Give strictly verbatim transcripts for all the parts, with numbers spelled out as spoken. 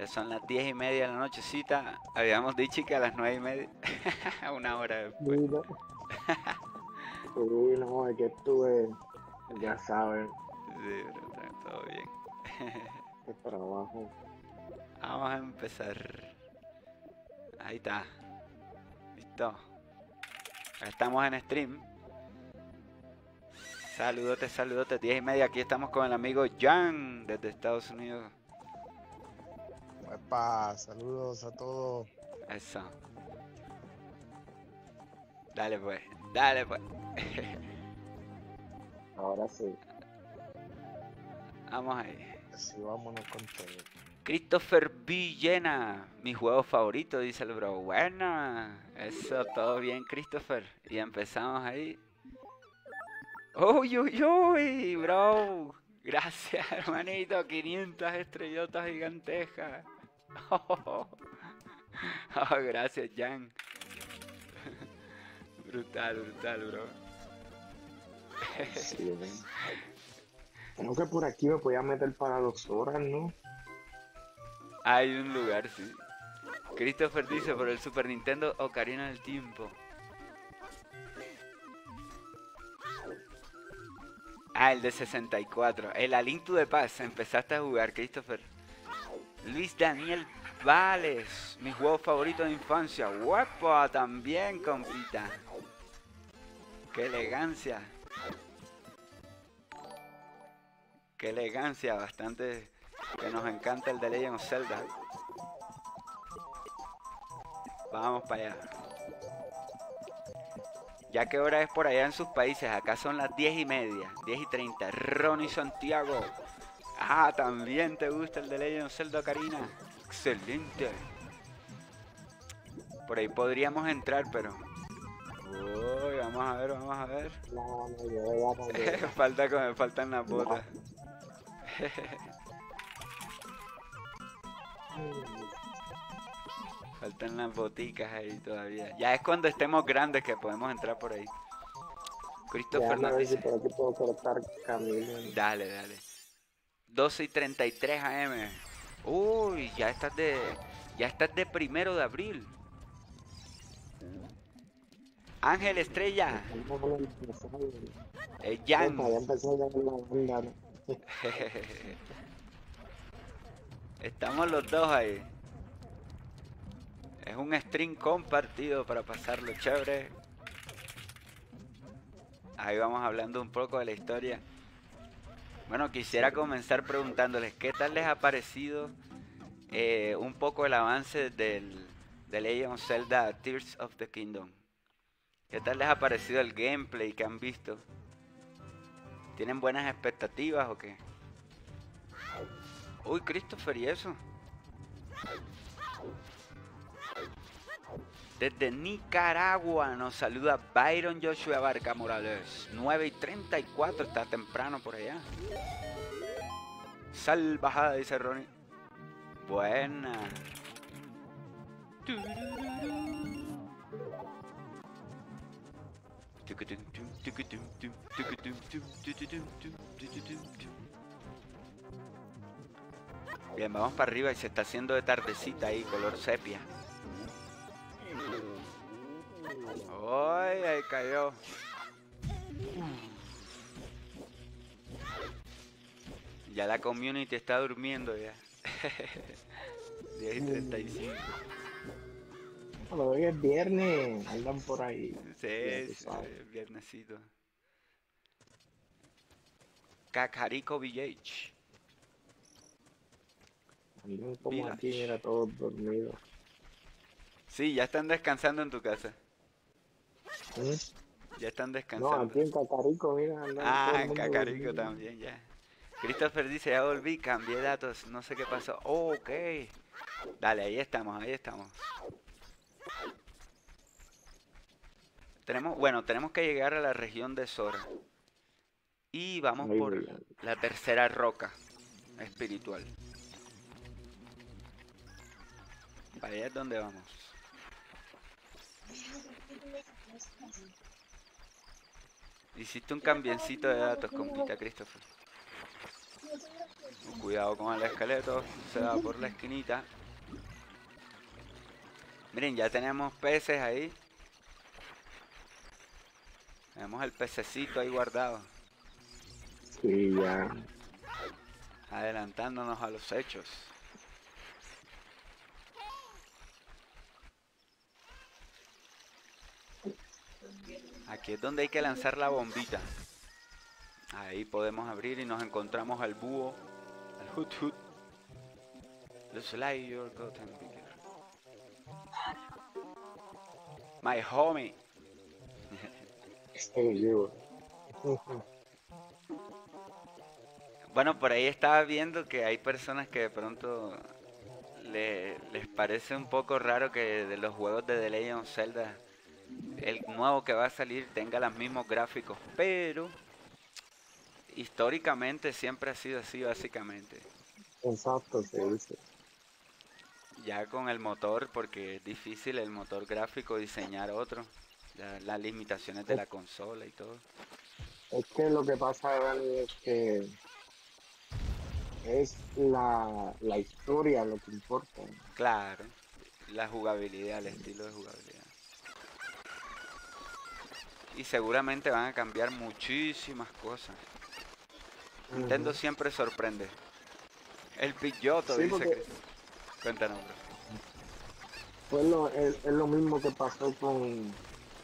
Ya son las diez y media de la nochecita. Habíamos dicho que a las nueve y media. Una hora después. Mira. Sí, no, es que estuve, ya sabes, Sí, pero está todo bien. el trabajo. Vamos a empezar. Ahí está. Listo. Ya estamos en stream. Saludotes, saludotes. Diez y media. Aquí estamos con el amigo Jan desde Estados Unidos. Epa, saludos a todos. Eso. Dale pues. Dale pues. Ahora sí. Vamos ahí. Así vámonos con todo. Christopher Villena, mi juego favorito, dice el bro. Buena, eso, todo bien, Christopher. Y empezamos ahí. Uy, uy, uy, bro. Gracias, hermanito. quinientas estrellotas gigantescas. Oh, oh, gracias, Jan. Brutal, brutal, bro. Sí, ven. Creo que por aquí me podía meter para dos horas, ¿no? Hay un lugar, sí. Christopher dice, por el Super Nintendo Ocarina del Tiempo. Ah, el de sesenta y cuatro. El A Link to the Past. Empezaste a jugar, Christopher. Luis Daniel Vales. Mi juego favorito de infancia. Guapa también, compita. Qué elegancia. Qué elegancia. Bastante que nos encanta el de Legend of Zelda. Vamos para allá. Ya que hora es por allá en sus países, acá son las diez y media, diez y treinta. Ronnie Santiago. Ah, también te gusta el de Legend of Zelda Ocarina. Excelente. Por ahí podríamos entrar, pero... Uy, vamos a ver, vamos a ver. No, no, yo ya no. Falta que me faltan las botas. Faltan las boticas ahí todavía. Ya es cuando estemos grandes que podemos entrar por ahí. Christopher Déjame nos ver si dice... por aquí puedo cortar camino. Dale, dale. doce y treinta y tres a eme. Uy, ya estás de... Ya estás de primero de abril. Ángel Estrella. Eh, Jan. Ya empezó ya la banda, ¿no? Estamos los dos ahí. Es un stream compartido para pasarlo chévere. Ahí vamos hablando un poco de la historia. Bueno, quisiera comenzar preguntándoles qué tal les ha parecido eh, un poco el avance del de Legend of Zelda Tears of the Kingdom. ¿Qué tal les ha parecido el gameplay que han visto? ¿Tienen buenas expectativas o qué? Uy, Christopher, ¿y eso? Desde Nicaragua nos saluda Byron Joshua Barca Morales. nueve y treinta y cuatro, está temprano por allá. Salvajada, dice Ronnie. Buena. Bien, vamos para arriba y se está haciendo de tardecita ahí, color sepia. ¡Ay, ahí cayó! Ya la community está durmiendo ya. diez y treinta y cinco. Bueno, hoy es viernes, andan por ahí. Sí, sí, viernesito. Cacarico Village. Andan como Village. aquí, mira, todos dormidos. Sí, ya están descansando en tu casa. ¿Mm? Ya están No, descansando. aquí en Cacarico, mira, andan todo Ah, el en mundo Cacarico dormido. también, ya. Christopher dice, ya volví, cambié datos, no sé qué pasó. Oh, ok. Dale, ahí estamos, ahí estamos. Tenemos, bueno, tenemos que llegar a la región de Sora. Y vamos Muy por bien. la tercera roca espiritual. Para allá es donde vamos. Hiciste un cambiencito de datos, compita Christopher. Cuidado con el esqueleto, se va por la esquinita. Miren, ya tenemos peces ahí. Tenemos el pececito ahí guardado. Sí, ya. Adelantándonos a los hechos. Aquí es donde hay que lanzar la bombita. Ahí podemos abrir y nos encontramos al búho, al Hut Hut. The Slayer Gotham Bigger. My homie. Estoy vivo. Bueno, por ahí estaba viendo que hay personas que de pronto le- les parece un poco raro que de los juegos de The Legend of Zelda el nuevo que va a salir tenga los mismos gráficos, pero históricamente siempre ha sido así básicamente. Exacto, se dice. Ya con el motor, porque es difícil el motor gráfico diseñar otro, ya las limitaciones de la consola y todo. Es que lo que pasa, Dani, es que es la, la historia lo que importa. Claro, la jugabilidad, el estilo de jugabilidad. Y seguramente van a cambiar muchísimas cosas. Nintendo Ujú. siempre sorprende. El Pidgeotto, Sí, dice porque Chris. Cuéntanos, bro. fue lo, es, es lo mismo que pasó con,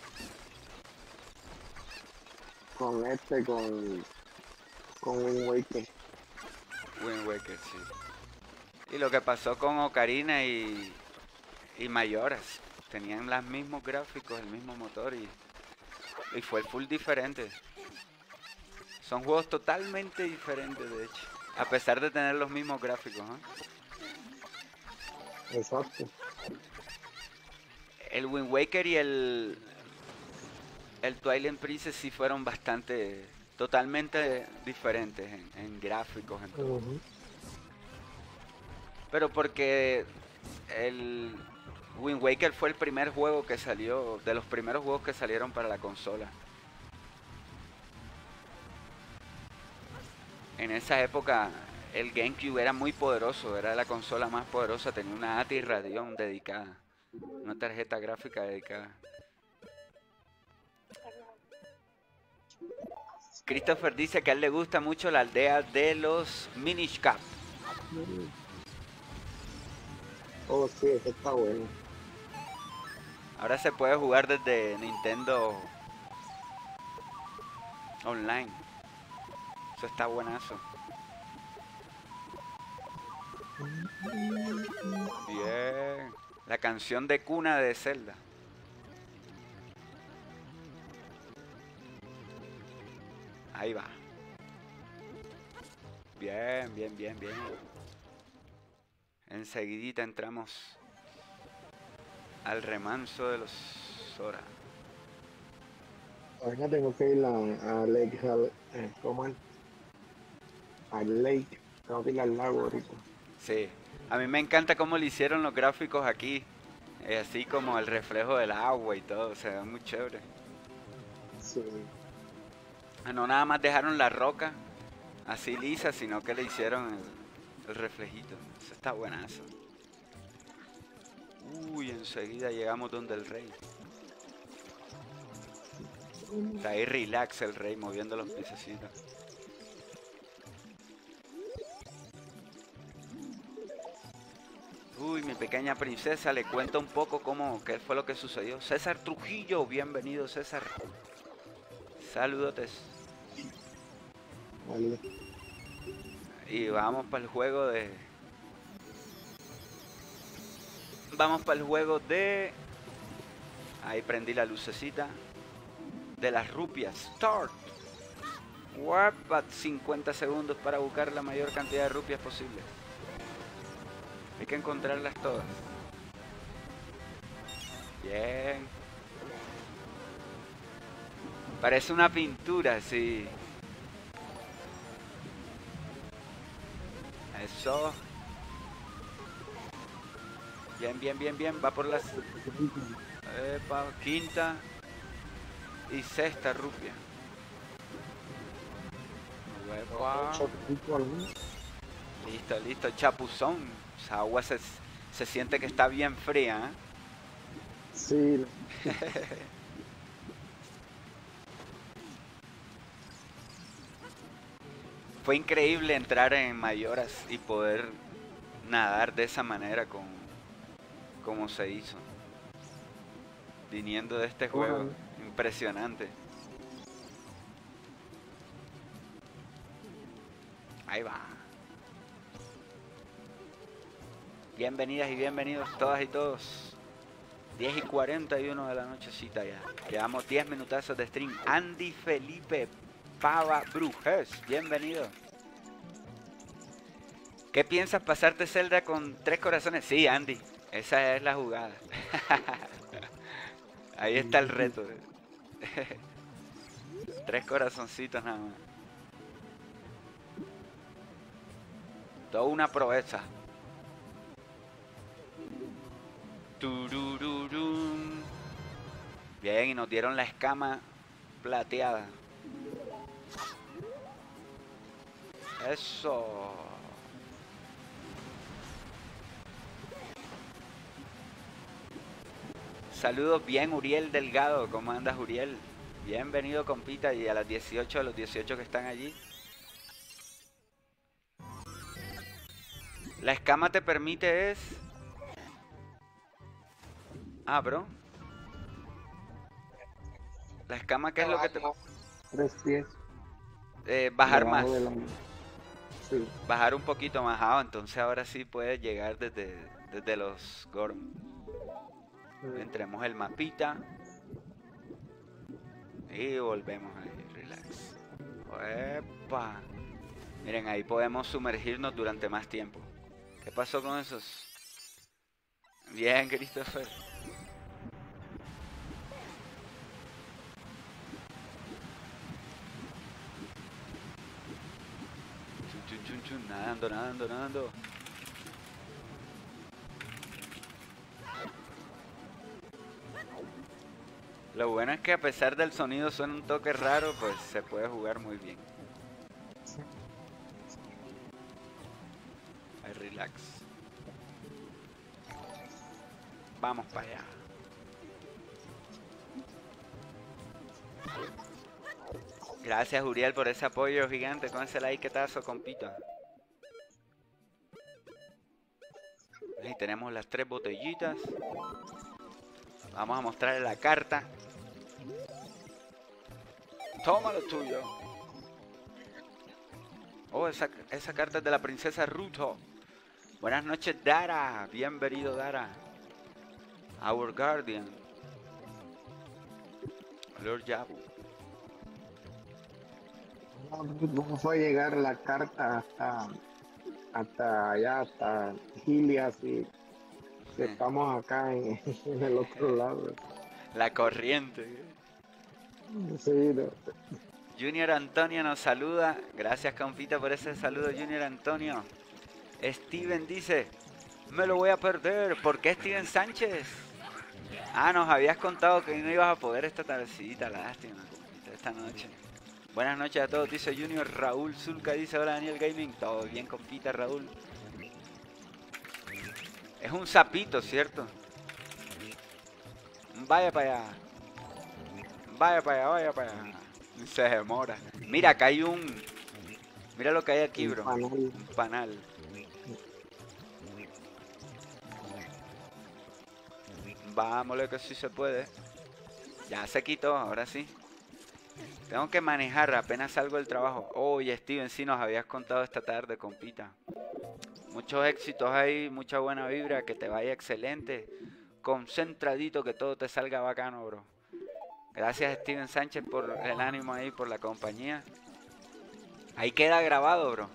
con este, con, con Wind Waker. Wind Waker, sí. Y lo que pasó con Ocarina y, y Mayoras. Tenían los mismos gráficos, el mismo motor y, y fue full diferente. Son juegos totalmente diferentes, de hecho. A pesar de tener los mismos gráficos, ¿eh? Exacto. El Wind Waker y el, el Twilight Princess sí fueron bastante, totalmente diferentes en, en gráficos, en todo. Ujú. Pero porque el Wind Waker fue el primer juego que salió, de los primeros juegos que salieron para la consola. En esa época el GameCube era muy poderoso, era la consola más poderosa, tenía una A T I Radeon dedicada, una tarjeta gráfica dedicada. Christopher dice que a él le gusta mucho la aldea de los Minish Cap. Oh, sí, eso está bueno. Ahora se puede jugar desde Nintendo Online. Eso está buenazo. Bien. La canción de cuna de Zelda. Ahí va. Bien, bien, bien, bien. Enseguidita entramos al remanso de los Sora. Ahora tengo que ir a, a Lake Hall, eh, ¿cómo es? Al Lake. Tengo que ir al lago ahorita. Sí. A mí me encanta cómo le hicieron los gráficos aquí. Eh, así como el reflejo del agua y todo. Se ve muy chévere. Sí. No nada más dejaron la roca así lisa, sino que le hicieron el, el reflejito. Eso está buenazo. Uy, enseguida llegamos donde el rey. Está ahí relax el rey moviendo los piececitos. Uy, mi pequeña princesa, le cuento un poco cómo, qué fue lo que sucedió. César Trujillo, bienvenido César. Saludotes. Vale. Y vamos para el juego de... Vamos para el juego de... Ahí prendí la lucecita. De las rupias. Start. Warp cincuenta segundos para buscar la mayor cantidad de rupias posible. Hay que encontrarlas todas. Bien. Parece una pintura, sí. Eso. Bien, bien, bien, bien. Va por las... Epa, quinta y sexta rupia. Epa. Mucho rico, ¿no? Listo, listo, chapuzón. Esa agua se, se siente que está bien fría, ¿eh? Sí. Fue increíble entrar en Mayoras y poder nadar de esa manera con, como se hizo. Viniendo de este juego. Bueno, Impresionante. Ahí va. Bienvenidas y bienvenidos todas y todos. diez y cuarenta y uno de la nochecita ya. Llevamos diez minutazos de stream. Andy Felipe Pava Brujes, bienvenido. ¿Qué piensas pasarte Zelda con tres corazones? Sí, Andy, esa es la jugada. Ahí está el reto. Tres corazoncitos nada más. Toda una proeza. Turururum. Bien, y nos dieron la escama plateada. Eso. Saludos bien, Uriel Delgado. ¿Cómo andas, Uriel? Bienvenido, compita. Y a las dieciocho, a los dieciocho que están allí. La escama te permite es... Ah, bro. La escama, ¿qué es lo que te... Tres pies. Eh, bajar más. debajo de la- Sí. Bajar un poquito más. Ah, entonces ahora sí puedes llegar desde, desde los Gorm. Entremos el mapita. Y volvemos ahí, relax. ¡Epa! Miren, ahí podemos sumergirnos durante más tiempo. ¿Qué pasó con esos? Bien, Christopher. Chun, chun, chun, chun. Nadando, nadando, nadando. Lo bueno es que a pesar del sonido suena un toque raro, pues se puede jugar muy bien. Ahí, relax. Vamos para allá. Gracias, Uriel, por ese apoyo gigante con ese liketazo, compita. Ahí tenemos las tres botellitas. Vamos a mostrarle la carta. Toma lo tuyo. Oh, esa, esa carta es de la princesa Ruto. Buenas noches, Dara. Bienvenido, Dara. Our Guardian. Lord Yabu. ¿Cómo fue a llegar la carta hasta, hasta allá, hasta Gilias y que estamos acá en, en el otro lado? La corriente. Sí, no. Junior Antonio nos saluda. Gracias, compita, por ese saludo, Junior Antonio. Steven dice, me lo voy a perder. ¿Por qué Steven Sánchez? Ah, nos habías contado que no ibas a poder esta tardecita. Lástima, compita, esta noche. Buenas noches a todos, dice Junior. Raúl Zulca dice, hola Daniel Gaming. Todo bien, compita, Raúl. Es un sapito, ¿cierto? Vaya para allá. Vaya para allá, vaya para allá. Se demora. Mira, acá hay un... Mira lo que hay aquí, Un bro. panal. Un panal. Vámonos que sí se puede. Ya se quitó, ahora sí. Tengo que manejar, apenas salgo del trabajo. Oye, Steven, sí nos habías contado esta tarde, compita. Muchos éxitos ahí, mucha buena vibra, que te vaya excelente. Concentradito, que todo te salga bacano, bro. Gracias, Steven Sánchez, por el ánimo ahí, por la compañía. Ahí queda grabado, bro.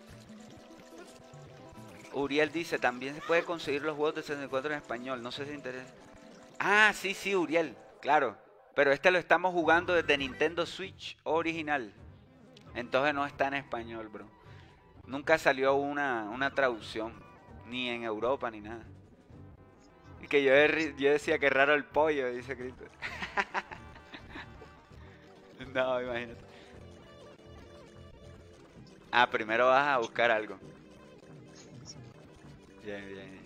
Uriel dice, también se puede conseguir los juegos de sesenta y cuatro en español. No sé si interesa. Ah, sí, sí, Uriel, claro. Pero este lo estamos jugando desde Nintendo Switch original. Entonces no está en español, bro. Nunca salió una, una traducción. Ni en Europa, ni nada. Y que yo, yo decía que raro el pollo, dice Cristo. No, imagínate. Ah, primero vas a buscar algo. Bien, bien.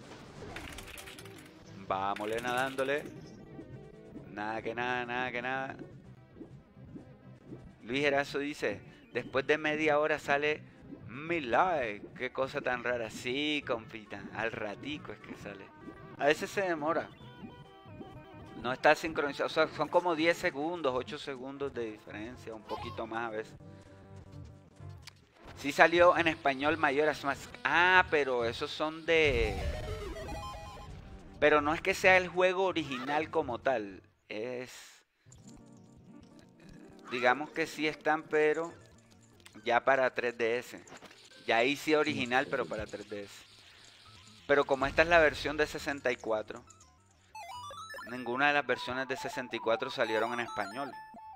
Vámonos nadándole. Nada que nada, nada que nada. Luis Erazo dice, después de media hora sale mi like. Qué cosa tan rara. Sí, compita. Al ratico es que sale. A veces se demora. No está sincronizado. O sea, son como diez segundos, ocho segundos de diferencia. Un poquito más a veces. Sí salió en español Majora's Mask. Ah, pero esos son de... Pero no es que sea el juego original como tal. Es... Digamos que sí están, pero ya para tres D S. Ya ahí sí original, pero para tres D S. Pero como esta es la versión de sesenta y cuatro, ninguna de las versiones de sesenta y cuatro salieron en español.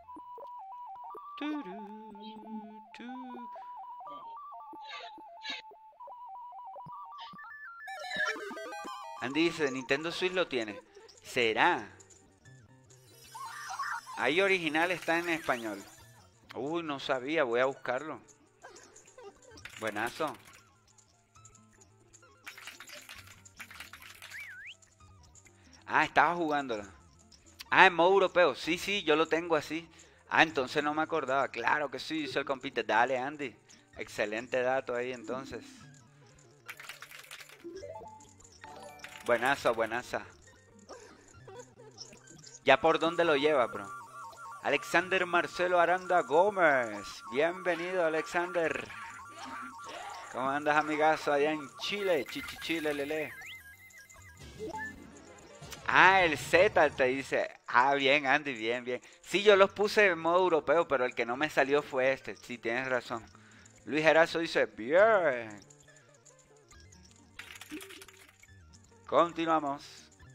Andy dice, Nintendo Switch lo tiene. ¿Será? Ahí original está en español. Uy, no sabía, voy a buscarlo. Buenazo. Ah, estaba jugándola. Ah, en modo europeo. Sí, sí, yo lo tengo así. Ah, entonces no me acordaba. Claro que sí, dice el compite. Dale, Andy. Excelente dato ahí entonces. Buenaza, buenaza. ¿Ya por dónde lo lleva, bro? Alexander Marcelo Aranda Gómez. Bienvenido, Alexander. ¿Cómo andas, amigazo, allá en Chile? Chichi Chile, lele. Ah, el Z te dice. Ah, bien, Andy, bien, bien. Sí, yo los puse en modo europeo, pero el que no me salió fue este. Sí, tienes razón. Luis Erazo dice, bien. Continuamos.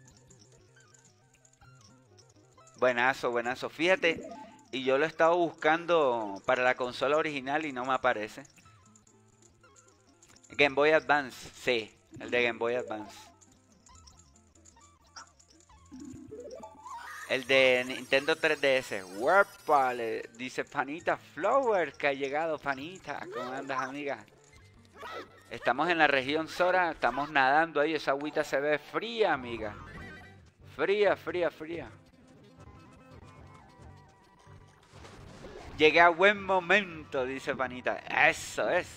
Buenazo, buenazo. Fíjate, y yo lo he estado buscando para la consola original y no me aparece. Game Boy Advance, sí, el de Game Boy Advance. El de Nintendo tres D S. ¡Huepa! Le dice Panita Flower que ha llegado, Panita. ¿Cómo andas, amiga? Estamos en la región Sora, estamos nadando ahí. Esa agüita se ve fría, amiga. Fría, fría, fría. Llegué a buen momento, dice Panita. Eso es.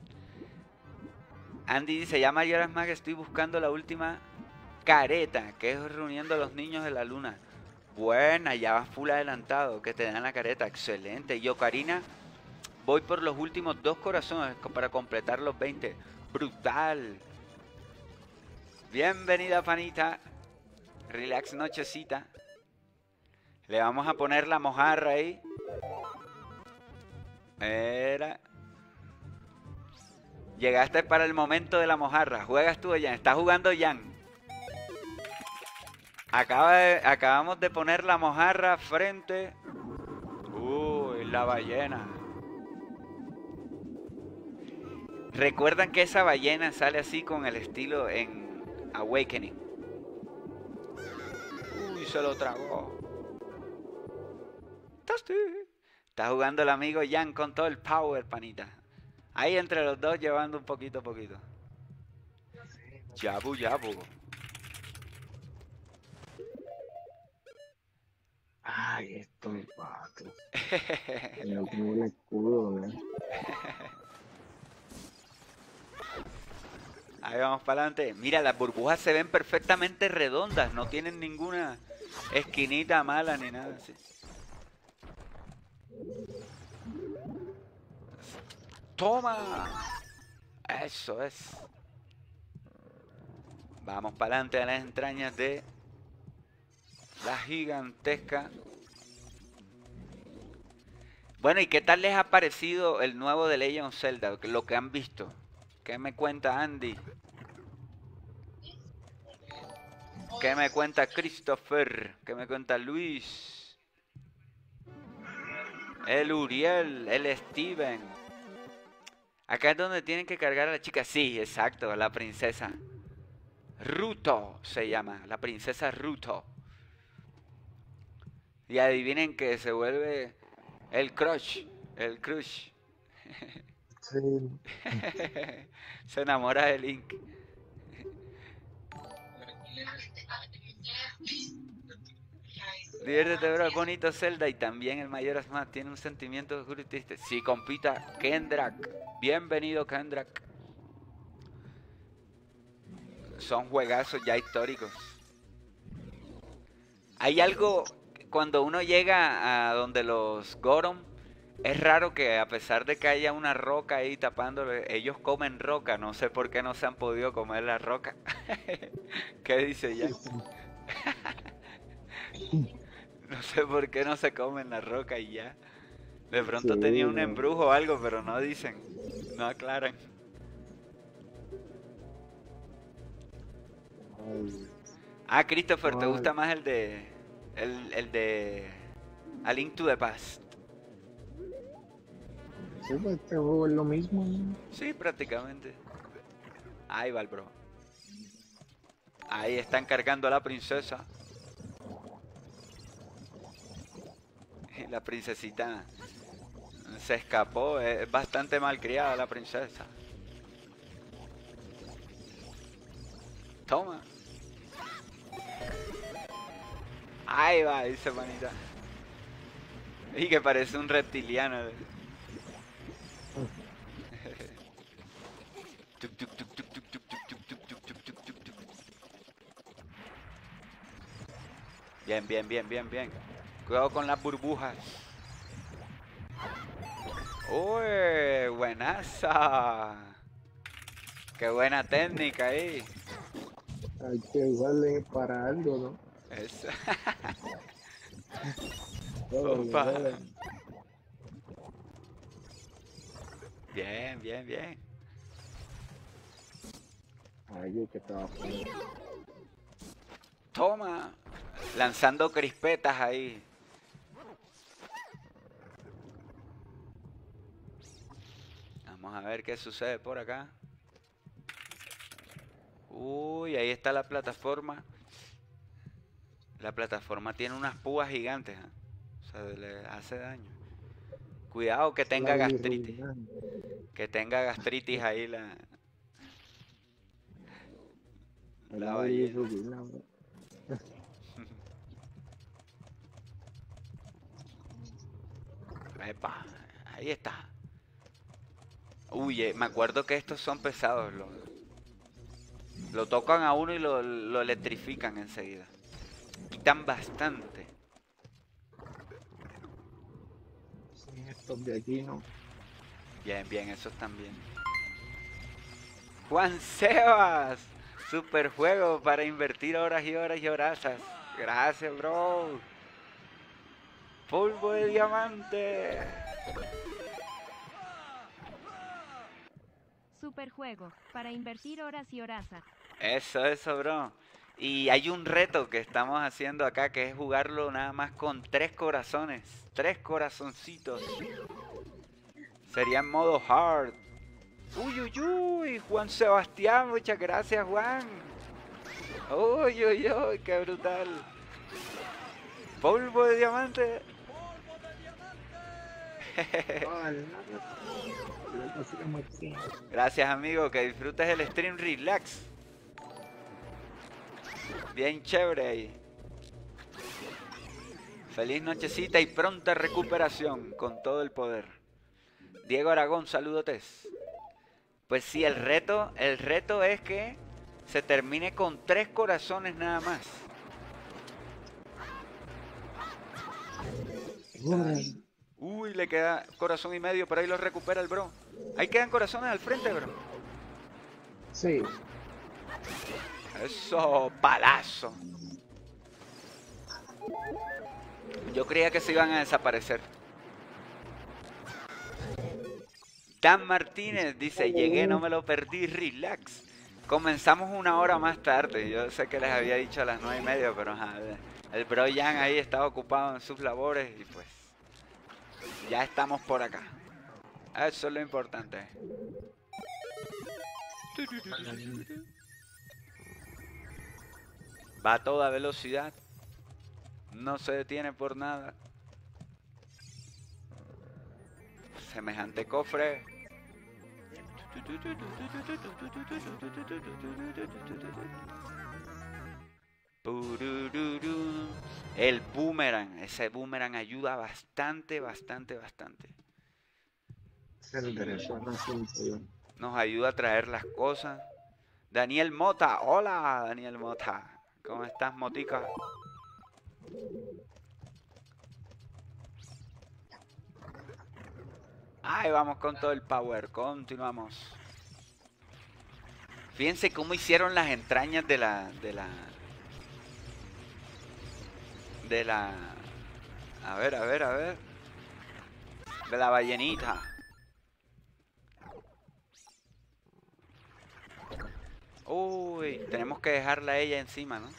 Andy dice, ya Majora's Mask estoy buscando la última careta, que es reuniendo a los niños de la luna. Buena, ya vas full adelantado, que te dan la careta. Excelente. Y Ocarina, voy por los últimos dos corazones para completar los veinte. Brutal. Bienvenida, Panita. Relax nochecita. Le vamos a poner la mojarra ahí. Era. Llegaste para el momento de la mojarra. Juegas tú, Jan. Está jugando Jan. Acaba de, acabamos de poner la mojarra frente. Uy, la ballena. Recuerdan que esa ballena sale así con el estilo en Awakening. Uy, se lo tragó. Está jugando el amigo Jan con todo el power, Panita. Ahí entre los dos llevando un poquito a poquito. Yabu, yabu. Ay, estos patos. No tengo un escudo, ¿no? Ahí vamos para adelante. Mira, las burbujas se ven perfectamente redondas. No tienen ninguna esquinita mala ni nada así. ¡Toma! Eso es. Vamos para adelante a las entrañas de la gigantesca. Bueno, ¿y qué tal les ha parecido el nuevo de Legend of Zelda? Lo que han visto. ¿Qué me cuenta Andy? ¿Qué me cuenta Christopher? ¿Qué me cuenta Luis? El Uriel, el Steven. Acá es donde tienen que cargar a la chica. Sí, exacto, la princesa. Ruto se llama, la princesa Ruto. Y adivinen que se vuelve el crush, el crush. Sí. Se enamora de Link. Diviértete, bro, es bonito Zelda y también el Majora's Mask tiene un sentimiento oscuro y triste. Sí, compita, Kendrak. Bienvenido, Kendrak. Son juegazos ya históricos. Hay algo, cuando uno llega a donde los Goron, es raro que a pesar de que haya una roca ahí tapándole, ellos comen roca. No sé por qué no se han podido comer la roca. ¿Qué dice ya? No sé por qué no se comen la roca y ya. De pronto Sí, tenía un no. embrujo o algo, pero no dicen. No aclaran. Ay, Ah, Christopher, ¿te ay. gusta más el de... El, el de... A Link to the Past? Sí, pues este juego es lo mismo, ¿no? Sí, prácticamente. Ahí va el bro. Ahí están cargando a la princesa. Y la princesita se escapó. Es bastante malcriada la princesa. Toma. Ahí va, dice manita. Y que parece un reptiliano. Tuc, tuc, tuc, tuc, tuc, tuc, tuc, tuc, tuc, tuc, tuc, tuc, tuc, tuc. Bien, bien, bien, bien, bien. Cuidado con las burbujas. Uy, buenaza. Qué buena técnica ahí. Hay que usarle para algo, ¿no? Eso. Órale, Opa. órale. Bien, bien, bien. Ay, que te va a poner. Toma. Lanzando crispetas ahí. Vamos a ver qué sucede por acá. Uy, ahí está la plataforma. La plataforma tiene unas púas gigantes, ¿eh? O sea, le hace daño. Cuidado que tenga La gastritis. bilirrubina. Que tenga gastritis ahí la, la La ballena. bilirrubina, bro. Epa, ahí está. Uy, eh, me acuerdo que estos son pesados. Lo, lo tocan a uno y lo, lo electrifican enseguida. Quitan bastante. Sí, estos de aquí, ¿no? Bien, bien, esos también. Juan Sebas. Super juego para invertir horas y horas y horazas. Gracias, bro. Polvo de diamante. Super juego, para invertir horas y horazas. Eso, eso, bro. Y hay un reto que estamos haciendo acá, que es jugarlo nada más con tres corazones. Tres corazoncitos. Sería en modo hard. Uy, uy, uy. Juan Sebastián, muchas gracias, Juan. Uy, uy, uy, qué brutal. Polvo de diamante. Ay, no, no, no, no, no. Gracias, amigo. Que disfrutes el stream relax. Bien chévere ahí. Feliz nochecita y pronta recuperación con todo el poder. Diego Aragón, saludotes. Pues sí, el reto, el reto es que se termine con tres corazones nada más. Ay, Uy, le queda corazón y medio, pero ahí lo recupera el bro. Ahí quedan corazones al frente, bro. sí, Eso, palazo. Yo creía que se iban a desaparecer. Dan Martínez dice, llegué, no me lo perdí, relax. Comenzamos una hora más tarde. Yo sé que les había dicho a las nueve y media, pero ajá, el bro Jan ahí estaba ocupado en sus labores y pues ya estamos por acá. Eso es lo importante. Va a toda velocidad. No se detiene por nada. Semejante cofre. Purururu. El boomerang. Ese boomerang ayuda bastante, bastante, bastante. Se enderezó el asunto yo. Nos ayuda a traer las cosas. Daniel Mota. Hola, Daniel Mota. ¿Cómo estás, Motica? Ahí vamos con todo el power. Continuamos. Fíjense cómo hicieron las entrañas de la... De la... De la... A ver, a ver, a ver. De la ballenita. Uy, tenemos que dejarla a ella encima, ¿no?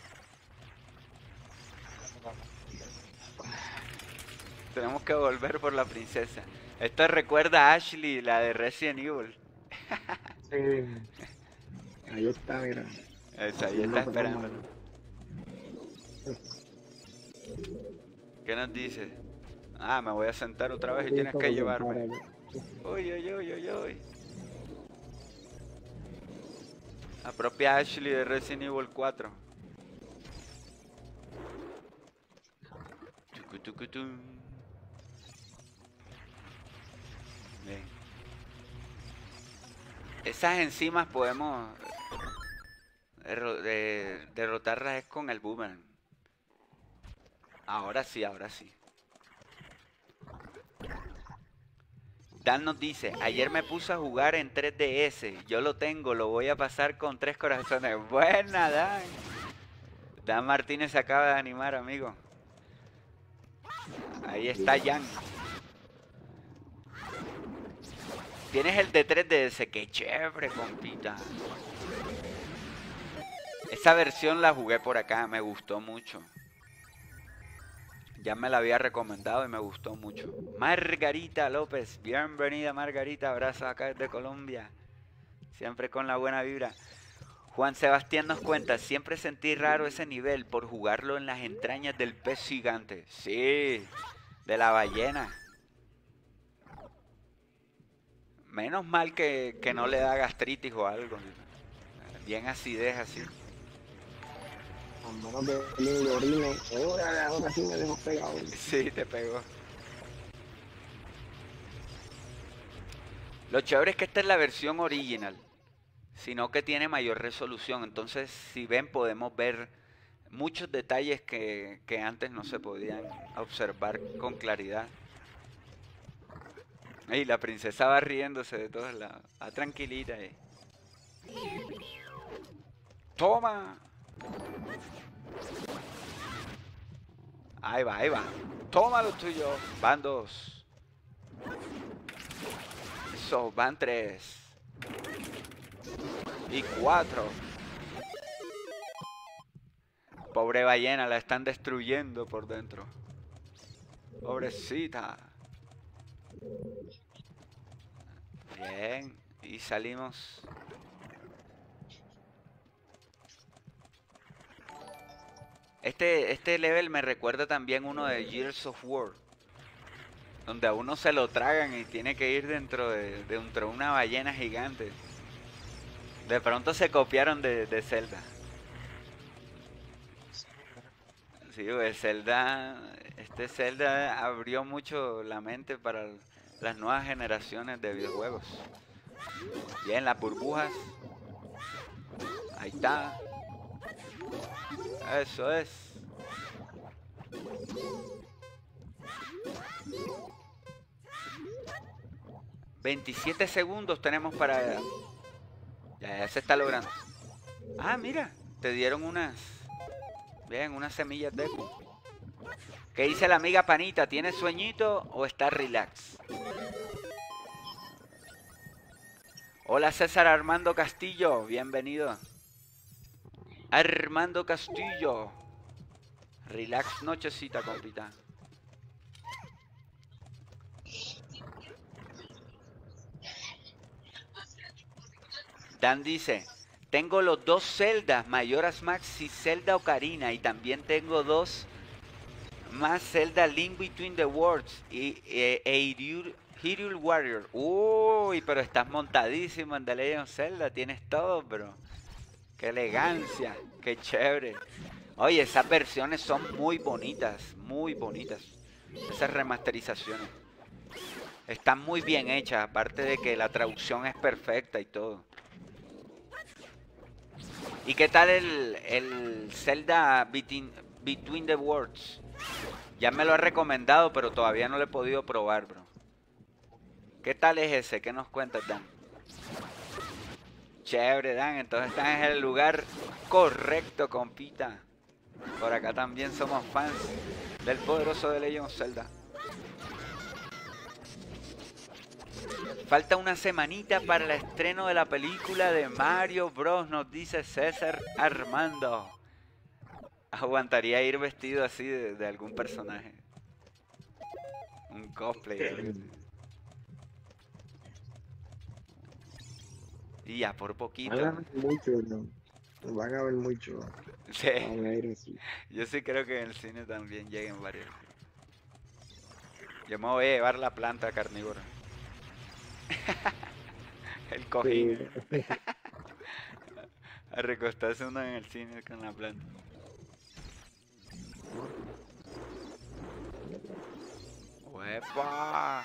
Tenemos que volver por la princesa. Esto recuerda a Ashley, la de Resident Evil. Sí. Ahí está, mira. Esa, ahí está esperando. ¿Qué nos dice? Ah, me voy a sentar otra vez y tienes que llevarme. Uy, uy, uy, uy, uy. La propia Ashley de Resident Evil cuatro. Tucutucutum. Bien. Esas enzimas podemos derro- de- derrotarlas es con el boomerang. Ahora sí, ahora sí. Dan nos dice, ayer me puse a jugar en tres D S, yo lo tengo, lo voy a pasar con tres corazones. Buena, Dan. Dan Martínez se acaba de animar, amigo. Ahí está Jan. Tienes el de tres D S, qué chévere, compita. Esa versión la jugué por acá, me gustó mucho. Ya me la había recomendado y me gustó mucho. Margarita López, bienvenida Margarita, abrazos acá desde Colombia. Siempre con la buena vibra. Juan Sebastián nos cuenta, siempre sentí raro ese nivel por jugarlo en las entrañas del pez gigante. Sí, de la ballena. Menos mal que, que no le da gastritis o algo. Bien acidez así. Con menos de mil orines. Ahora, ahora sí me dejo pegado. Sí, te pegó. Lo chévere es que esta es la versión original, sino que tiene mayor resolución. Entonces, si ven, podemos ver muchos detalles que, que antes no se podían observar con claridad. Y la princesa va riéndose de todos lados. Ah, tranquilita ahí. ¡Toma! Ahí va, ahí va. Toma lo tuyo. Van dos. Eso, van tres. Y cuatro. Pobre ballena, la están destruyendo por dentro. Pobrecita. Bien. Y salimos. Este, este level me recuerda también uno de Gears of War, donde a uno se lo tragan y tiene que ir dentro de, dentro de una ballena gigante. De pronto se copiaron de, de Zelda. Sí, pues Zelda, este Zelda abrió mucho la mente para las nuevas generaciones de videojuegos. Bien, las burbujas. Ahí está. Eso es. veintisiete segundos tenemos para... Ya, ya se está logrando. Ah, mira. Te dieron unas... Bien, unas semillas de eco. ¿Qué dice la amiga Panita? ¿Tiene sueñito o está relax? Hola César Armando Castillo. Bienvenido. Armando Castillo. Relax nochecita, compita. Dan dice, tengo los dos Zeldas, Majora's Mask y Zelda Ocarina, y también tengo dos más Zelda Link Between the Worlds y e, e Hyrule, Hyrule Warrior. Uy, pero estás montadísimo en The Legend of Zelda, tienes todo, bro. Qué elegancia, qué chévere. Oye, esas versiones son muy bonitas, muy bonitas. Esas remasterizaciones. Están muy bien hechas, aparte de que la traducción es perfecta y todo. ¿Y qué tal el, el Zelda Between, Between the Worlds? Ya me lo ha recomendado, pero todavía no lo he podido probar, bro. ¿Qué tal es ese? ¿Qué nos cuentas, Dan? Chévere, Dan. Entonces están en el lugar correcto, compita. Por acá también somos fans del poderoso de Legend of Zelda. Falta una semanita para el estreno de la película de Mario Bros, nos dice César Armando. Aguantaría ir vestido así de, de algún personaje. Un cosplay. Y ya, por poquito. Van a ver mucho, ¿no? Van a ver mucho. Sí. Van a ir así. Yo sí creo que en el cine también lleguen varios. Yo me voy a llevar la planta carnívora. El cojín. Sí. A recostarse uno en el cine con la planta. ¡Uepa!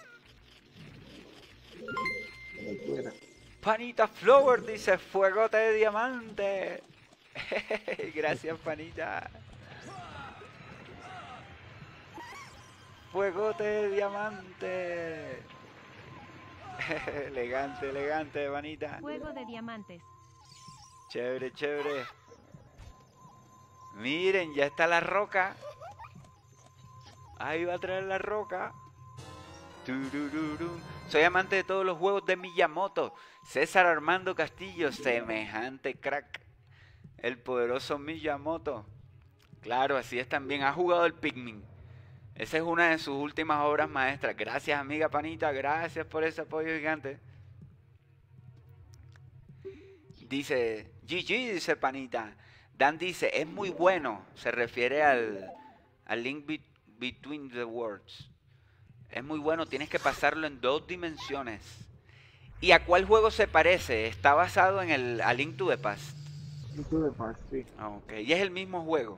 Como quiera. Panita Flower dice fuegote de diamante. Gracias, Panita. Fuegote de diamante. Elegante, elegante, Panita. Juego de diamantes. Chévere, chévere. Miren, ya está la roca. Ahí va a traer la roca. Turururum. Soy amante de todos los juegos de Miyamoto. César Armando Castillo, semejante crack. El poderoso Miyamoto. Claro, así es también. Ha jugado el Pikmin. Esa es una de sus últimas obras maestras. Gracias, amiga Panita. Gracias por ese apoyo gigante. Dice, G G, dice Panita. Dan dice, es muy bueno. Se refiere al, al Link be Between the Worlds. Es muy bueno, tienes que pasarlo en dos dimensiones. ¿Y a cuál juego se parece? Está basado en el A Link to the Past. Link to the Past, sí. Ok, y es el mismo juego.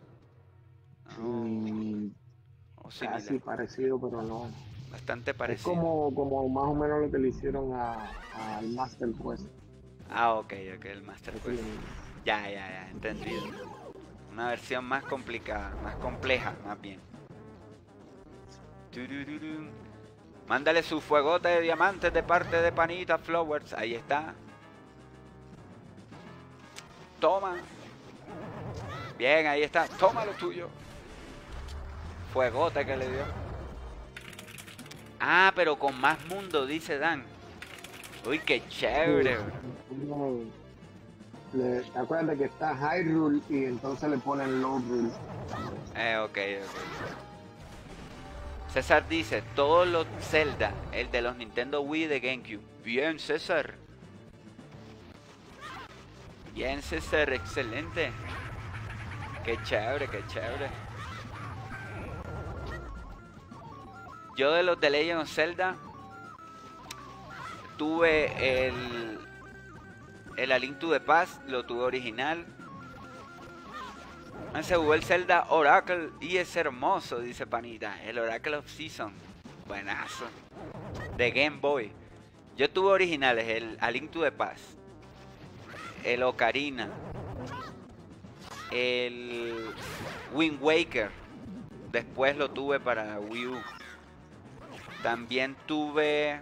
Mm, Oh, casi parecido, pero no. Bastante Es parecido. como, como más o menos lo que le hicieron al Master Quest. Ah, ok, ok, el Master Quest. Sí. Ya, ya, ya, entendido. Una versión más complicada, más compleja, más bien. Turururum. Mándale su fuegote de diamantes de parte de Panita Flowers. Ahí está. Toma. Bien, ahí está. Toma lo tuyo. Fuegote que le dio. Ah, pero con más mundo, dice Dan. Uy, qué chévere. Uno le- acuérdate que está Hyrule y entonces le ponen Low Rule. Eh, ok, ok. César dice, todos los Zelda, el de los Nintendo Wii y de GameCube. Bien, César. Bien, César, excelente. Qué chévere, qué chévere. Yo de los de Legend of Zelda tuve el el A Link to the Past, lo tuve original. Se jugó el Zelda Oracle y es hermoso, dice Panita. El Oracle of Season, buenazo. De Game Boy. Yo tuve originales, el A Link to the Past, el Ocarina, el Wind Waker. Después lo tuve para Wii U. También tuve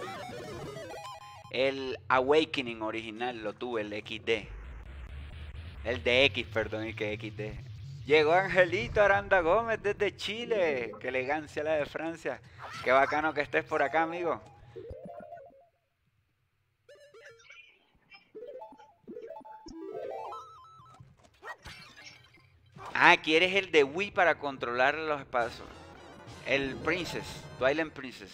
el Awakening original, lo tuve, el equis de. El de X, perdón, el que equis de. Llegó Angelito Aranda Gómez desde Chile. Qué elegancia la de Francia. Qué bacano que estés por acá, amigo. Ah, ¿quieres el de Wii para controlar los espacios? El Princess, Twilight Princess.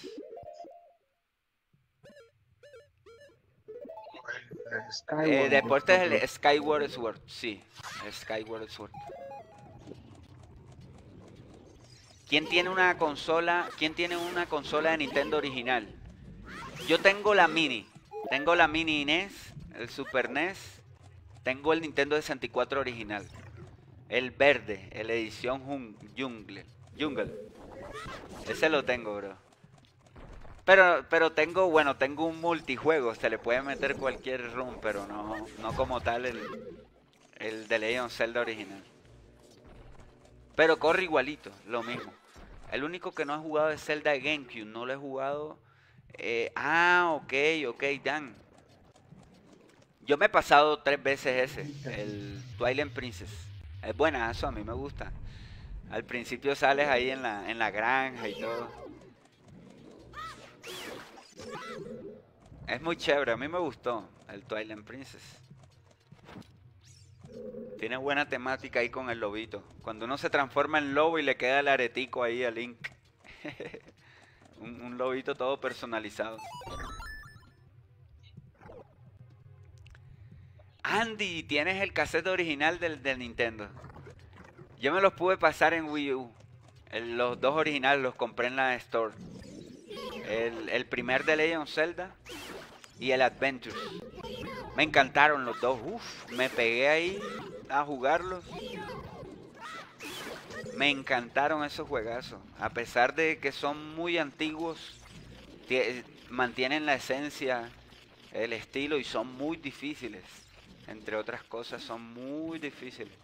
Eh, deportes el Skyward Sword, sí, el Skyward Sword. ¿Quién tiene una consola? ¿Quién tiene una consola de Nintendo original? Yo tengo la Mini, tengo la Mini N E S, el Super N E S, tengo el Nintendo sesenta y cuatro original. El verde, el edición Jungle. Jungle. Ese lo tengo, bro. Pero, pero tengo, bueno, tengo un multijuego. Se le puede meter cualquier room, pero no, no como tal el, el de Legend of Zelda original. Pero corre igualito, lo mismo. El único que no he jugado es Zelda GameCube. No lo he jugado. Eh, ah, ok, ok, Dan. Yo me he pasado tres veces ese, el Twilight Princess. Es buenazo, a mí me gusta. Al principio sales ahí en la, en la granja y todo. Es muy chévere, a mí me gustó el Twilight Princess. Tiene buena temática ahí con el lobito. Cuando uno se transforma en lobo y le queda el aretico ahí a Link. un, un lobito todo personalizado. Andy, tienes el cassette original del, del Nintendo. Yo me los pude pasar en Wii U. El, los dos originales los compré en la Store. El, el primer de Legend of Zelda y el Adventures. Me encantaron los dos. Uf, me pegué ahí a jugarlos. Me encantaron esos juegazos. A pesar de que son muy antiguos, mantienen la esencia, el estilo y son muy difíciles. Entre otras cosas, son muy difíciles.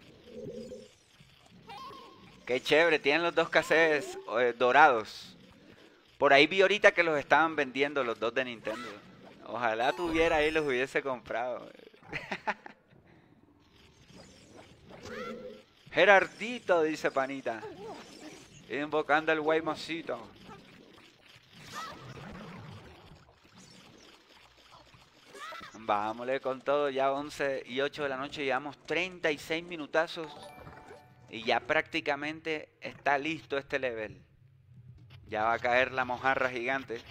Qué chévere, tienen los dos cassettes eh, dorados. Por ahí vi ahorita que los estaban vendiendo los dos de Nintendo. Ojalá tuviera ahí, los hubiese comprado. Gerardito, dice Panita. Invocando el Guaymosito. Vámonos con todo, ya once y ocho de la noche, llevamos treinta y seis minutazos y ya prácticamente está listo este level. Ya va a caer la mojarra gigante.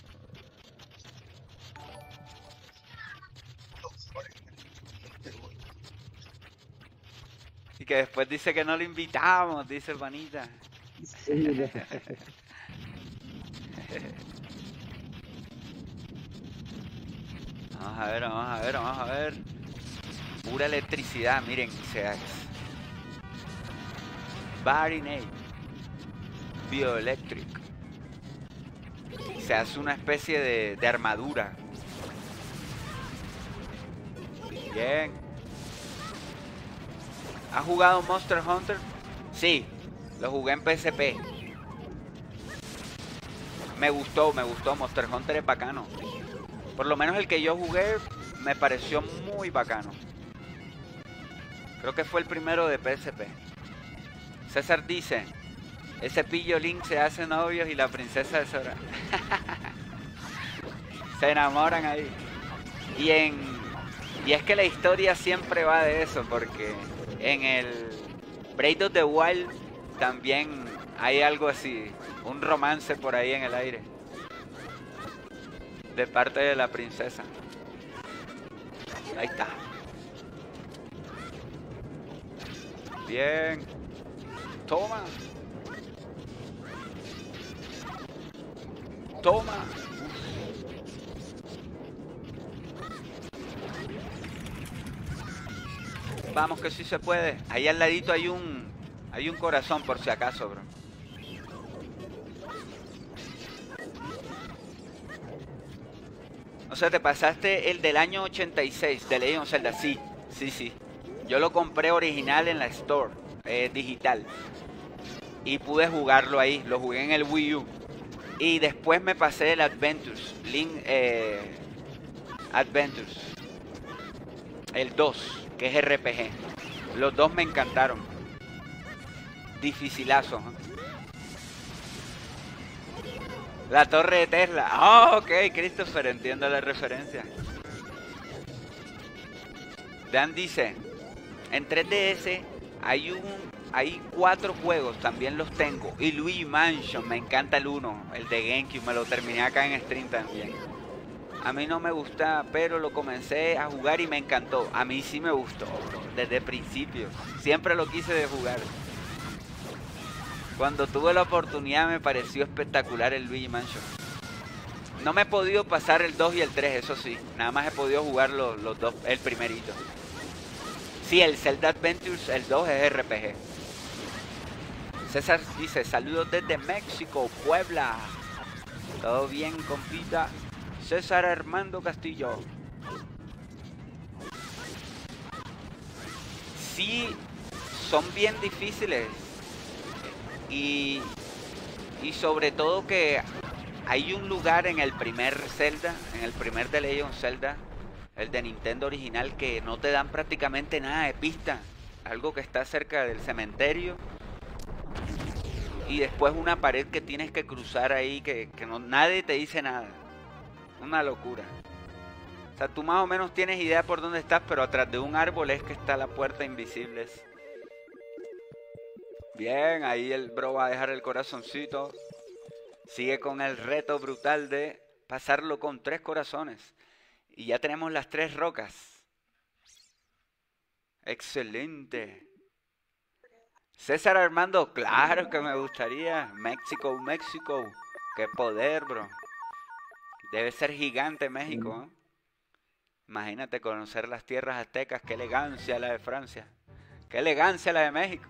Y que después dice que no lo invitamos, dice Panita. Sí. Vamos a ver, vamos a ver, vamos a ver. Pura electricidad, miren. Se hace. Barinade. Bioelectric. Se hace una especie de, de armadura. Bien. ¿Has jugado Monster Hunter? Sí, lo jugué en P S P. Me gustó, me gustó. Monster Hunter es bacano. Por lo menos el que yo jugué me pareció muy bacano. Creo que fue el primero de P S P. César dice, ese pillo Link se hace novios y la princesa de Sora. Se enamoran ahí. Y en y es que la historia siempre va de eso, porque en el Breath of the Wild también hay algo así, un romance por ahí en el aire. De parte de la princesa. Ahí está. Bien. Toma. Toma. Vamos que sí se puede. Ahí al ladito hay un hay un corazón por si acaso, bro. O sea, te pasaste el del año ochenta y seis de Legend of Zelda. Sí, sí, sí. Yo lo compré original en la Store, eh, digital. Y pude jugarlo ahí. Lo jugué en el Wii U. Y después me pasé el Adventures. Link, eh, Adventures. El dos, que es R P G. Los dos me encantaron. Dificilazo, ¿eh? La torre de Tesla. Ah, oh, ok, Christopher, entiendo la referencia. Dan dice, en tres D S hay un, hay cuatro juegos, también los tengo. Y Luigi Mansion, me encanta el uno, el de GameCube, me lo terminé acá en stream también. A mí no me gusta, pero lo comencé a jugar y me encantó. A mí sí me gustó, desde el principio. Siempre lo quise de jugar. Cuando tuve la oportunidad me pareció espectacular el Luigi Mansion. No me he podido pasar el dos y el tres, eso sí. Nada más he podido jugar los, los dos, el primerito. Sí, el Zelda Adventures, el dos es R P G. César dice, saludos desde México, Puebla. Todo bien, compita. César Armando Castillo. Sí, son bien difíciles. Y, y sobre todo que hay un lugar en el primer Zelda, en el primer The Legend of Zelda, el de Nintendo original, que no te dan prácticamente nada de pista. Algo que está cerca del cementerio. Y después una pared que tienes que cruzar ahí, que, que no, nadie te dice nada. Una locura. O sea, tú más o menos tienes idea por dónde estás, pero atrás de un árbol es que está la puerta invisible. Bien, ahí el bro va a dejar el corazoncito. Sigue con el reto brutal de pasarlo con tres corazones. Y ya tenemos las tres rocas. Excelente. César Armando, claro que me gustaría. México, México. Qué poder, bro. Debe ser gigante México, ¿eh? Imagínate conocer las tierras aztecas. Qué elegancia la de Francia. Qué elegancia la de México.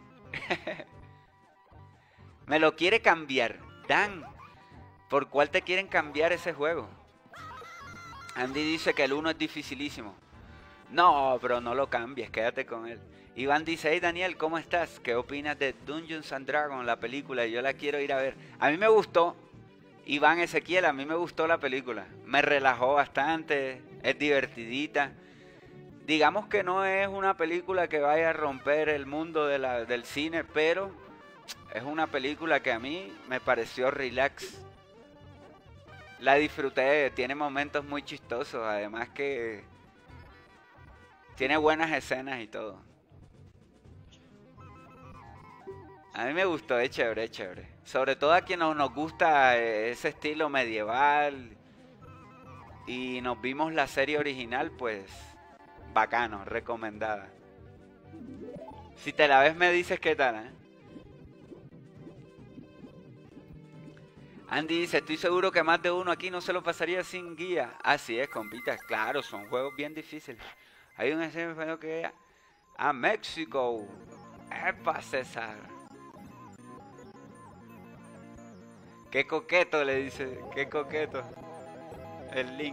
Me lo quiere cambiar. Dan, ¿por cuál te quieren cambiar ese juego? Andy dice que el uno es dificilísimo. No, pero no lo cambies, quédate con él. Iván dice, hey Daniel, ¿cómo estás? ¿Qué opinas de Dungeons and Dragons, la película? Yo la quiero ir a ver. A mí me gustó. Iván Ezequiel, a mí me gustó la película. Me relajó bastante, es divertidita. Digamos que no es una película que vaya a romper el mundo de la, del cine, pero es una película que a mí me pareció relax. La disfruté, tiene momentos muy chistosos, además que tiene buenas escenas y todo. A mí me gustó, es chévere, es chévere. Sobre todo a quienes nos gusta ese estilo medieval y nos vimos la serie original, pues bacano, recomendada. Si te la ves me dices qué tal, ¿eh? Andy dice, estoy seguro que más de uno aquí no se lo pasaría sin guía. Así es, compita, claro, son juegos bien difíciles. Hay un ejemplo que a México. ¡Epa, César! Qué coqueto, le dice, qué coqueto. El link.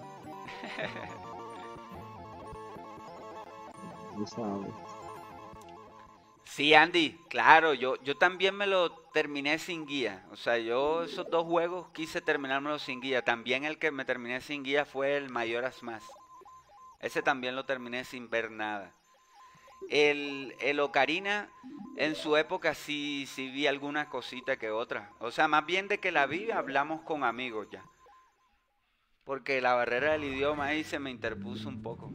Sí, Andy, claro, yo, yo también me lo terminé sin guía. O sea, yo esos dos juegos quise terminármelo sin guía. También el que me terminé sin guía fue el Majora's Mask. Ese también lo terminé sin ver nada. El, el Ocarina, en su época sí, sí vi alguna cosita que otra. O sea, más bien de que la vi, hablamos con amigos ya. Porque la barrera del idioma ahí se me interpuso un poco.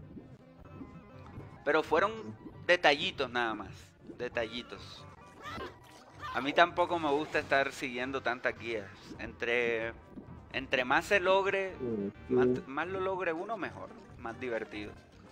Pero fueron detallitos nada más. Detallitos. A mí tampoco me gusta estar siguiendo tantas guías. Entre, entre más se logre, más, más lo logre uno, mejor. Más divertido.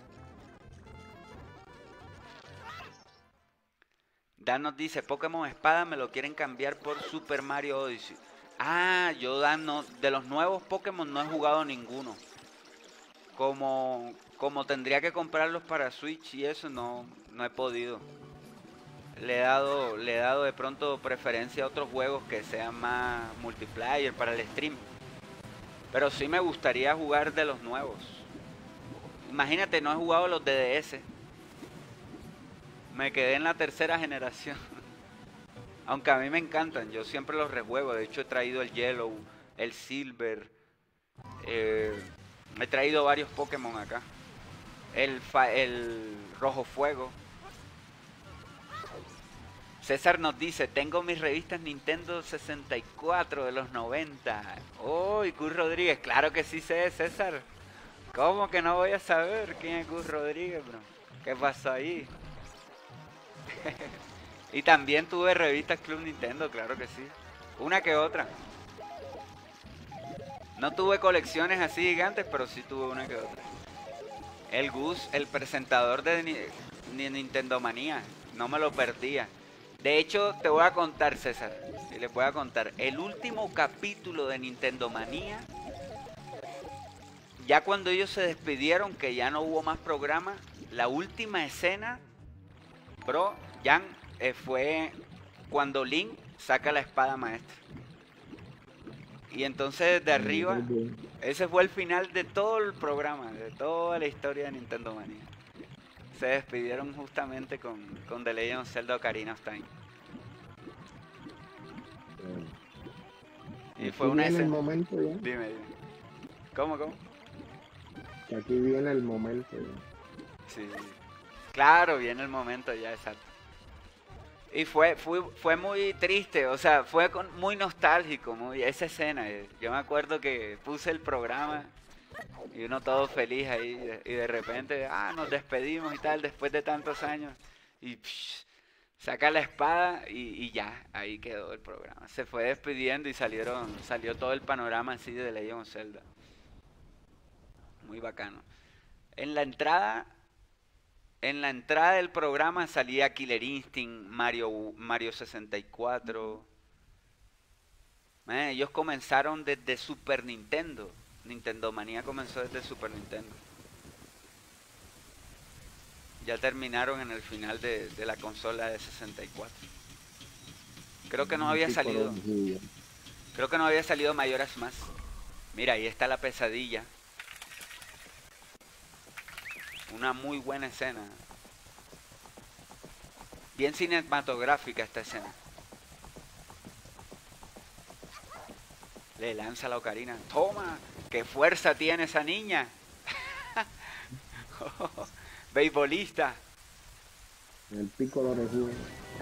Dan nos dice, Pokémon Espada me lo quieren cambiar por Super Mario Odyssey. Ah, yo Dan, no, de los nuevos Pokémon no he jugado ninguno. Como, como tendría que comprarlos para Switch y eso, no, no he podido. Le he dado, le he dado de pronto preferencia a otros juegos que sean más multiplayer para el stream. Pero sí me gustaría jugar de los nuevos. Imagínate, no he jugado los de D S. Me quedé en la tercera generación. Aunque a mí me encantan, yo siempre los rejuego. De hecho he traído el Yellow, el Silver. Eh, he traído varios Pokémon acá. El, el Rojo Fuego. César nos dice, tengo mis revistas Nintendo sesenta y cuatro de los noventa. Oh, y Gus Rodríguez, claro que sí sé, César. ¿Cómo que no voy a saber quién es Gus Rodríguez, bro? ¿Qué pasó ahí? Y también tuve revistas Club Nintendo, claro que sí. Una que otra. No tuve colecciones así gigantes, pero sí tuve una que otra. El Gus, el presentador de Ni Nintendo Manía, no me lo perdía. De hecho, te voy a contar, César, si les voy a contar. El último capítulo de Nintendo Manía, ya cuando ellos se despidieron, que ya no hubo más programa, la última escena, bro, Jan, eh, fue cuando Link saca la espada maestra. Y entonces de arriba, ese fue el final de todo el programa, de toda la historia de Nintendo Manía. Se despidieron justamente con, con The Legend of Zelda Ocarina of Time. Y Aquí fue una viene el escena... momento ya. Dime, dime. ¿Cómo, cómo? Que aquí viene el momento ya. Sí, sí. Claro, viene el momento ya, exacto. Y fue, fue, fue muy triste, o sea, fue con, muy nostálgico, muy, esa escena. eh. Yo me acuerdo que puse el programa y uno todo feliz ahí, de- y de repente, ah, nos despedimos y tal, después de tantos años. Y psh, saca la espada y, y ya, ahí quedó el programa. Se fue despidiendo y salieron, salió todo el panorama así de The Legend of Zelda. Muy bacano. En la entrada, en la entrada del programa salía Killer Instinct, Mario, Mario sesenta y cuatro. Man, ellos comenzaron desde Super Nintendo. Nintendo Manía comenzó desde Super Nintendo. Ya terminaron en el final de, de la consola de sesenta y cuatro. Creo que no había Sí, salido. pero sí, Creo que no había salido Mayoras más. Mira, ahí está la pesadilla. Una muy buena escena. Bien cinematográfica esta escena. Le lanza la ocarina. ¡Toma! ¡Qué fuerza tiene esa niña! Beisbolista. el pico de juego.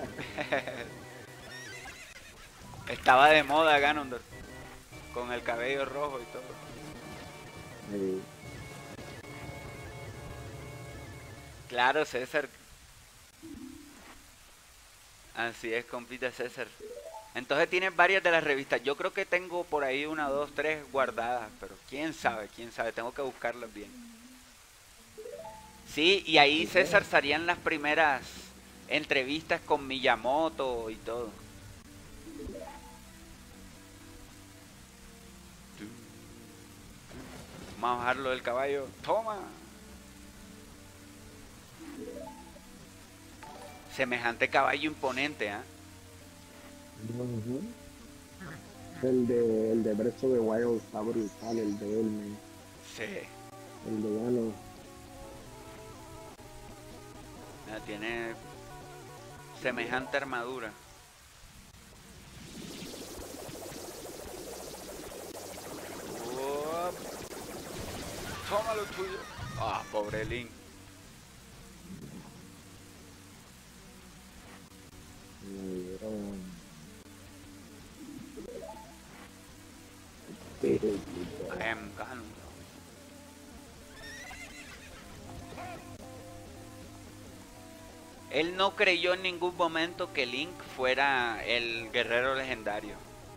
Estaba de moda Ganondorf. Con el cabello rojo y todo. Eh, Claro, César. Así es, compita César. Entonces tienes varias de las revistas. Yo creo que tengo por ahí una, dos, tres guardadas, pero quién sabe, quién sabe. Tengo que buscarlas bien. Sí, y ahí César salían las primeras entrevistas con Miyamoto y todo. Vamos a bajarlo del caballo. ¡Toma! Semejante caballo imponente, ¿ah? ujú. El de, el de Breath of the Wild está brutal, el de él, man. Sí. El de Gano. Ya tiene semejante armadura. Uop. Toma lo tuyo. Ah, pobre Link. Me dieron- Sí, sí, sí, I am Ganon. Él no creyó en ningún momento que Link fuera el guerrero legendario.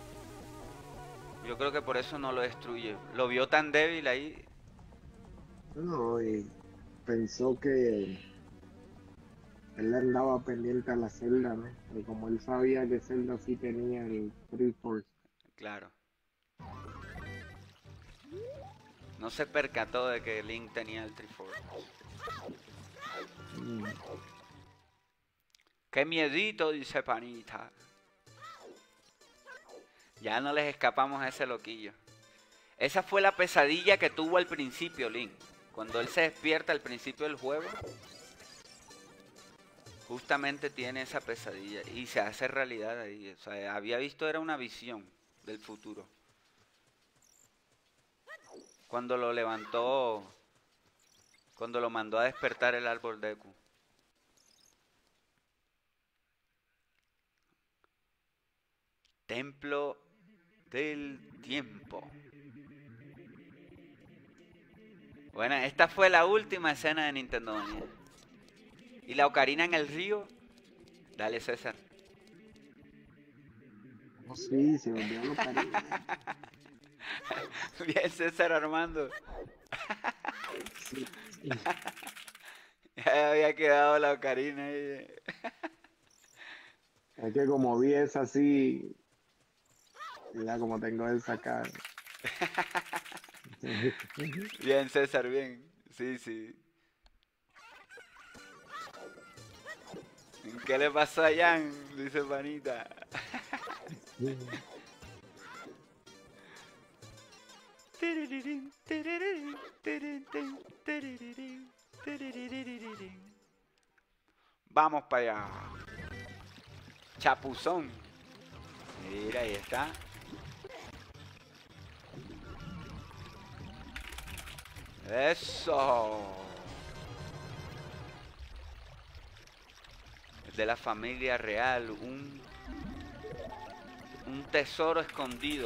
Yo creo que por eso no lo destruye. Lo vio tan débil ahí. no, y pensó que él andaba pendiente a la Zelda, ¿no? Y como él sabía que Zelda sí tenía el Free Force. Claro. No se percató de que Link tenía el Triforce. Mm, ¡Qué miedito! Dice Panita. Ya no les escapamos a ese loquillo. Esa fue la pesadilla que tuvo al principio Link. Cuando él se despierta al principio del juego, justamente tiene esa pesadilla y se hace realidad ahí. O sea, había visto, era una visión del futuro. Cuando lo levantó, cuando lo mandó a despertar el árbol de Deku. Templo del tiempo. Bueno, esta fue la última escena de Nintendo Manía. ¿Y la ocarina en el río? Dale, César. oh, sí, se volvió lo cariño. Bien, César Armando. Sí, sí. Ya había quedado la ocarina ahí. Es que como vi es así, ya como tengo esa cara. Bien, César, bien. Sí, sí. ¿Qué le pasó a Jan? Dice Panita. Vamos para allá. Chapuzón. Mira, ahí está. Eso. De la familia real, un, un tesoro escondido.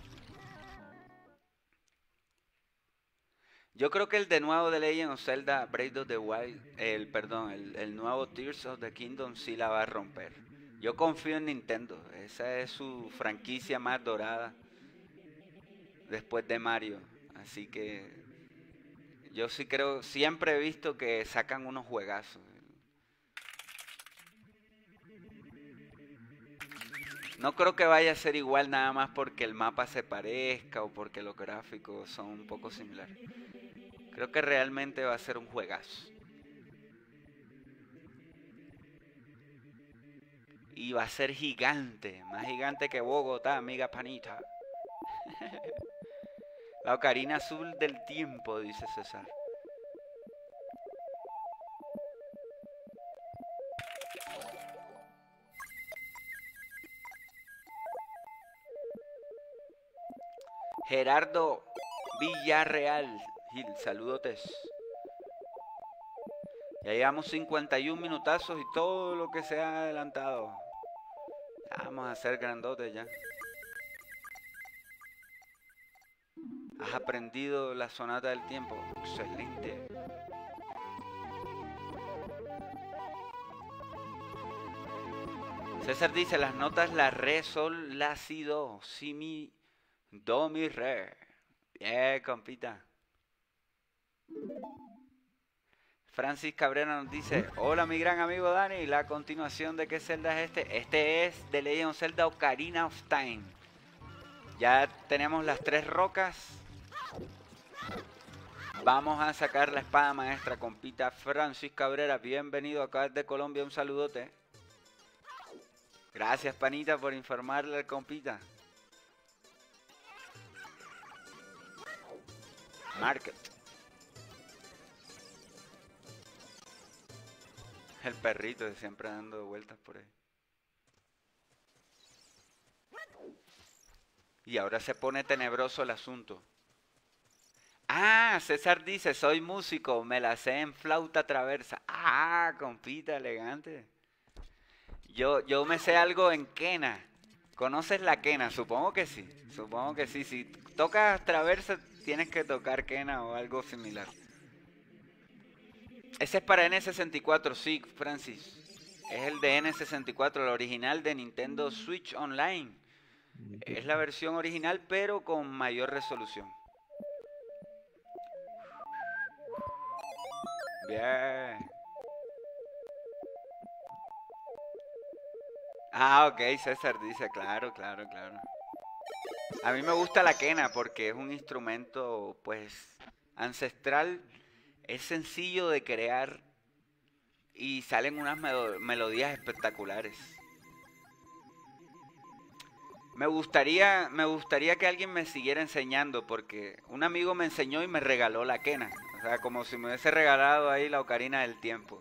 Yo creo que el de nuevo de Legend of Zelda Breath of the Wild, el perdón, el, el nuevo Tears of the Kingdom sí la va a romper. Yo confío en Nintendo, esa es su franquicia más dorada después de Mario, así que yo sí creo, siempre he visto que sacan unos juegazos. No creo que vaya a ser igual nada más porque el mapa se parezca o porque los gráficos son un poco similares. Creo que realmente va a ser un juegazo. Y va a ser gigante, más gigante que Bogotá, amiga Panita. La ocarina azul del tiempo, dice César. Gerardo Villarreal, Gil, saludotes. Ya llevamos cincuenta y un minutazos y todo lo que se ha adelantado. Vamos a hacer grandotes ya. ¿Has aprendido la sonata del tiempo? Excelente. César dice, las notas la, re, sol, la, si, do, si, mi, do, mi, re. Bien, compita. Francis Cabrera nos dice, hola mi gran amigo Dani, la continuación de qué Zelda es este. Este es de Legend of Zelda Ocarina of Time. Ya tenemos las tres rocas. Vamos a sacar la espada maestra, compita Francis Cabrera. Bienvenido acá desde Colombia, un saludote. Gracias, panita, por informarle al compita. Market. El perrito siempre dando vueltas por ahí. Y ahora se pone tenebroso el asunto. Ah, César dice, soy músico, me la sé en flauta traversa. Ah, compita, elegante. Yo, yo me sé algo en quena. ¿Conoces la quena? Supongo que sí. Supongo que sí. Si tocas traversa, tienes que tocar quena o algo similar. Ese es para N sesenta y cuatro, sí, Francis. Es el de N sesenta y cuatro, el original de Nintendo Switch Online. Es la versión original, pero con mayor resolución. Bien. Ah, ok, César dice, claro, claro, claro. A mí me gusta la quena porque es un instrumento, pues, ancestral. Es sencillo de crear y salen unas melodías espectaculares. Me gustaría, me gustaría que alguien me siguiera enseñando porque un amigo me enseñó y me regaló la quena. O sea, como si me hubiese regalado ahí la ocarina del tiempo.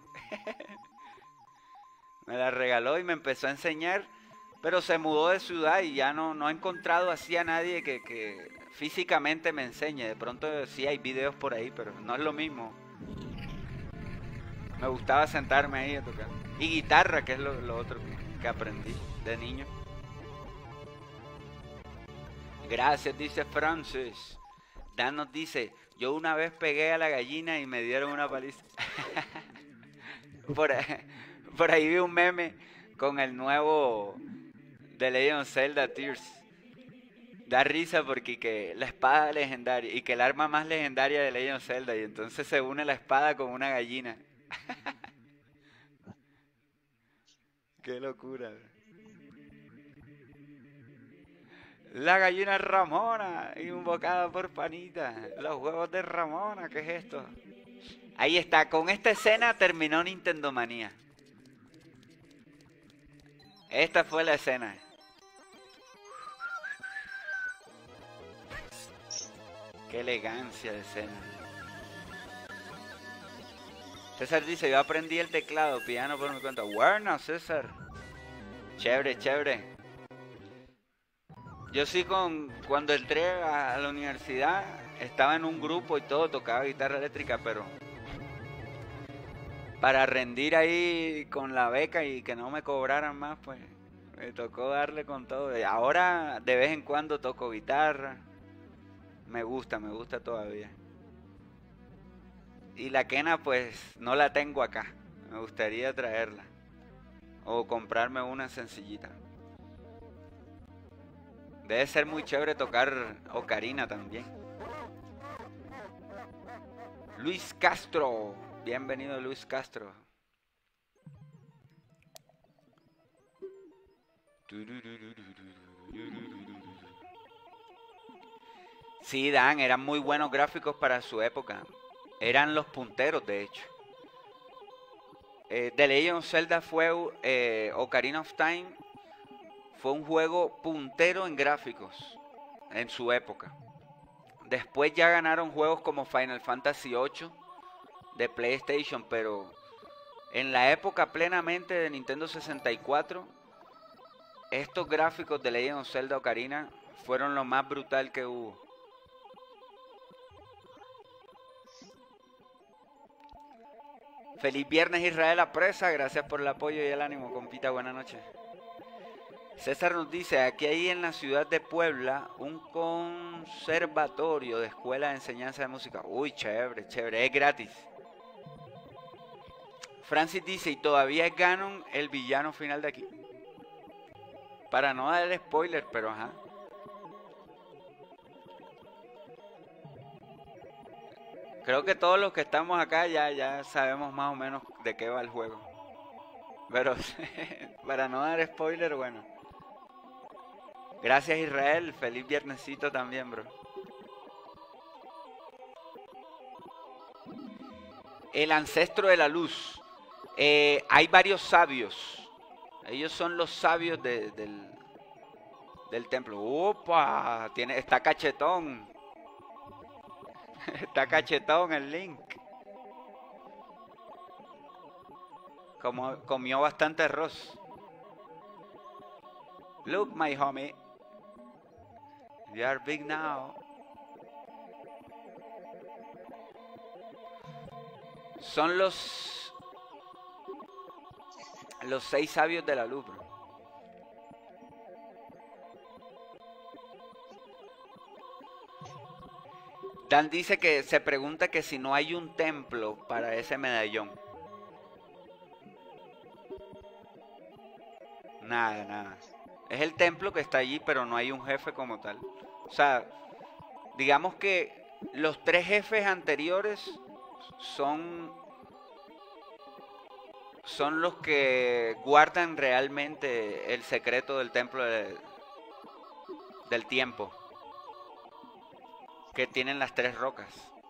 Me la regaló y me empezó a enseñar, pero se mudó de ciudad y ya no, no he encontrado así a nadie que, que físicamente me enseñe. De pronto sí hay videos por ahí, pero no es lo mismo. Me gustaba sentarme ahí a tocar. Y guitarra, que es lo, lo otro que, que aprendí de niño. Gracias, dice Francis. Dan nos dice, yo una vez pegué a la gallina y me dieron una paliza. por, ahí, por ahí vi un meme con el nuevo de Legend of Zelda Tears. Da risa porque que la espada legendaria y que el arma más legendaria de Legend of Zelda y entonces se une la espada con una gallina. Qué locura. La gallina Ramona, invocada por Panita. Los huevos de Ramona, ¿qué es esto? Ahí está, con esta escena terminó Nintendo Manía. Esta fue la escena. Qué elegancia de escena. César dice, yo aprendí el teclado, piano por mi cuenta. Bueno, César. Chévere, chévere. Yo sí, con cuando entré a la universidad, estaba en un grupo y todo, tocaba guitarra eléctrica, pero para rendir ahí con la beca y que no me cobraran más, pues me tocó darle con todo. Ahora de vez en cuando toco guitarra. Me gusta, me gusta todavía. Y la quena pues no la tengo acá. Me gustaría traerla. O comprarme una sencillita. Debe ser muy chévere tocar ocarina también. Luis Castro. Bienvenido, Luis Castro. Sí, Dan, eran muy buenos gráficos para su época. Eran los punteros, de hecho. Eh, The Legend of Zelda fue, eh, Ocarina of Time, fue un juego puntero en gráficos en su época. Después ya ganaron juegos como Final Fantasy ocho de PlayStation, pero en la época plenamente de Nintendo sesenta y cuatro, estos gráficos de Legend of Zelda Ocarina fueron lo más brutal que hubo. Feliz viernes, Israel Apresa. Gracias por el apoyo y el ánimo, compita. Buenas noches. César nos dice, aquí hay en la ciudad de Puebla un conservatorio de escuela de enseñanza de música. Uy, chévere, chévere. Es gratis. Francis dice, y todavía es Ganon el villano final de aquí. Para no dar spoiler, pero ajá. Creo que todos los que estamos acá ya, ya sabemos más o menos de qué va el juego. Pero para no dar spoiler, bueno. Gracias, Israel. Feliz viernesito también, bro. El ancestro de la luz. Eh, hay varios sabios. Ellos son los sabios de, del, del templo. ¡Opa! Tiene, está cachetón. Está cachetón el Link. Como, comió bastante arroz. Look, my homie. You are big now. Son los los seis sabios de la luz, bro. Dan dice que se pregunta que si no hay un templo para ese medallón. Nada, nada. Es el templo que está allí, pero no hay un jefe como tal. O sea, digamos que los tres jefes anteriores son, son los que guardan realmente el secreto del templo de, del tiempo. Que tienen las tres rocas.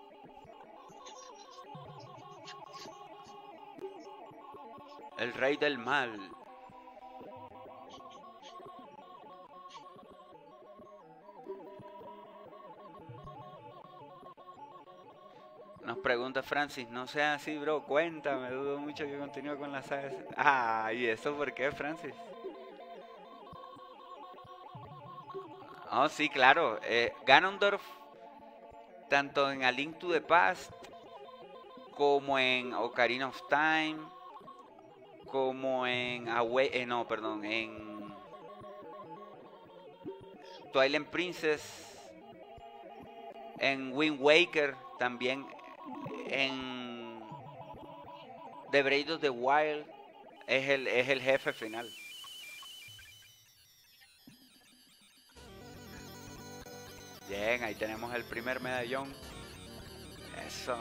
El rey del mal. Nos pregunta Francis, no sea así, bro, cuéntame, dudo mucho que continúe con la saga. Ah, ¿y eso por qué, Francis? Oh, sí, claro. Eh, Ganondorf, tanto en A Link to the Past, como en Ocarina of Time, como en Away, eh, no, perdón, en Twilight Princess, en Wind Waker, también en The Breath of the Wild, es el, es el jefe final. Bien, ahí tenemos el primer medallón. Eso.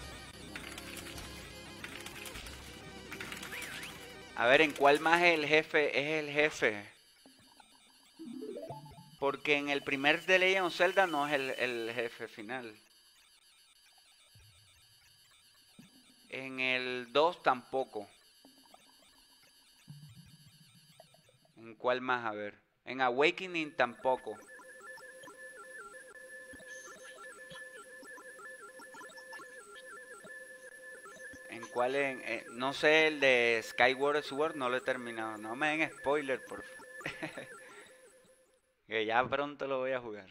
A ver, ¿en cuál más el jefe es el jefe? Porque en el primer The Legend of Zelda no es el, el jefe final. En el dos tampoco. ¿En cuál más? A ver. En Awakening tampoco. ¿En cuál? En, eh, no sé, el de Skyward Sword no lo he terminado. No me den spoiler, por favor. Que ya pronto lo voy a jugar.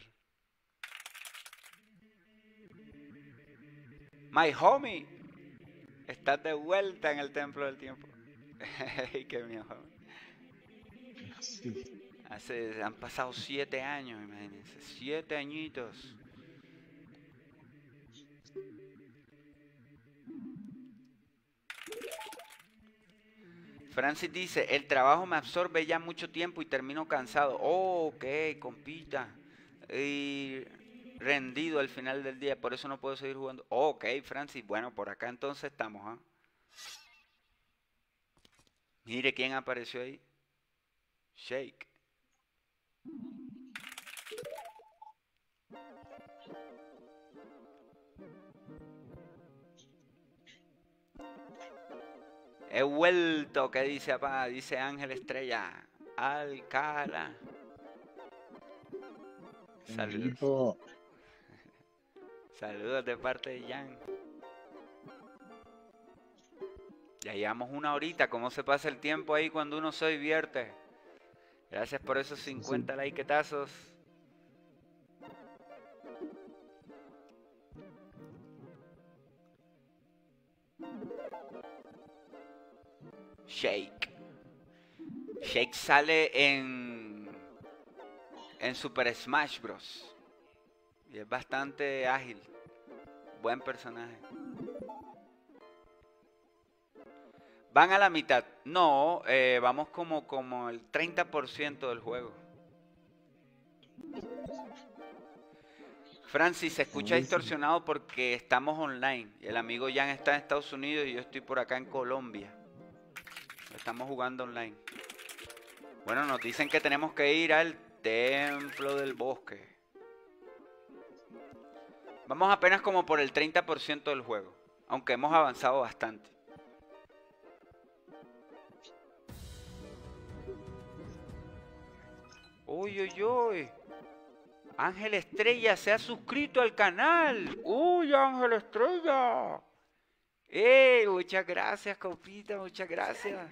My homie. Estás de vuelta en el templo del tiempo. Que mi homie. Sí. Hace, han pasado siete años, imagínense. Siete añitos. Francis dice, el trabajo me absorbe ya mucho tiempo y termino cansado. Oh, ok, compita. Y rendido al final del día, por eso no puedo seguir jugando. Oh, ok, Francis, bueno, por acá entonces estamos, ¿ah? Mire quién apareció ahí. Shake. He vuelto, que dice papá, dice Ángel Estrella. Alcala. Saludos. Amigo, Saludos de parte de Jan. Ya llevamos una horita. ¿Cómo se pasa el tiempo ahí cuando uno se divierte? Gracias por esos cincuenta liketazos. Shake. Shake sale en en Super Smash Bros. Y es bastante ágil. Buen personaje. Van a la mitad. No, eh, vamos como, como el treinta por ciento del juego. Francis, se escucha distorsionado porque estamos online. El amigo Jan está en Estados Unidos y yo estoy por acá en Colombia. Estamos jugando online. Bueno, nos dicen que tenemos que ir al Templo del Bosque. Vamos apenas como por el treinta por ciento del juego. Aunque hemos avanzado bastante. Uy, uy, uy. Ángel Estrella se ha suscrito al canal. Uy, Ángel Estrella. ¡Eh! Muchas gracias, compita. Muchas gracias.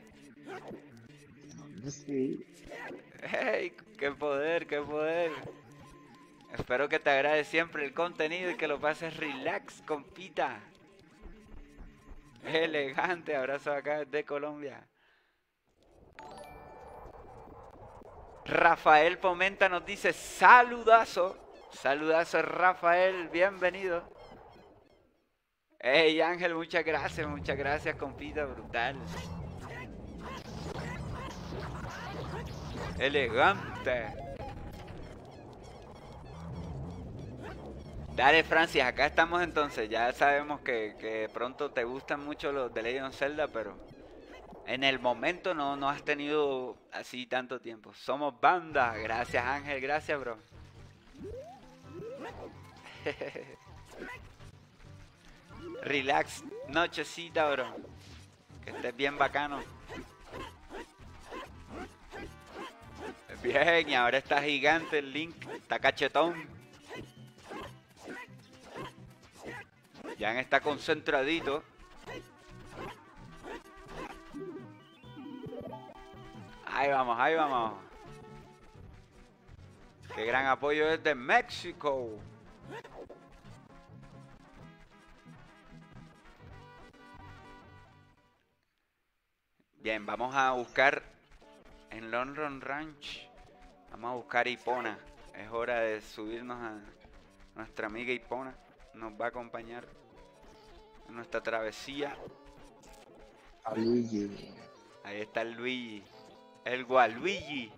Sí. ¡Ey! ¡Qué poder, qué poder! Espero que te agrade siempre el contenido y que lo pases relax, compita. Elegante. Abrazo acá desde Colombia. Rafael Pomenta nos dice saludazo. Saludazo, Rafael, bienvenido. Hey Ángel, muchas gracias, muchas gracias, compita, brutal. Elegante. Dale, Francis, acá estamos entonces. Ya sabemos que, que pronto te gustan mucho los de Legend of Zelda, pero en el momento no, no has tenido así tanto tiempo. Somos banda. Gracias, Ángel. Gracias, bro. Relax. Nochecita, bro. Que estés bien bacano. Bien, y ahora está gigante el Link. Está cachetón. Jan está concentradito. Ahí vamos, ahí vamos. Qué gran apoyo desde México. Bien, vamos a buscar en London Ranch. Vamos a buscar Ipona. Es hora de subirnos a nuestra amiga Ipona. Nos va a acompañar en nuestra travesía. a Luigi. Ahí está el Luigi. El Gualuigi.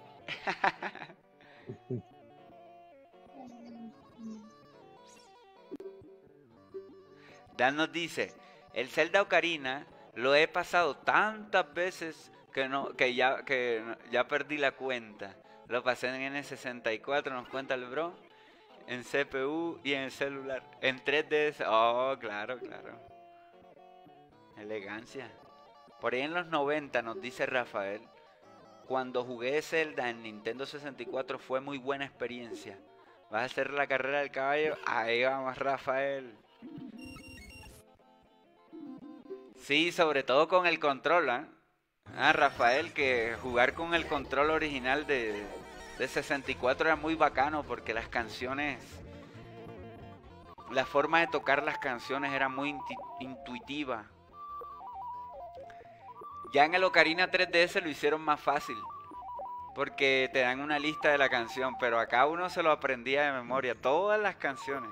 Dan nos dice, el Zelda Ocarina lo he pasado tantas veces que no que ya que ya perdí la cuenta. Lo pasé en N sesenta y cuatro, nos cuenta el bro, en C P U y en el celular, en tres D S. Oh, claro, claro. Elegancia. Por ahí en los noventa nos dice Rafael. cuando jugué Zelda en Nintendo sesenta y cuatro fue muy buena experiencia. ¿Vas a hacer la carrera del caballo? Ahí vamos, Rafael. Sí, sobre todo con el control, ¿eh? Ah, Rafael, que jugar con el control original de, de sesenta y cuatro era muy bacano porque las canciones, la forma de tocar las canciones era muy intuitiva. Ya en el Ocarina tres D S lo hicieron más fácil porque te dan una lista de la canción, pero acá uno se lo aprendía de memoria, todas las canciones.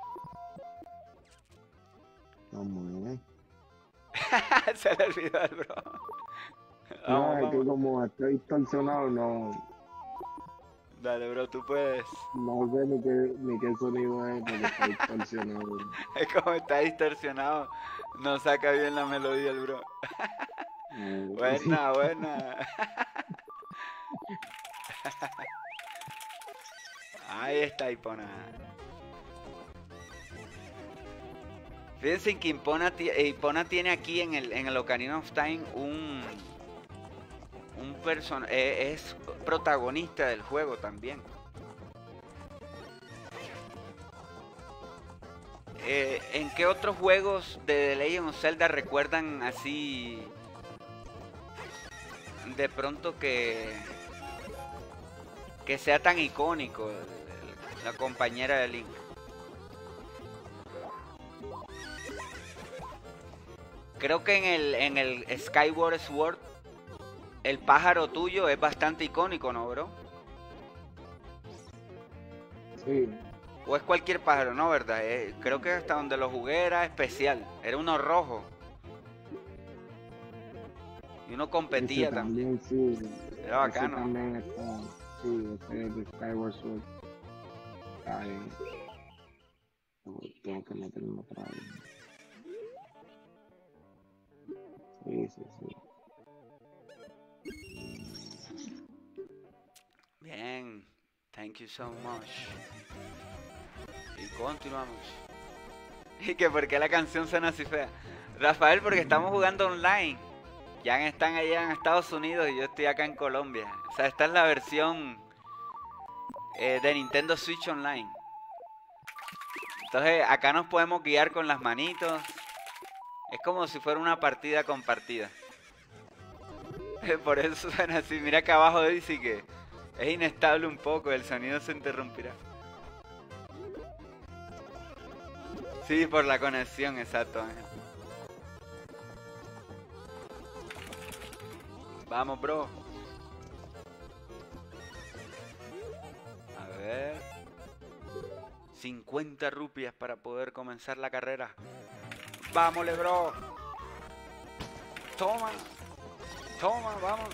No, muy Se le olvidó al bro. No, Vamos, es que vamos. como estoy torsionado, no, Dale, bro, tú puedes. no sé ni qué, ni qué sonido es porque estoy torsionado. Es como está distorsionado, no saca bien la melodía el bro. Eh, Buena, buena. Ahí está Hipona. Fíjense que Hipona, Hipona tiene aquí en el, en el Ocarina of Time un, un person eh, es protagonista del juego también. Eh, ¿En qué otros juegos de The Legend of Zelda recuerdan así de pronto que que sea tan icónico el- el- la compañera de Link? Creo que en el en el Skyward Sword el pájaro tuyo es bastante icónico, ¿no, bro? Sí, O es cualquier pájaro, ¿no? ¿Verdad? Eh, creo que hasta donde lo jugué era especial, era uno rojo. Y uno competía ese también. también, sí. Era Ese bacano. también está, sí, ese es de Skyward Sword. Está bien. Tengo que meterme otra vez. Sí, sí, sí. Bien, thank you so much. Y continuamos. ¿Y que por qué la canción suena así fea? Rafael, porque estamos jugando online. Ya están allá en Estados Unidos y yo estoy acá en Colombia. O sea, esta es la versión eh, de Nintendo Switch Online. Entonces, acá nos podemos guiar con las manitos. Es como si fuera una partida compartida. Por eso suena así. Mira que abajo dice que es inestable un poco, el sonido se interrumpirá. Sí, por la conexión, exacto, Ángel. Vamos, bro. A ver. cincuenta rupias para poder comenzar la carrera. Vámosle, bro. Toma. Toma, vamos.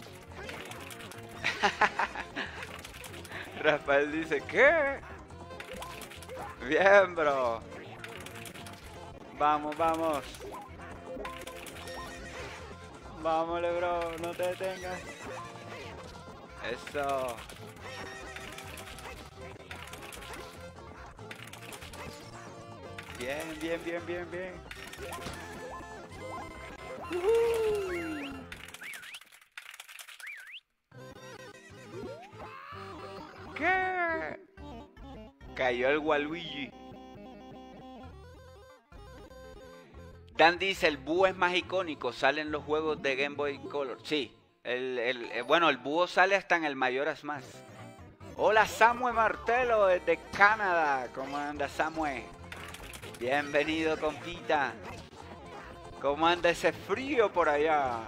Rafael dice, ¿qué? Bien, bro. Vamos, vamos. Vámonos, bro, no te detengas. Eso. Bien, bien, bien, bien, bien. Uh-huh. ¿Qué? Cayó el Waluigi. Dan dice, el búho es más icónico, sale en los juegos de Game Boy Color. Sí, el, el, el, bueno, el búho sale hasta en el Majora's Mask. Hola, Samuel Martelo desde Canadá. ¿Cómo anda, Samuel? Bienvenido, compita. ¿Cómo anda ese frío por allá?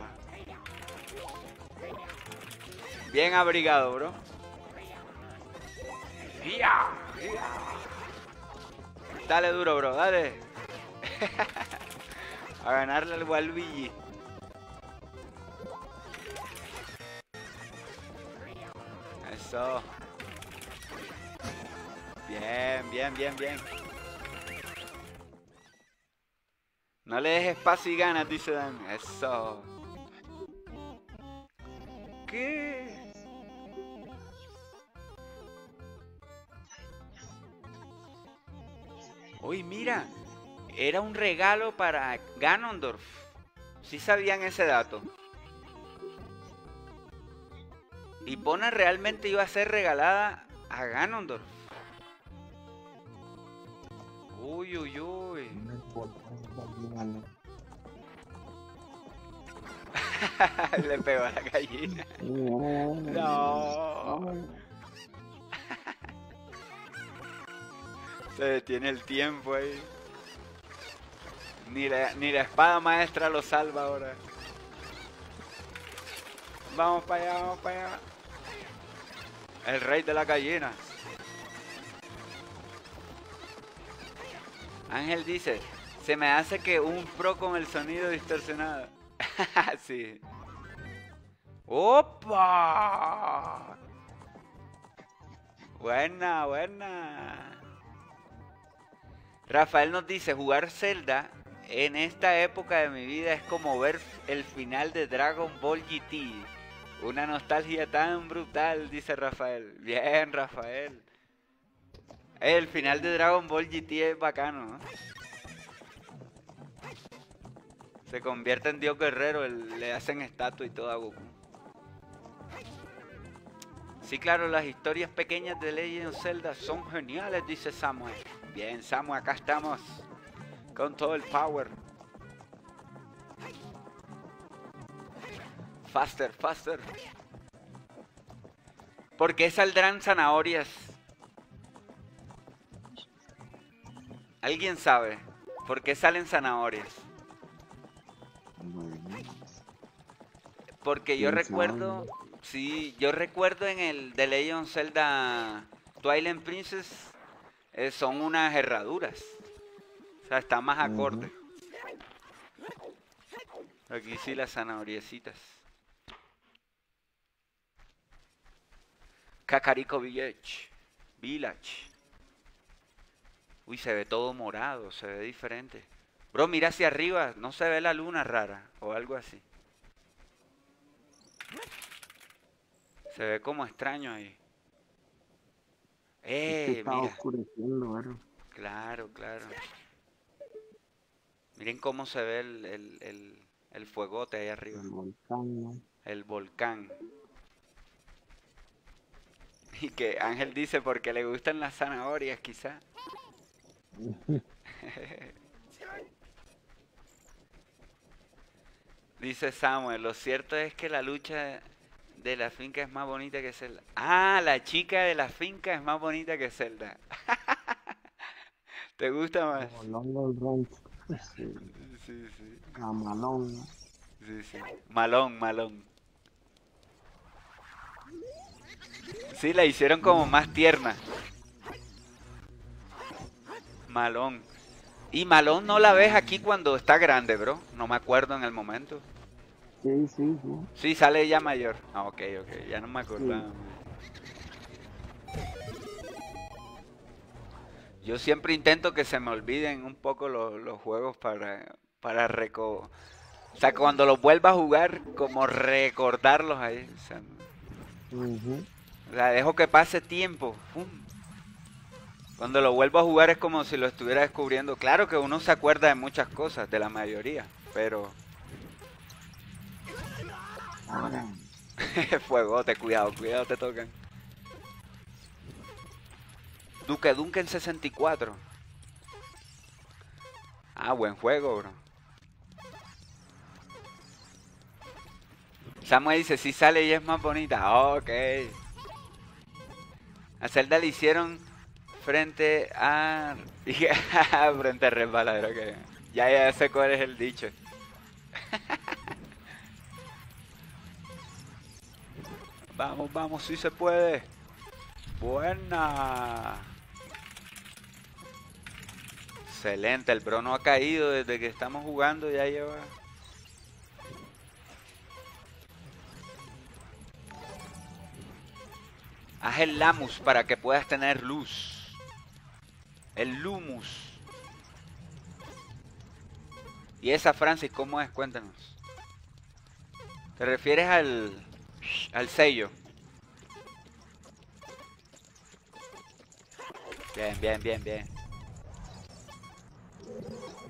Bien abrigado, bro. ¡Ya! ¡Ya! Dale duro, bro, dale. A ganarle al Waluigi. Eso. Bien, bien, bien, bien. No le dejes espacio y ganas, dice Dan. Eso. ¿Qué? Uy, mira. Era un regalo para Ganondorf. ¿Sí sabían ese dato? Ipona realmente iba a ser regalada a Ganondorf. Uy, uy, uy. Le pegó a la gallina. No. Se detiene el tiempo ahí. Ni la, ni la espada maestra lo salva ahora. Vamos para allá, vamos para allá. El rey de la gallina. Ángel dice, se me hace que un pro con el sonido distorsionado. Sí. ¡Opa! Buena, buena. Rafael nos dice, jugar Zelda en esta época de mi vida es como ver el final de Dragon Ball G T. Una nostalgia tan brutal, dice Rafael. Bien, Rafael. El final de Dragon Ball G T es bacano, ¿no? Se convierte en Dios Guerrero, el, le hacen estatua y todo a Goku. Sí, claro, las historias pequeñas de Legend of Zelda son geniales, dice Samuel. Bien, Samuel, acá estamos. Con todo el power. Faster, faster. ¿Por qué saldrán zanahorias? ¿Alguien sabe? ¿Por qué salen zanahorias? Porque yo recuerdo... Sí, yo recuerdo en el The Legend of Zelda Twilight Princess eh, son unas herraduras. O sea, está más acorde. Uh-huh. Aquí sí las zanahoriecitas. Kakariko Village. Village. Uy, se ve todo morado, se ve diferente. Bro, mira hacia arriba, no se ve la luna rara o algo así. Se ve como extraño ahí. ¡Eh! Es que está mira. oscureciendo, ¿verdad? Claro, claro. Miren cómo se ve el, el, el, el fuegote ahí arriba. El volcán, ¿no? El volcán. Y que Ángel dice porque le gustan las zanahorias, quizá. Dice Samuel, lo cierto es que la lucha de la finca es más bonita que Zelda. Ah, la chica de la finca es más bonita que Zelda. ¿Te gusta más? Como London Ranch. Sí. Sí, sí. A Malón. Sí, sí. Malón, malón. Sí, la hicieron como más tierna. Malón. Y Malón no la ves aquí cuando está grande, bro. No me acuerdo en el momento. Sí, sí, sí. Sí, sale ya mayor. Ah, ok, ok. Ya no me acordaba. Sí. Yo siempre intento que se me olviden un poco los, los juegos para, para reco... O sea, cuando los vuelva a jugar, como recordarlos ahí. O sea, Uh-huh. o sea, dejo que pase tiempo. ¡Pum! Cuando lo vuelvo a jugar es como si lo estuviera descubriendo. Claro que uno se acuerda de muchas cosas, de la mayoría, pero... Ahora. Fuegote, cuidado, cuidado, te tocan. Duke Nukem sesenta y cuatro. Ah, buen juego, bro. Samuel dice, si sale y es más bonita. Ok. A Zelda le hicieron frente a... frente a resbaladero, que ya, ya sé cuál es el dicho. Vamos, vamos, sí se puede. Buena. Excelente, el bro no ha caído desde que estamos jugando, ya lleva... Haz el Lamus para que puedas tener luz. El Lumus. ¿Y esa, Francis, cómo es? Cuéntanos. ¿Te refieres al, al sello? Bien, bien, bien, bien.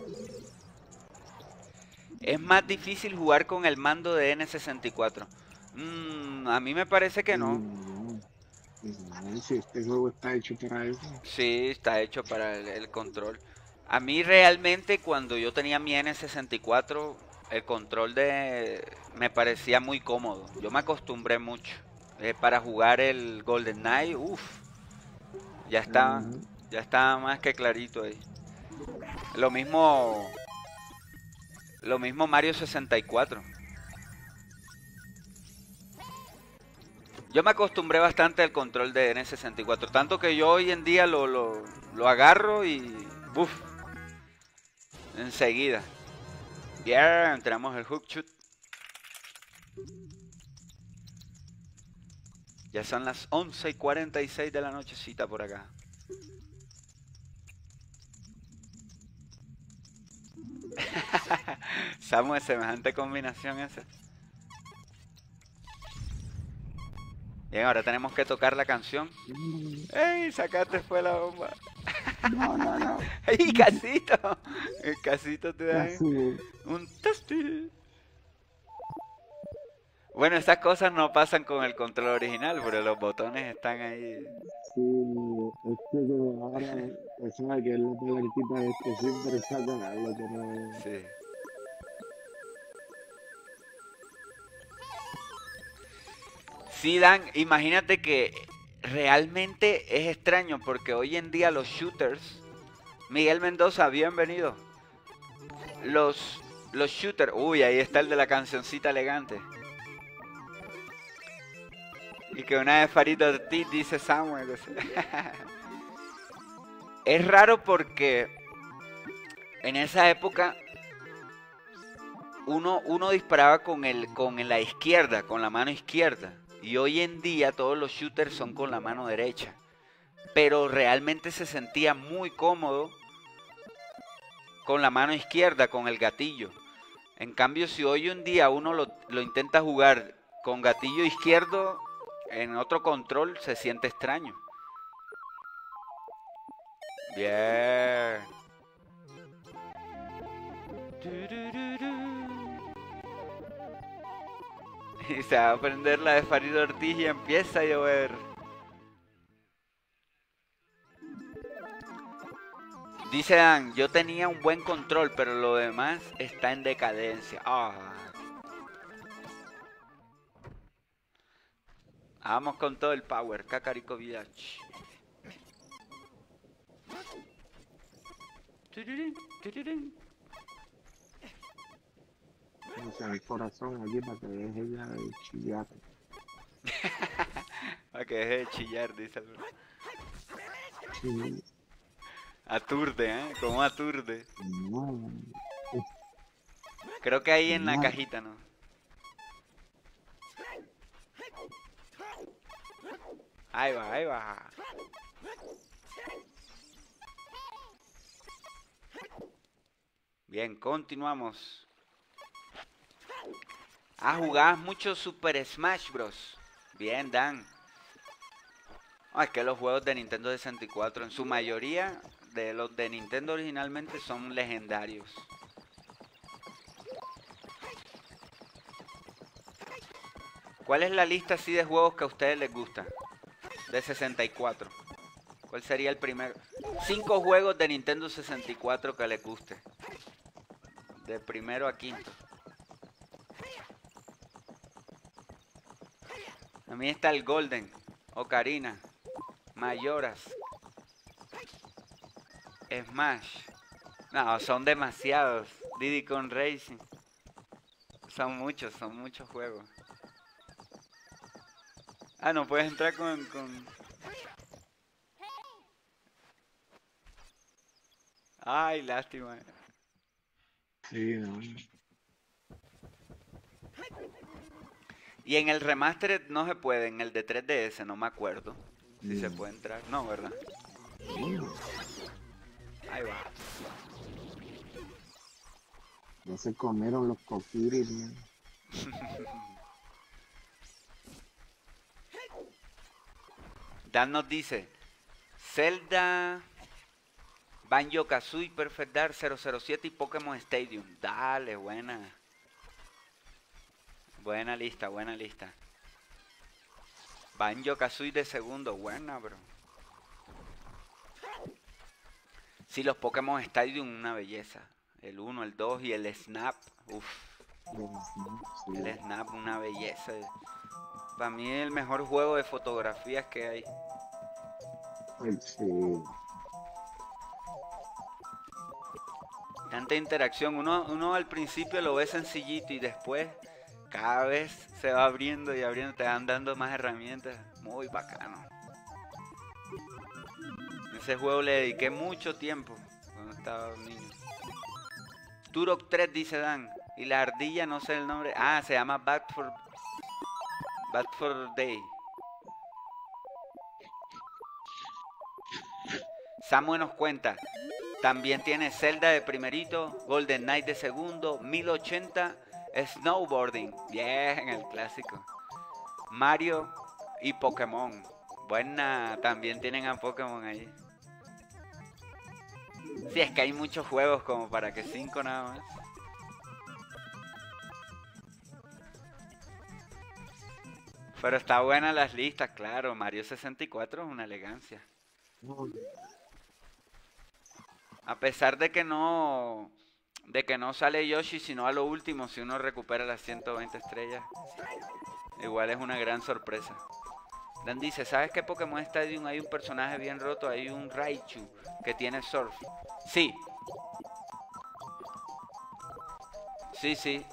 Es más difícil jugar con el mando de N sesenta y cuatro. Mm, a mí me parece que no. No, no, si este juego está hecho para eso. Sí, está hecho para el, el control. A mí realmente cuando yo tenía mi N sesenta y cuatro, el control de me parecía muy cómodo. Yo me acostumbré mucho. Eh, para jugar el Golden Knight, uff, ya está, Ujú. ya está más que clarito ahí. Lo mismo, lo mismo Mario sesenta y cuatro. Yo me acostumbré bastante al control de N sesenta y cuatro, tanto que yo hoy en día lo, lo, lo agarro y uff, enseguida. Bien, tenemos el hook shoot. Ya son las once y cuarenta y seis de la nochecita por acá. Samuel, semejante combinación esa. Bien, ahora tenemos que tocar la canción. ¡Ey! Sacaste fue la bomba. No, no, no. ¡Ey, Casito! El Casito te da Casi. un tosti. Bueno, estas cosas no pasan con el control original, pero los botones están ahí. Sí, es que como ahora, o sea, que es la palanquita de esto siempre sacan algo que no. Sí. Sí, Dan, imagínate que realmente es extraño porque hoy en día los shooters, Miguel Mendoza, bienvenido. Los, los shooters, uy, ahí está el de la cancioncita elegante. Y que una vez Farito de ti dice Samuel. Es raro porque en esa época uno, uno disparaba con, el, con la izquierda, con la mano izquierda. Y hoy en día todos los shooters son con la mano derecha. Pero realmente se sentía muy cómodo con la mano izquierda, con el gatillo. En cambio, si hoy en día uno lo, lo intenta jugar con gatillo izquierdo, en otro control se siente extraño. Bien. Y se va a prender la de Farid Ortiz y empieza a llover. Dice Dan, yo tenía un buen control, pero lo demás está en decadencia. Ah. Vamos con todo el power, Kakariko Village. O sea, el corazón aquí para que deje ya de chillar. Para que deje de chillar, dice el... Sí. Aturde, ¿eh? Como aturde. No, Creo que ahí en la no. cajita, ¿no? Ahí va, ahí va. Bien, continuamos. Ah, jugabas mucho Super Smash Bros. Bien, Dan. Ah, es que los juegos de Nintendo sesenta y cuatro, en su mayoría, de los de Nintendo originalmente, son legendarios. ¿Cuál es la lista así de juegos que a ustedes les gusta? De sesenta y cuatro. ¿Cuál sería el primero? Cinco juegos de Nintendo sesenta y cuatro que les guste. De primero a quinto. A mí está el Golden, Ocarina, Mayoras, Smash. No, son demasiados. Diddy Kong Racing. Son muchos, son muchos juegos. Ah, no puedes entrar con... con... Ay, lástima. Sí, no. Y en el remastered no se puede, en el de tres D S no me acuerdo si se Mm. puede entrar. No, ¿verdad? Ahí va. Ya se comieron los coquiris, man. Dan nos dice, Zelda, Banjo-Kazooie, Perfect Dark, cero cero siete y Pokémon Stadium. Dale, buena. Buena lista, buena lista. Banjo-Kazooie de segundo, buena, bro. Sí, los Pokémon Stadium, una belleza. El uno, el dos y el Snap. Uf, Sí. el Snap, una belleza. Para mí el mejor juego de fotografías que hay. Sí. Tanta interacción. Uno, uno al principio lo ve sencillito y después cada vez se va abriendo y abriendo. Te van dando más herramientas. Muy bacano. Ese juego le dediqué mucho tiempo cuando estaba niño. Turok tres dice Dan. Y la ardilla, no sé el nombre. Ah, se llama Bad for, Bad for Day. Samuel nos cuenta. También tiene Zelda de primerito, Golden Knight de segundo, mil ochenta, Snowboarding. Bien, el clásico. Mario y Pokémon. Buena, también tienen a Pokémon ahí. Sí, es que hay muchos juegos como para que cinco nada más. Pero está buena las listas, claro. Mario sesenta y cuatro es una elegancia. A pesar de que no de que no sale Yoshi, sino a lo último, si uno recupera las ciento veinte estrellas, igual es una gran sorpresa. Dan dice, ¿sabes qué Pokémon Stadium hay un personaje bien roto? Hay un Raichu que tiene surf. Sí. Sí, sí.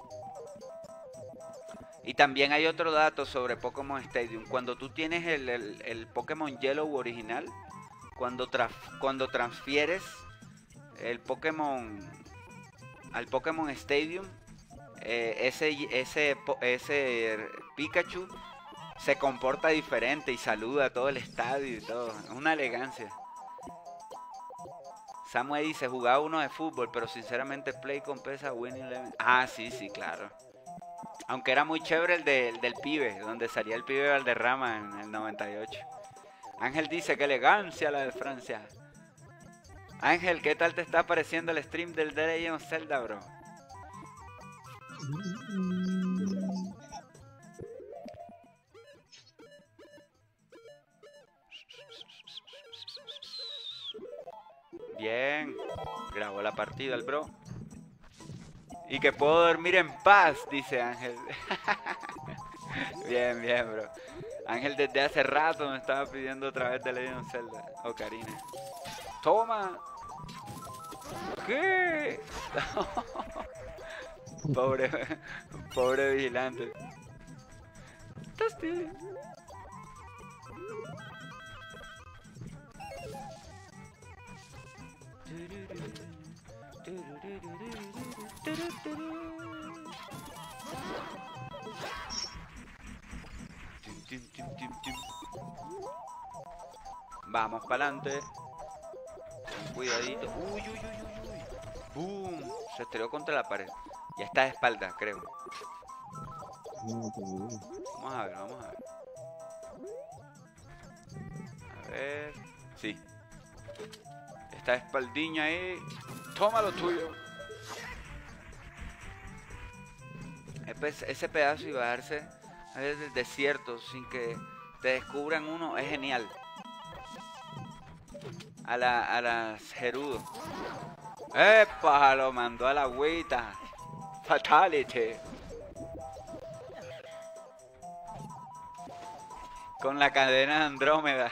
Y también hay otro dato sobre Pokémon Stadium. Cuando tú tienes el, el, el Pokémon Yellow original, cuando, tra cuando transfieres el Pokémon al Pokémon Stadium, eh, ese, ese, ese Pikachu se comporta diferente y saluda a todo el estadio y todo. Es una elegancia. Samuel dice, jugaba uno de fútbol, pero sinceramente Play compensa Winning Eleven. Ah, sí, sí, claro. Aunque era muy chévere el, de, el del pibe, donde salía el pibe Valderrama en el noventa y ocho. Ángel dice, qué elegancia la de Francia. Ángel, ¿qué tal te está pareciendo el stream del The Legend of Zelda, bro? Bien, grabó la partida el bro. Y que puedo dormir en paz, dice Ángel. Bien, bien, bro. Ángel desde hace rato me estaba pidiendo otra vez The Legend of Zelda. O Karina. ¡Toma! ¿Qué? Pobre, pobre vigilante. Tosti. Vamos para adelante. Cuidadito. Uy, uy, uy, uy, uy. Boom. Se estrelló contra la pared. Ya está de espalda, creo. Vamos a ver, vamos a ver. A ver. Sí. Está espaldiña ahí. Toma lo tuyo. Ese pedazo y bajarse desde el desierto sin que te descubran uno es genial. A, la, a las Gerudo. ¡Epa! Lo mandó a la agüita. Fatality. Con la cadena de Andrómeda.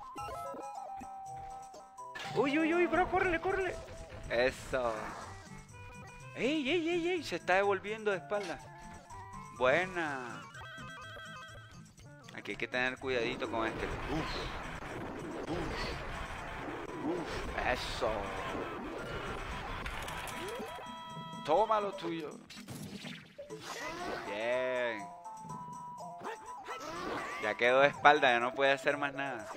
Uy, uy, uy, bro, córrele, córrele. Eso. Ey, ey, ey, ey, se está devolviendo de espalda. Buena. Aquí hay que tener cuidadito con este. Uf. Uf. Uf. Eso. Toma lo tuyo. Bien. Ya quedó de espalda, ya no puede hacer más nada.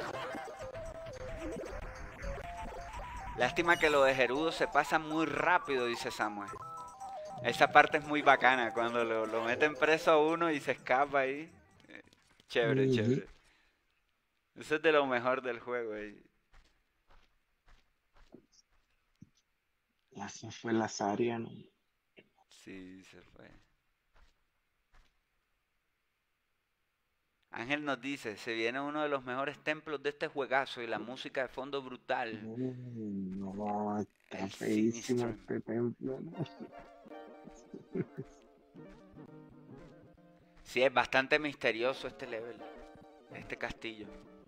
Lástima que lo de Gerudo se pasa muy rápido, dice Samuel. Esa parte es muy bacana, cuando lo, lo meten preso a uno y se escapa ahí. Chévere, Ujú. chévere. Eso es de lo mejor del juego ahí. Ya se fue la Saria, ¿no? Sí, se fue. Ángel nos dice, se viene uno de los mejores templos de este juegazo y la música de fondo brutal. Mm, No, está El feísimo Sinistro. este templo, ¿no? Sí, es bastante misterioso este level, este castillo.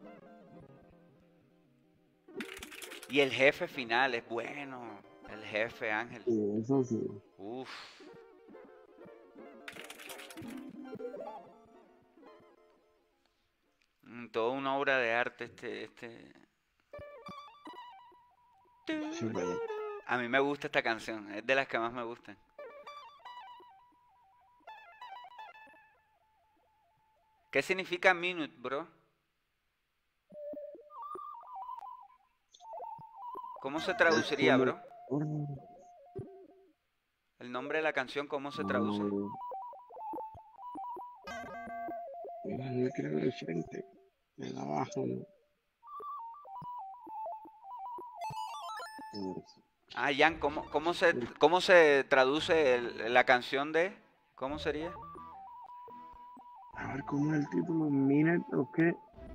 Y el jefe final es bueno, el jefe Ángel. Sí, eso sí. Uf. Mm, Toda una obra de arte este, este. Sí, vaya. A mí me gusta esta canción, es de las que más me gustan. ¿Qué significa minute, bro? ¿Cómo se traduciría, bro? Mm, El nombre de la canción, ¿cómo se traduce? no, mira, yo creo de frente, de abajo, ¿no? Eso. Ah, Jan, ¿cómo, cómo se, cómo se traduce el- la canción de? ¿Cómo sería? A ver, ¿cómo es el título? Minute, ¿o qué?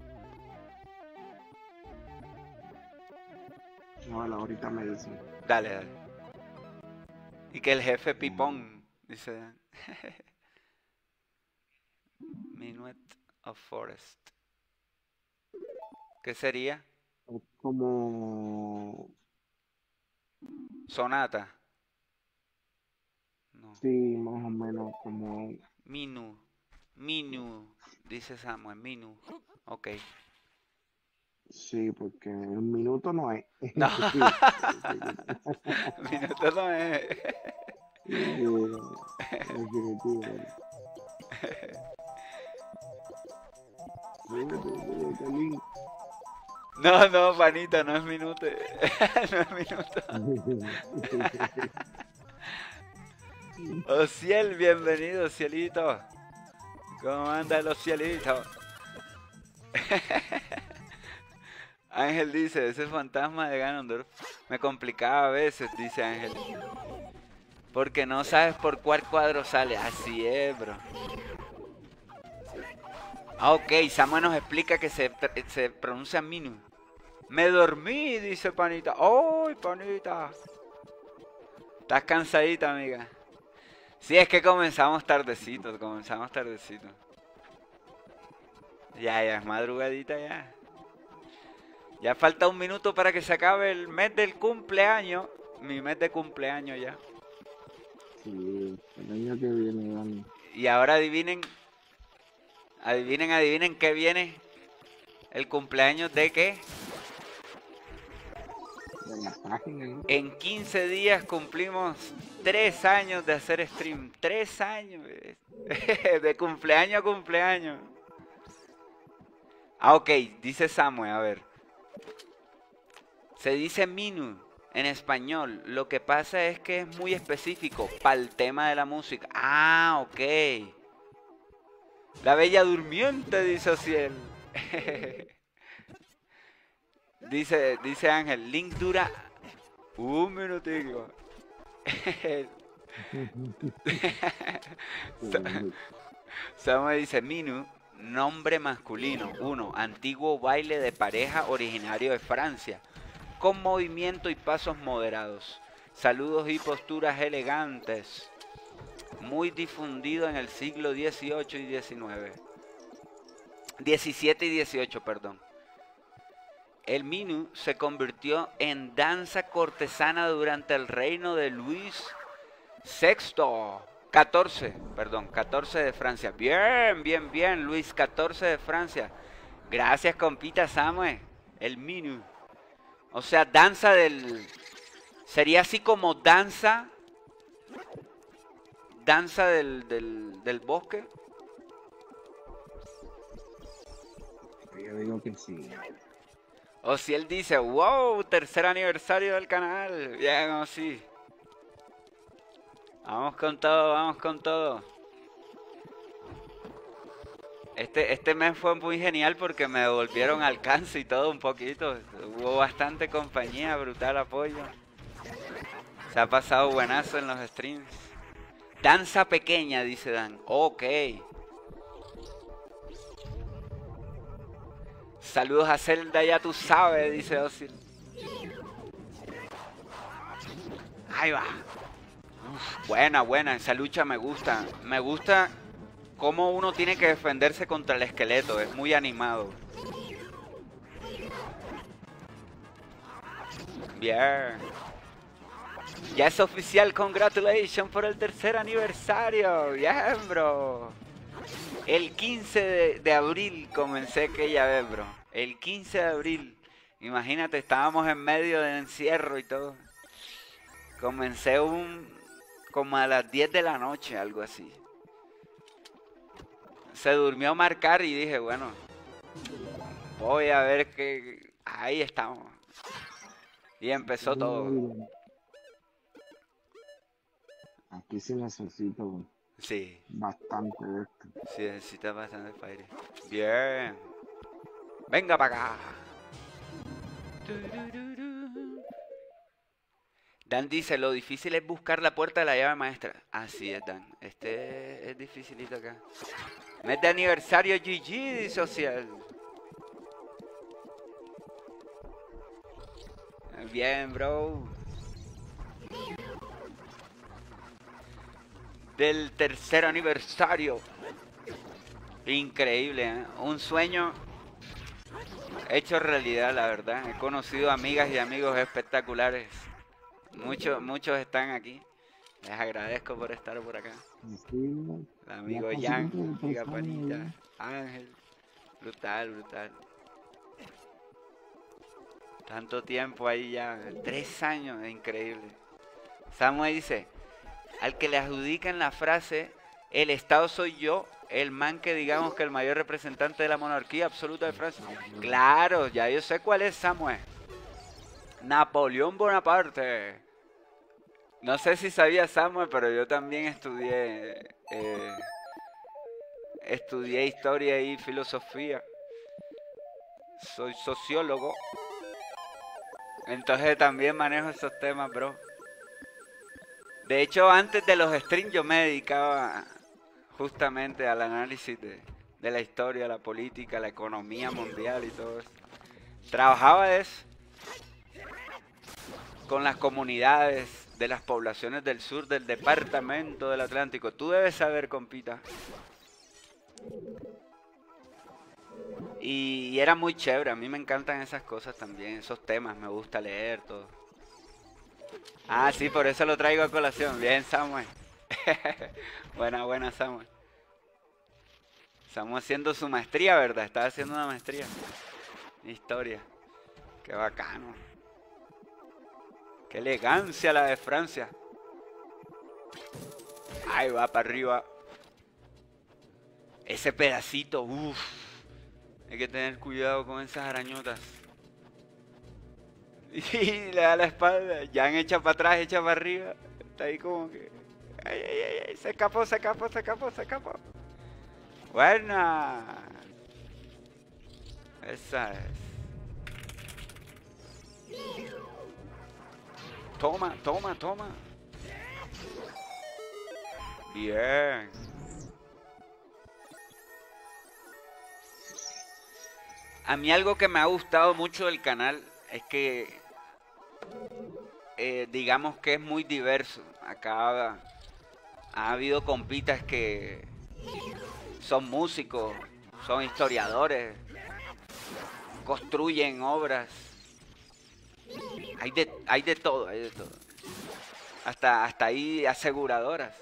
No, vale, ahorita me dicen. Dale, dale. Y que el jefe Pipón, dice. Minuet of Forest. ¿Qué sería? Es como... Sonata. No. Sí, más o menos como... Minu. Minu. Dice Samuel. Minu. Ok. Sí, porque un minuto no es. No. Sí, Minuto no es. definitivo. No, no, panita, no es minuto. No es minuto. Ociel, bienvenido, cielito. ¿Cómo andan los cielitos? Ángel dice, ese fantasma de Ganondorf me complicaba a veces, dice Ángel. Porque no sabes por cuál cuadro sale. Así es, bro. Ah, ok, Samuel nos explica que se, se pronuncia Minu. Me dormí, dice panita. ¡Ay, panita! ¿Estás cansadita, amiga? Sí, es que comenzamos tardecito, comenzamos tardecito. Ya, ya, es madrugadita ya. Ya falta un minuto para que se acabe el mes del cumpleaños. Mi mes de cumpleaños ya. Sí, el año que viene, Dani. Y ahora adivinen, adivinen, adivinen qué viene. El cumpleaños de qué. De la página, ¿no? En quince días cumplimos tres años de hacer stream. Tres años. De cumpleaños a cumpleaños. Ah, ok, dice Samuel, a ver. Se dice Minu en español. Lo que pasa es que es muy específico para el tema de la música. Ah, ok. La Bella Durmiente, dice Ociel. Dice, dice Ángel, Link dura un minutico. Samuel dice, Minu, nombre masculino. Uno, antiguo baile de pareja originario de Francia, con movimiento y pasos moderados. Saludos y posturas elegantes. Muy difundido en el siglo dieciocho y diecinueve. diecisiete y dieciocho, perdón. El Minu se convirtió en danza cortesana durante el reino de Luis sexto. catorce, perdón, catorce de Francia. Bien, bien, bien, Luis catorce de Francia. Gracias, compita Samuel. El Minu. O sea, danza del... Sería así como danza... Danza del, del, del bosque. Yo digo que sí. O si él dice, wow, tercer aniversario del canal. Bien, o sí. Vamos con todo, vamos con todo. Este, este mes fue muy genial porque me devolvieron alcance y todo un poquito. Hubo bastante compañía, brutal apoyo. Se ha pasado buenazo en los streams. Danza pequeña, dice Dan. Ok. Saludos a Zelda, ya tú sabes, dice Osil. Ahí va. Uf, buena, buena, esa lucha me gusta. Me gusta cómo uno tiene que defenderse contra el esqueleto, es muy animado. Bien. Ya es oficial, congratulations por el tercer aniversario. Bien, bro. El quince de, de abril comencé aquella vez, bro. El quince de abril. Imagínate, estábamos en medio de encierro y todo. Comencé un como a las diez de la noche, algo así. Se durmió Marcar y dije, bueno, voy a ver qué... Ahí estamos. Y empezó todo. Aquí sí necesito Sí, bastante de esto. sí necesitas bastante fire. Bien. Venga para acá. Dan dice, lo difícil es buscar la puerta de la llave maestra. Así es, Dan. Este es dificilito acá. Mes de aniversario G G, social. Bien, bro. Del tercer aniversario. Increíble, ¿eh? Un sueño hecho realidad, la verdad. He conocido amigas y amigos espectaculares. Muchos, muchos están aquí. Les agradezco por estar por acá. Sí, El amigo ya Jan, casi cumplo amiga tres Panita, años Ángel. Brutal, brutal. Tanto tiempo ahí ya. Tres años, es increíble. Samuel dice, al que le adjudican la frase, el Estado soy yo, el man que digamos que el mayor representante de la monarquía absoluta de Francia. Claro, ya yo sé cuál es, Samuel. Napoleón Bonaparte. No sé si sabía, Samuel, pero yo también estudié eh, estudié historia y filosofía. Soy sociólogo. Entonces también manejo esos temas, bro. De hecho, antes de los streams yo me dedicaba justamente al análisis de, de la historia, la política, la economía mundial y todo eso. Trabajaba de eso con las comunidades de las poblaciones del sur del departamento del Atlántico. Tú debes saber, compita. Y, y era muy chévere, a mí me encantan esas cosas también, esos temas, me gusta leer todo. Ah, sí, por eso lo traigo a colación. Bien, Samuel. Buena, buena, Samuel. Estamos haciendo su maestría, ¿verdad? Estaba haciendo una maestría. Historia. Qué bacano. Qué elegancia la de Francia. Ahí va para arriba. Ese pedacito, uff. Hay que tener cuidado con esas arañotas. Y le da la espalda. Ya han hecho para atrás, echa para arriba. Está ahí como que... Ay, ay, ay, ay. Se escapó, se escapó, se escapó, se escapó. Buena. Esa es. Toma, toma, toma. Bien. A mí algo que me ha gustado mucho del canal es que eh, digamos que es muy diverso. Acá ha habido compitas que son músicos, son historiadores, construyen obras. Hay de, hay de todo, hay de todo. Hasta, hasta ahí aseguradoras.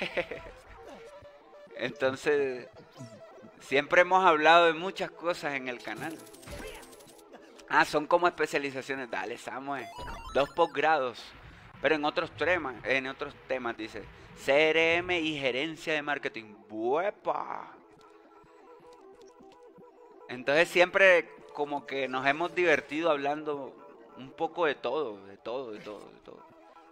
Entonces, siempre hemos hablado de muchas cosas en el canal. Ah, son como especializaciones. Dale, Samuel. Dos posgrados. Pero en otros temas, en otros temas dice. C R M y gerencia de marketing. ¡Buepa! Entonces siempre como que nos hemos divertido hablando un poco de todo, de todo, de todo, de todo.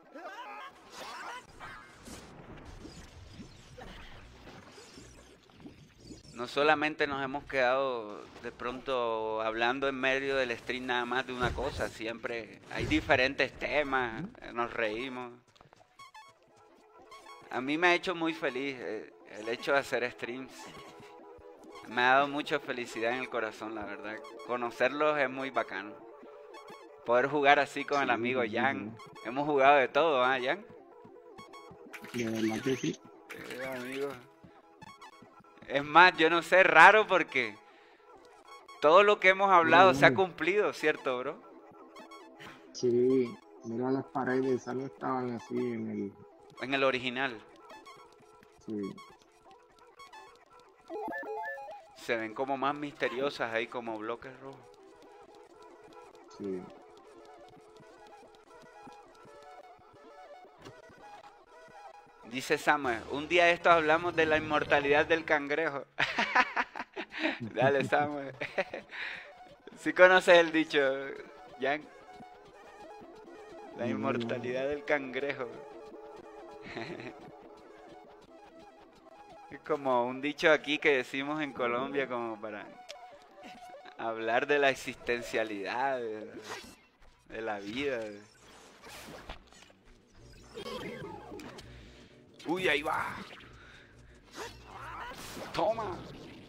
No solamente nos hemos quedado de pronto hablando en medio del stream nada más de una cosa, siempre hay diferentes temas, nos reímos. A mí me ha hecho muy feliz eh, el hecho de hacer streams. me ha dado mucha felicidad en el corazón, la verdad. Conocerlos es muy bacano. Poder jugar así con el Sí, amigo sí, Jan. Hemos jugado de todo, ¿ah, Jan? de verdad que sí. Eh, amigo. Es más, yo no sé, raro porque todo lo que hemos hablado se ha Mira, cumplido, ¿cierto, bro? sí, mira las paredes, esas no estaban así en el, En el original. sí, Se ven como más misteriosas ahí, como bloques rojos. sí. Dice Samuel, un día de esto hablamos de la inmortalidad del cangrejo. Dale, Samuel. Si conoces el dicho, Jan, la No, no, inmortalidad del cangrejo. Es como un dicho aquí que decimos en Colombia como para hablar de la existencialidad, de, de la vida. Uy, ahí va. Toma.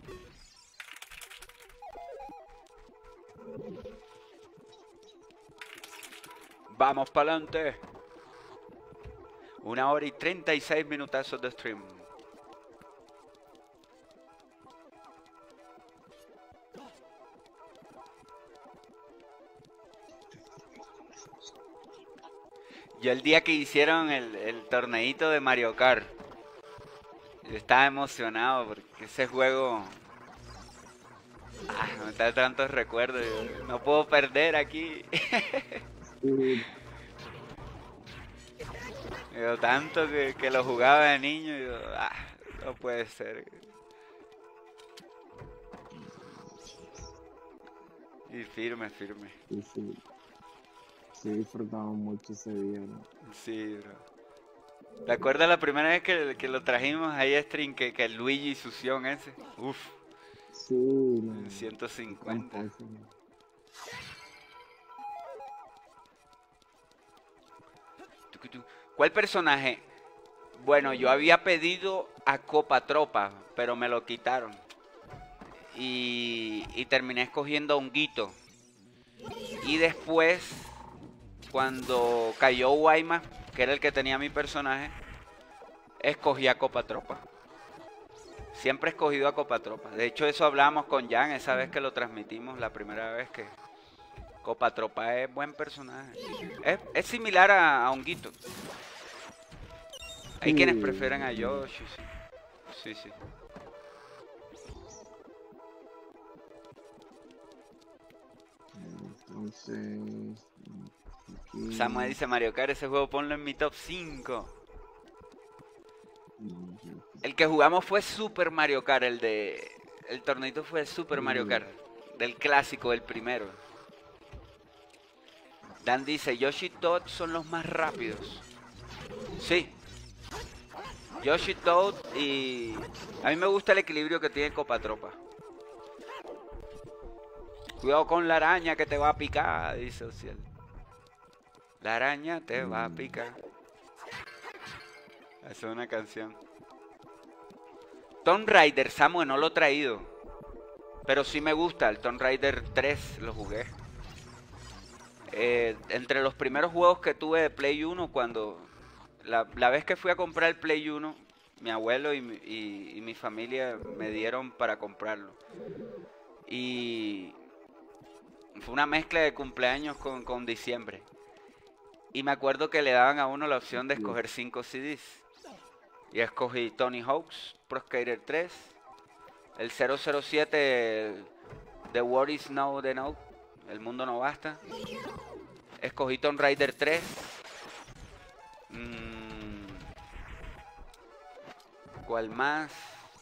Vamos para adelante. Una hora y treinta y seis minutazos de stream. Yo el día que hicieron el, el torneito de Mario Kart, yo estaba emocionado porque ese juego ah, me trae tantos recuerdos. Yo no puedo perder aquí. sí, Yo tanto que, que lo jugaba de niño, yo, ah, no puede ser. Y firme, firme. sí, sí, sí disfrutamos mucho ese día, ¿no? Sí, bro. ¿Te acuerdas la primera vez que, que lo trajimos ahí a stream, que, que el Luigi sución ese? Uf, Sí, no, en ciento cincuenta. tampoco, no. ¿Cuál personaje? Bueno, yo había pedido a Copa Tropa, pero me lo quitaron. Y, y terminé escogiendo a Honguito. Y después, cuando cayó Guayma, que era el que tenía mi personaje, escogí a Copa Tropa. Siempre he escogido a Copa Tropa. De hecho, eso hablábamos con Jan esa vez que lo transmitimos, la primera vez que Copa Tropa es buen personaje. Es, es similar a, a Honguito. Hay quienes Sí, prefieren a Yoshi, sí. Sí, sí. entonces, aquí, Samuel dice Mario Kart, ese juego ponlo en mi top cinco. no, yo- El que jugamos fue Super Mario Kart, el de... El torneito fue Super Mario Kart. Del clásico, el primero. Dan dice, Yoshi y Toad son los más rápidos. Sí. Yoshi, Toad y... A mí me gusta el equilibrio que tiene Copa Tropa. Cuidado con la araña que te va a picar, dice Ociel. La araña te va a picar. Esa es una canción. Tomb Raider, Samuel, no lo he traído. Pero sí me gusta, el Tomb Raider tres lo jugué. Eh, entre los primeros juegos que tuve de Play uno, cuando... La, la vez que fui a comprar el Play uno, mi abuelo y mi, y, y mi familia me dieron para comprarlo. Y... Fue una mezcla de cumpleaños con, con diciembre. Y me acuerdo que le daban a uno la opción de escoger cinco C Ds. Y escogí Tony Hawk's Pro Skater tres, el cero cero siete The World Is Now The Now, El Mundo No Basta. Escogí Tomb Raider tres. Mm, ¿Cuál más?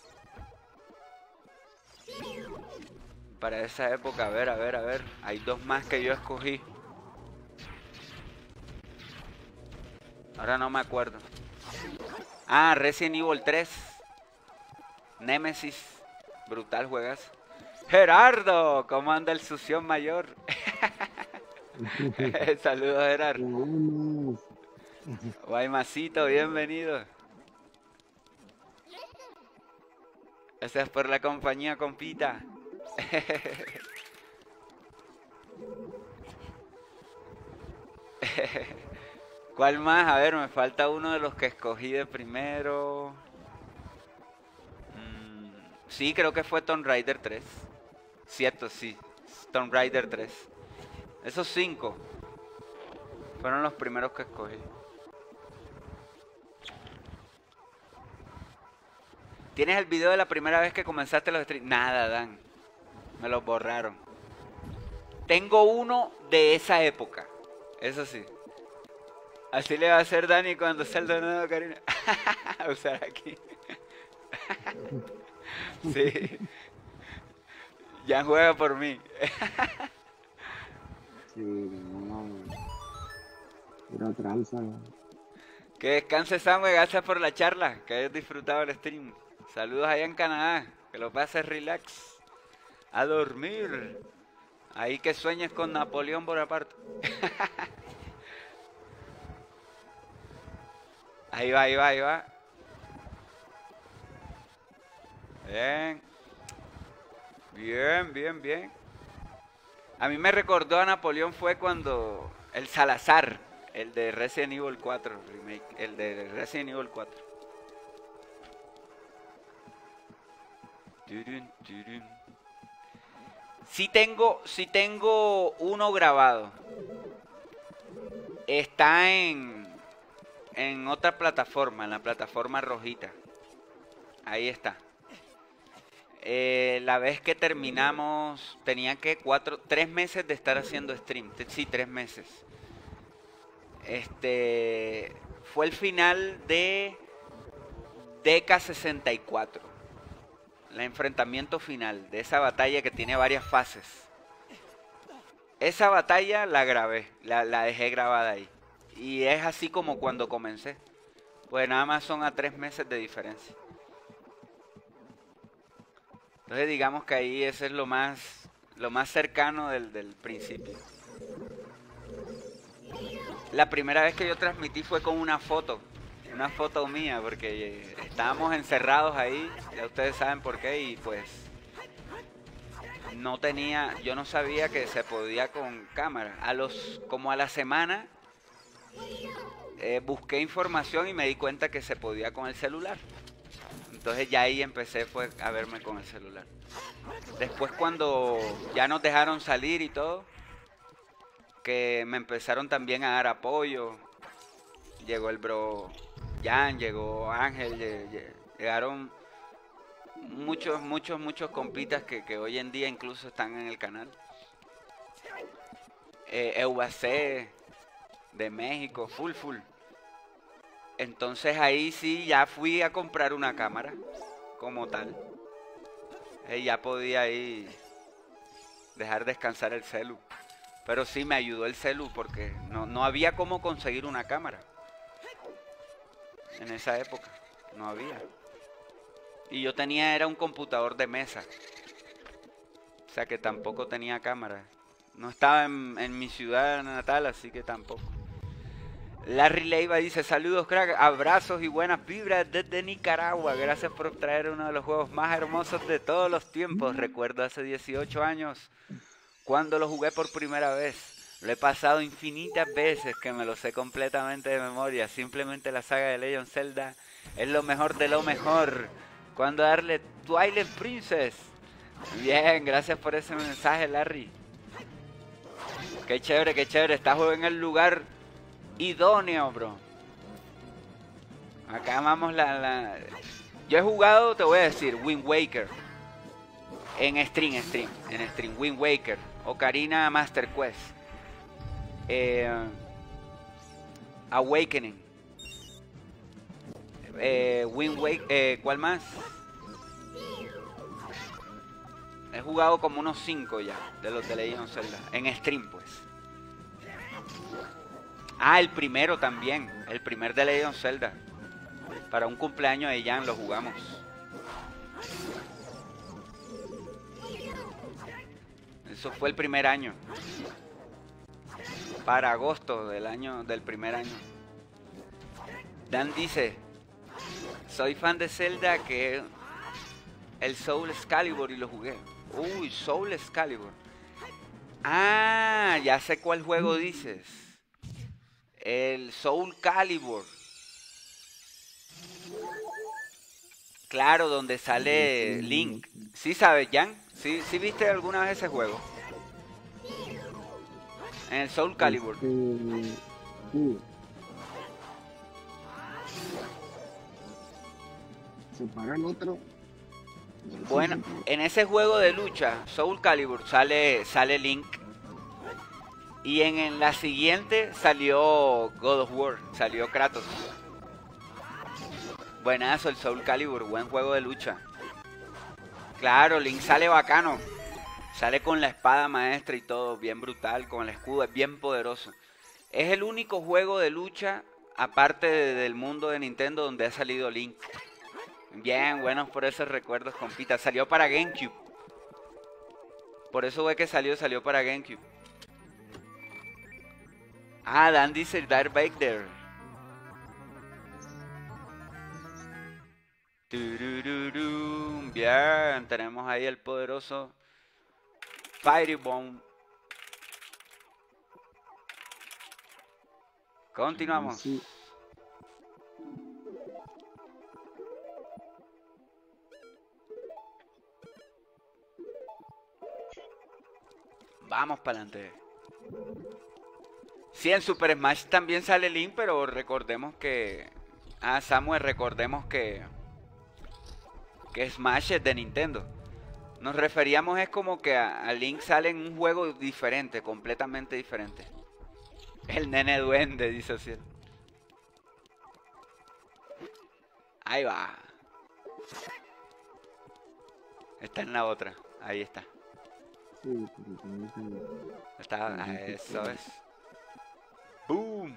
Para esa época, a ver, a ver, a ver. Hay dos más que yo escogí. Ahora no me acuerdo. Ah, Resident Evil tres. Nemesis. Brutal juegas. Gerardo, ¿cómo anda el sución mayor? Saludos, Gerardo. Vamos. Guaymasito, bienvenido. Esa es por la compañía, compita. ¿Cuál más? A ver, me falta uno de los que escogí de primero. Mm, sí, creo que fue Tomb Raider tres. Cierto, sí. Tomb Raider tres. Esos cinco fueron los primeros que escogí. ¿Tienes el video de la primera vez que comenzaste los streams? Nada, Dan. Me los borraron. Tengo uno de esa época. Eso sí. Así le va a hacer Dani cuando sea el donado de Karina. A usar aquí. Sí. Ya juega por mí. Sí, no. Era tranza. Que descanse, Samuel. Gracias por la charla. Que hayas disfrutado el stream. Saludos allá en Canadá. Que lo pases relax. A dormir. Ahí que sueñes con Napoleón Bonaparte. Ahí va, ahí va, ahí va. Bien. Bien, bien, bien. A mí me recordó a Napoleón fue cuando el Salazar, el de Resident Evil cuatro remake, el de Resident Evil cuatro. Turun, turun. Sí tengo, sí tengo uno grabado. Está en en otra plataforma, en la plataforma rojita. Ahí está. Eh, la vez que terminamos, tenía que cuatro, tres meses de estar haciendo stream. Sí, tres meses. Este fue el final de D K sesenta y cuatro. El enfrentamiento final de esa batalla que tiene varias fases. Esa batalla la grabé, la, la dejé grabada ahí. Y es así como cuando comencé. Pues nada más son a tres meses de diferencia. Entonces digamos que ahí ese es lo más, lo más cercano del, del principio. La primera vez que yo transmití fue con una foto. Una foto mía, porque estábamos encerrados ahí. Ya ustedes saben por qué. Y pues no tenía, yo no sabía que se podía con cámara. A los, como a la semana... Eh, busqué información y me di cuenta que se podía con el celular. Entonces ya ahí empecé fue a verme con el celular. Después cuando ya nos dejaron salir y todo, que me empezaron también a dar apoyo. Llegó el bro Jan, llegó Ángel, llegaron muchos, muchos, muchos compitas que, que hoy en día incluso están en el canal. Eh, E U A C de México, full, full. Entonces ahí sí ya fui a comprar una cámara como tal. Eh, ya podía ahí dejar descansar el celu. Pero sí me ayudó el celu porque no, no había cómo conseguir una cámara. En esa época, no había. Y yo tenía, era un computador de mesa. O sea que tampoco tenía cámara. No estaba en, en mi ciudad natal, así que tampoco. Larry Leiva dice, saludos crack, abrazos y buenas vibras desde Nicaragua. Gracias por traer uno de los juegos más hermosos de todos los tiempos. Recuerdo hace dieciocho años cuando lo jugué por primera vez. Lo he pasado infinitas veces que me lo sé completamente de memoria. Simplemente la saga de Legend of Zelda es lo mejor de lo mejor. ¿Cuándo darle Twilight Princess? Bien, gracias por ese mensaje, Larry. Qué chévere, qué chévere. Estás en el lugar idóneo, bro. Acá vamos la, la... Yo he jugado, te voy a decir, Wind Waker. En stream, stream, en stream. Wind Waker. Ocarina Master Quest. Eh, Awakening. Eh, Wind Waker. Eh, ¿Cuál más? He jugado como unos cinco ya de los de Legend of Zelda. En stream, pues. Ah, el primero también. El primer de Legend of Zelda. Para un cumpleaños de Jan lo jugamos. Eso fue el primer año. Para agosto del año del primer año. Dan dice, soy fan de Zelda que el Soul Calibur y lo jugué. Uy, Soul Calibur. Ah, ya sé cuál juego dices. El Soul Calibur. Claro, donde sale Link. ¿Sí sabes, Jan? ¿Sí, sí viste alguna vez ese juego? En el Soul Calibur. Este, sí. Separa el otro. Bueno, en ese juego de lucha, Soul Calibur, sale, sale Link. Y en, en la siguiente salió God of War, salió Kratos. Buenazo el Soul Calibur, buen juego de lucha. Claro, Link sale bacano. Sale con la espada maestra y todo, bien brutal, con el escudo, es bien poderoso. Es el único juego de lucha, aparte de, del mundo de Nintendo, donde ha salido Link. Bien, buenos por esos recuerdos, compita. Salió para GameCube. Por eso ve que salió, salió para GameCube. Ah, Dan dice Darth Vader. Turururu. Bien, tenemos ahí el poderoso Firebomb. Continuamos. Sí. Vamos para adelante. Sí, en Super Smash también sale Link, pero recordemos que... Ah, Samuel, recordemos que... Que Smash es de Nintendo. Nos referíamos es como que a, a Link sale en un juego diferente, completamente diferente. El nene duende, dice así. Ahí va. Está en la otra. Ahí está. Sí, porque tiene que- Está, ah, eso es. ¡Boom!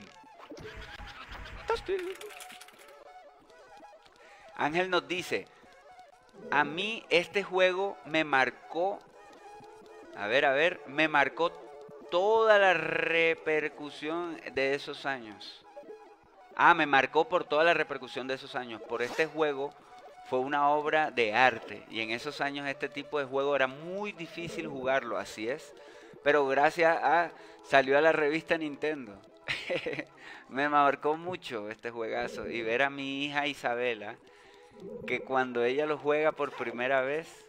Ángel nos dice, a mí este juego me marcó, a ver, a ver, me marcó toda la repercusión de esos años. Ah, me marcó por toda la repercusión de esos años. Por este juego fue una obra de arte. Y en esos años este tipo de juego era muy difícil jugarlo, así es. Pero gracias a... salió a la revista Nintendo. Me marcó mucho este juegazo. Y ver a mi hija Isabela, que cuando ella lo juega por primera vez...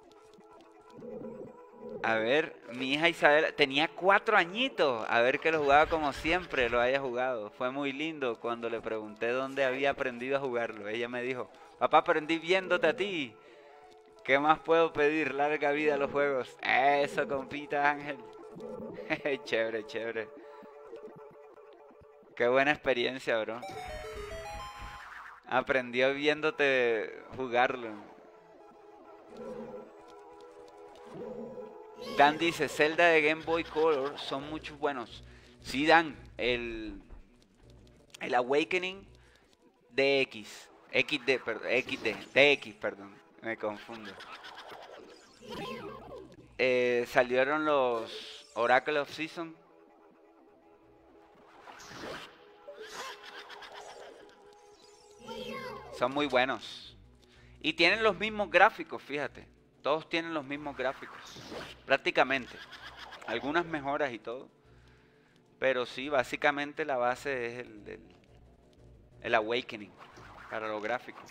A ver, mi hija Isabela tenía cuatro añitos. A ver que lo jugaba como siempre lo haya jugado. Fue muy lindo cuando le pregunté dónde había aprendido a jugarlo. Ella me dijo, papá, aprendí viéndote a ti. ¿Qué más puedo pedir? Larga vida a los juegos. Eso, compita Ángel. Chévere, chévere. Qué buena experiencia, bro. Aprendió viéndote jugarlo. Dan dice, Zelda de Game Boy Color son muchos buenos. Sí, Dan, el, el Awakening D X, X D, perdón, X D, D X, perdón, me confundo. Eh, salieron los Oracle of Season. Son muy buenos. Y tienen los mismos gráficos, fíjate. Todos tienen los mismos gráficos, prácticamente. Algunas mejoras y todo. Pero sí, básicamente la base es el, el, el Awakening para los gráficos.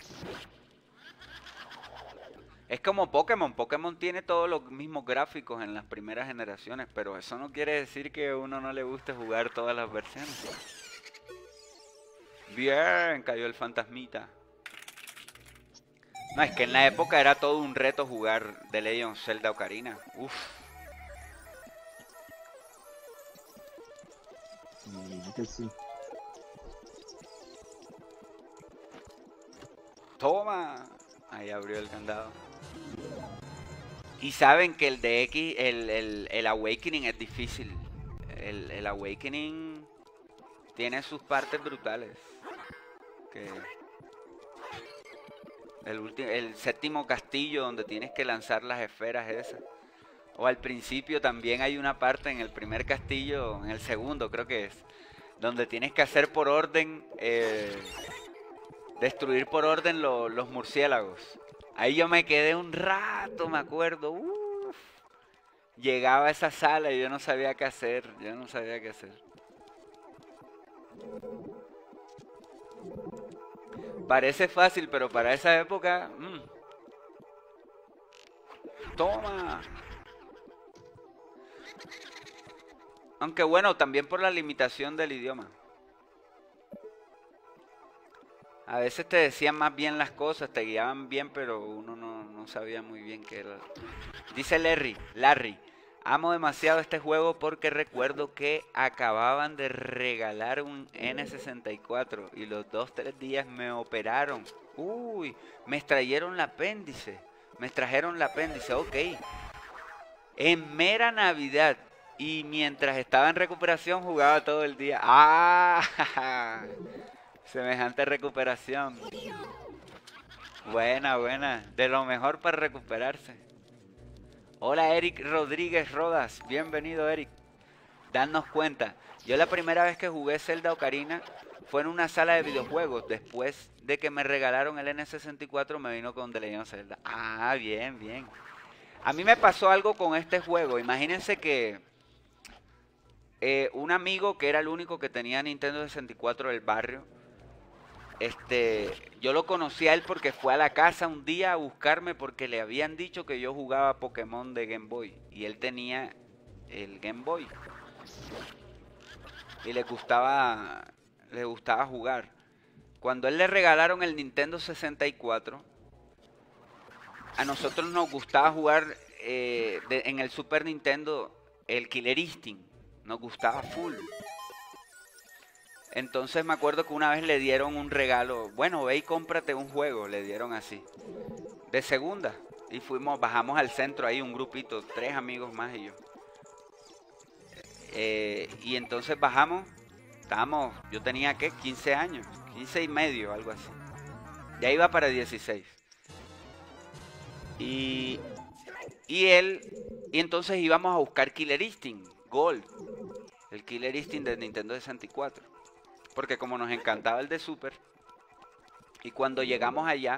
Es como Pokémon. Pokémon tiene todos los mismos gráficos en las primeras generaciones, pero eso no quiere decir que a uno no le guste jugar todas las versiones. Bien, cayó el fantasmita. No, es que en la época era todo un reto jugar The Legend of Zelda Ocarina. Uf. Mm, que sí. Toma. Ahí abrió el candado. Y saben que el D X, el, el, el Awakening es difícil. El, el Awakening tiene sus partes brutales. Que... El, último, el séptimo castillo donde tienes que lanzar las esferas esas. O al principio también hay una parte en el primer castillo, en el segundo creo que es, donde tienes que hacer por orden, eh, destruir por orden lo, los murciélagos. Ahí yo me quedé un rato, me acuerdo. Uf. Llegaba a esa sala y yo no sabía qué hacer. Yo no sabía qué hacer. Parece fácil, pero para esa época... Mmm. Toma. Aunque bueno, también por la limitación del idioma. A veces te decían más bien las cosas, te guiaban bien, pero uno no, no sabía muy bien qué era. Dice Larry, Larry, amo demasiado este juego porque recuerdo que acababan de regalar un ene sesenta y cuatro y los dos, tres días me operaron. Uy, me extrayeron el apéndice, me extrajeron el apéndice, ok. En mera Navidad y mientras estaba en recuperación jugaba todo el día. ¡Ah! Semejante recuperación. Buena, buena. De lo mejor para recuperarse. Hola Eric Rodríguez Rodas. Bienvenido Eric. Danos cuenta. Yo la primera vez que jugué Zelda Ocarina fue en una sala de videojuegos. Después de que me regalaron el ene sesenta y cuatro me vino con The Legend of Zelda. Ah, bien, bien. A mí me pasó algo con este juego. Imagínense que eh, un amigo que era el único que tenía Nintendo sesenta y cuatro del barrio, Este, yo lo conocí a él porque fue a la casa un día a buscarme porque le habían dicho que yo jugaba Pokémon de Game Boy y él tenía el Game Boy y le gustaba, le gustaba jugar. Cuando a él le regalaron el Nintendo sesenta y cuatro, a nosotros nos gustaba jugar eh, de, en el Super Nintendo el Killer Instinct, nos gustaba full. Entonces me acuerdo que una vez le dieron un regalo. Bueno, ve y cómprate un juego. Le dieron así. De segunda. Y fuimos, bajamos al centro ahí un grupito. Tres amigos más y yo. Eh, y entonces bajamos. Estábamos, yo tenía, ¿qué? quince años. quince y medio, algo así. Ya iba para dieciséis. Y, y él... Y entonces íbamos a buscar Killer Instinct Gold. El Killer Instinct de Nintendo sesenta y cuatro. Porque como nos encantaba el de Super, y cuando llegamos allá,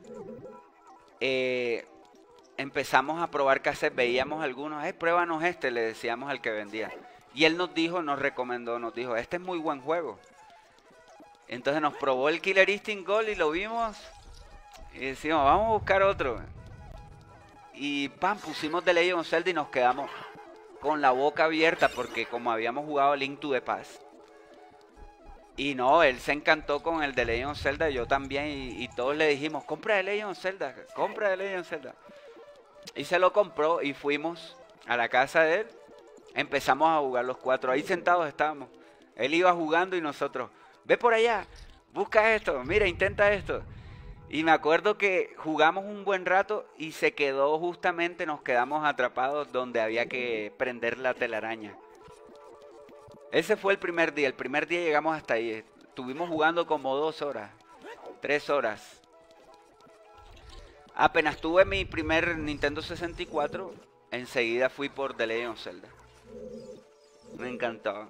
eh, empezamos a probar cassettes, veíamos algunos, eh, pruébanos este, le decíamos al que vendía. Y él nos dijo, nos recomendó, nos dijo, este es muy buen juego. Entonces nos probó el Killer Instinct Gold y lo vimos, y decimos, vamos a buscar otro. Y pam, pusimos The Legend of Zelda y nos quedamos con la boca abierta, porque como habíamos jugado Link to the Past. Y no, él se encantó con el de Legend of Zelda, yo también, y, y todos le dijimos, compra The Legend of Zelda, compra The Legend of Zelda. Y se lo compró y fuimos a la casa de él, empezamos a jugar los cuatro, ahí sentados estábamos. Él iba jugando y nosotros, ve por allá, busca esto, mira, intenta esto. Y me acuerdo que jugamos un buen rato y se quedó justamente, nos quedamos atrapados donde había que prender la telaraña. Ese fue el primer día, el primer día llegamos hasta ahí, estuvimos jugando como dos horas, tres horas. Apenas tuve mi primer Nintendo sesenta y cuatro, enseguida fui por The Legend of Zelda. Me encantaba.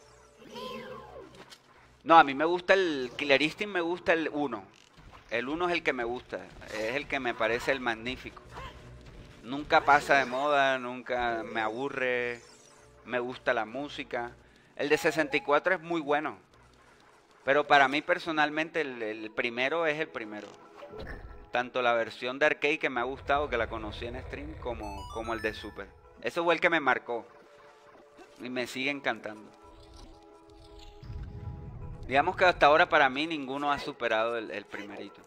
No, a mí me gusta el Killer Instinct, me gusta el uno. El uno es el que me gusta, es el que me parece el magnífico. Nunca pasa de moda, nunca me aburre, me gusta la música. El de sesenta y cuatro es muy bueno, pero para mí personalmente el, el primero es el primero. Tanto la versión de arcade que me ha gustado, que la conocí en stream, como, como el de Super. Eso fue el que me marcó y me sigue encantando. Digamos que hasta ahora para mí ninguno ha superado el, el primerito.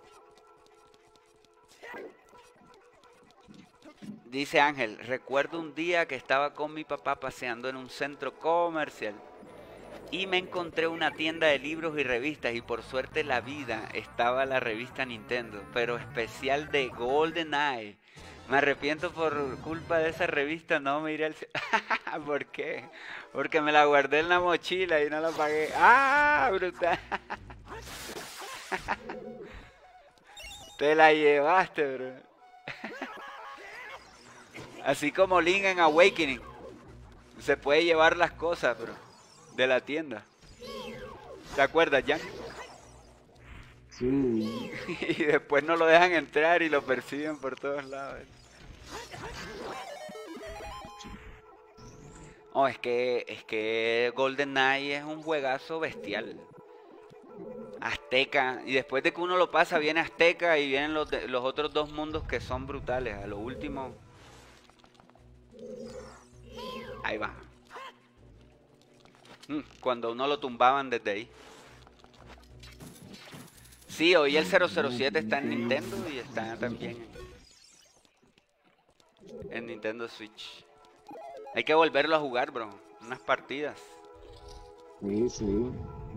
Dice Ángel, recuerdo un día que estaba con mi papá paseando en un centro comercial y me encontré una tienda de libros y revistas y por suerte la vida estaba la revista Nintendo, pero especial de GoldenEye. Me arrepiento por culpa de esa revista, no me iré al... ¿Por qué? Porque me la guardé en la mochila y no la pagué. ¡Ah, brutal! Te la llevaste, bro. Así como Link en Awakening. Se puede llevar las cosas, bro, de la tienda. ¿Te acuerdas, Jan? Sí. Y después no lo dejan entrar y lo persiguen por todos lados. Oh, es que, es que GoldenEye es un juegazo bestial. Azteca, y después de que uno lo pasa viene Azteca y vienen los, de- los otros dos mundos que son brutales. A lo último, ahí va. Mm, Cuando uno lo tumbaban desde ahí. Sí, hoy el cero cero siete está en Nintendo y está también en, en Nintendo Switch. Hay que volverlo a jugar, bro. Unas partidas. Sí, sí.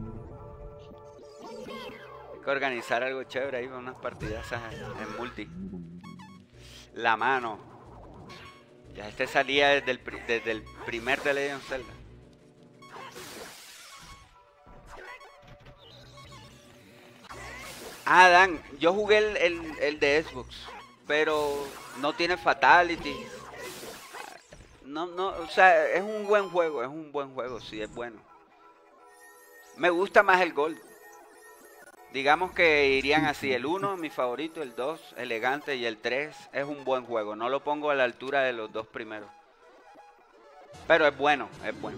Hay que organizar algo chévere ahí, unas partidas en, en multi. La mano. Ya este salía desde el, pri- desde el primer The Legend of Zelda. Ah, Dan, yo jugué el, el, el de Xbox, pero no tiene Fatality. No, no, o sea, es un buen juego, es un buen juego, sí, es bueno. Me gusta más el Gold. Digamos que irían así, el uno, mi favorito, el dos, elegante, y el tres es un buen juego. No lo pongo a la altura de los dos primeros. Pero es bueno, es bueno.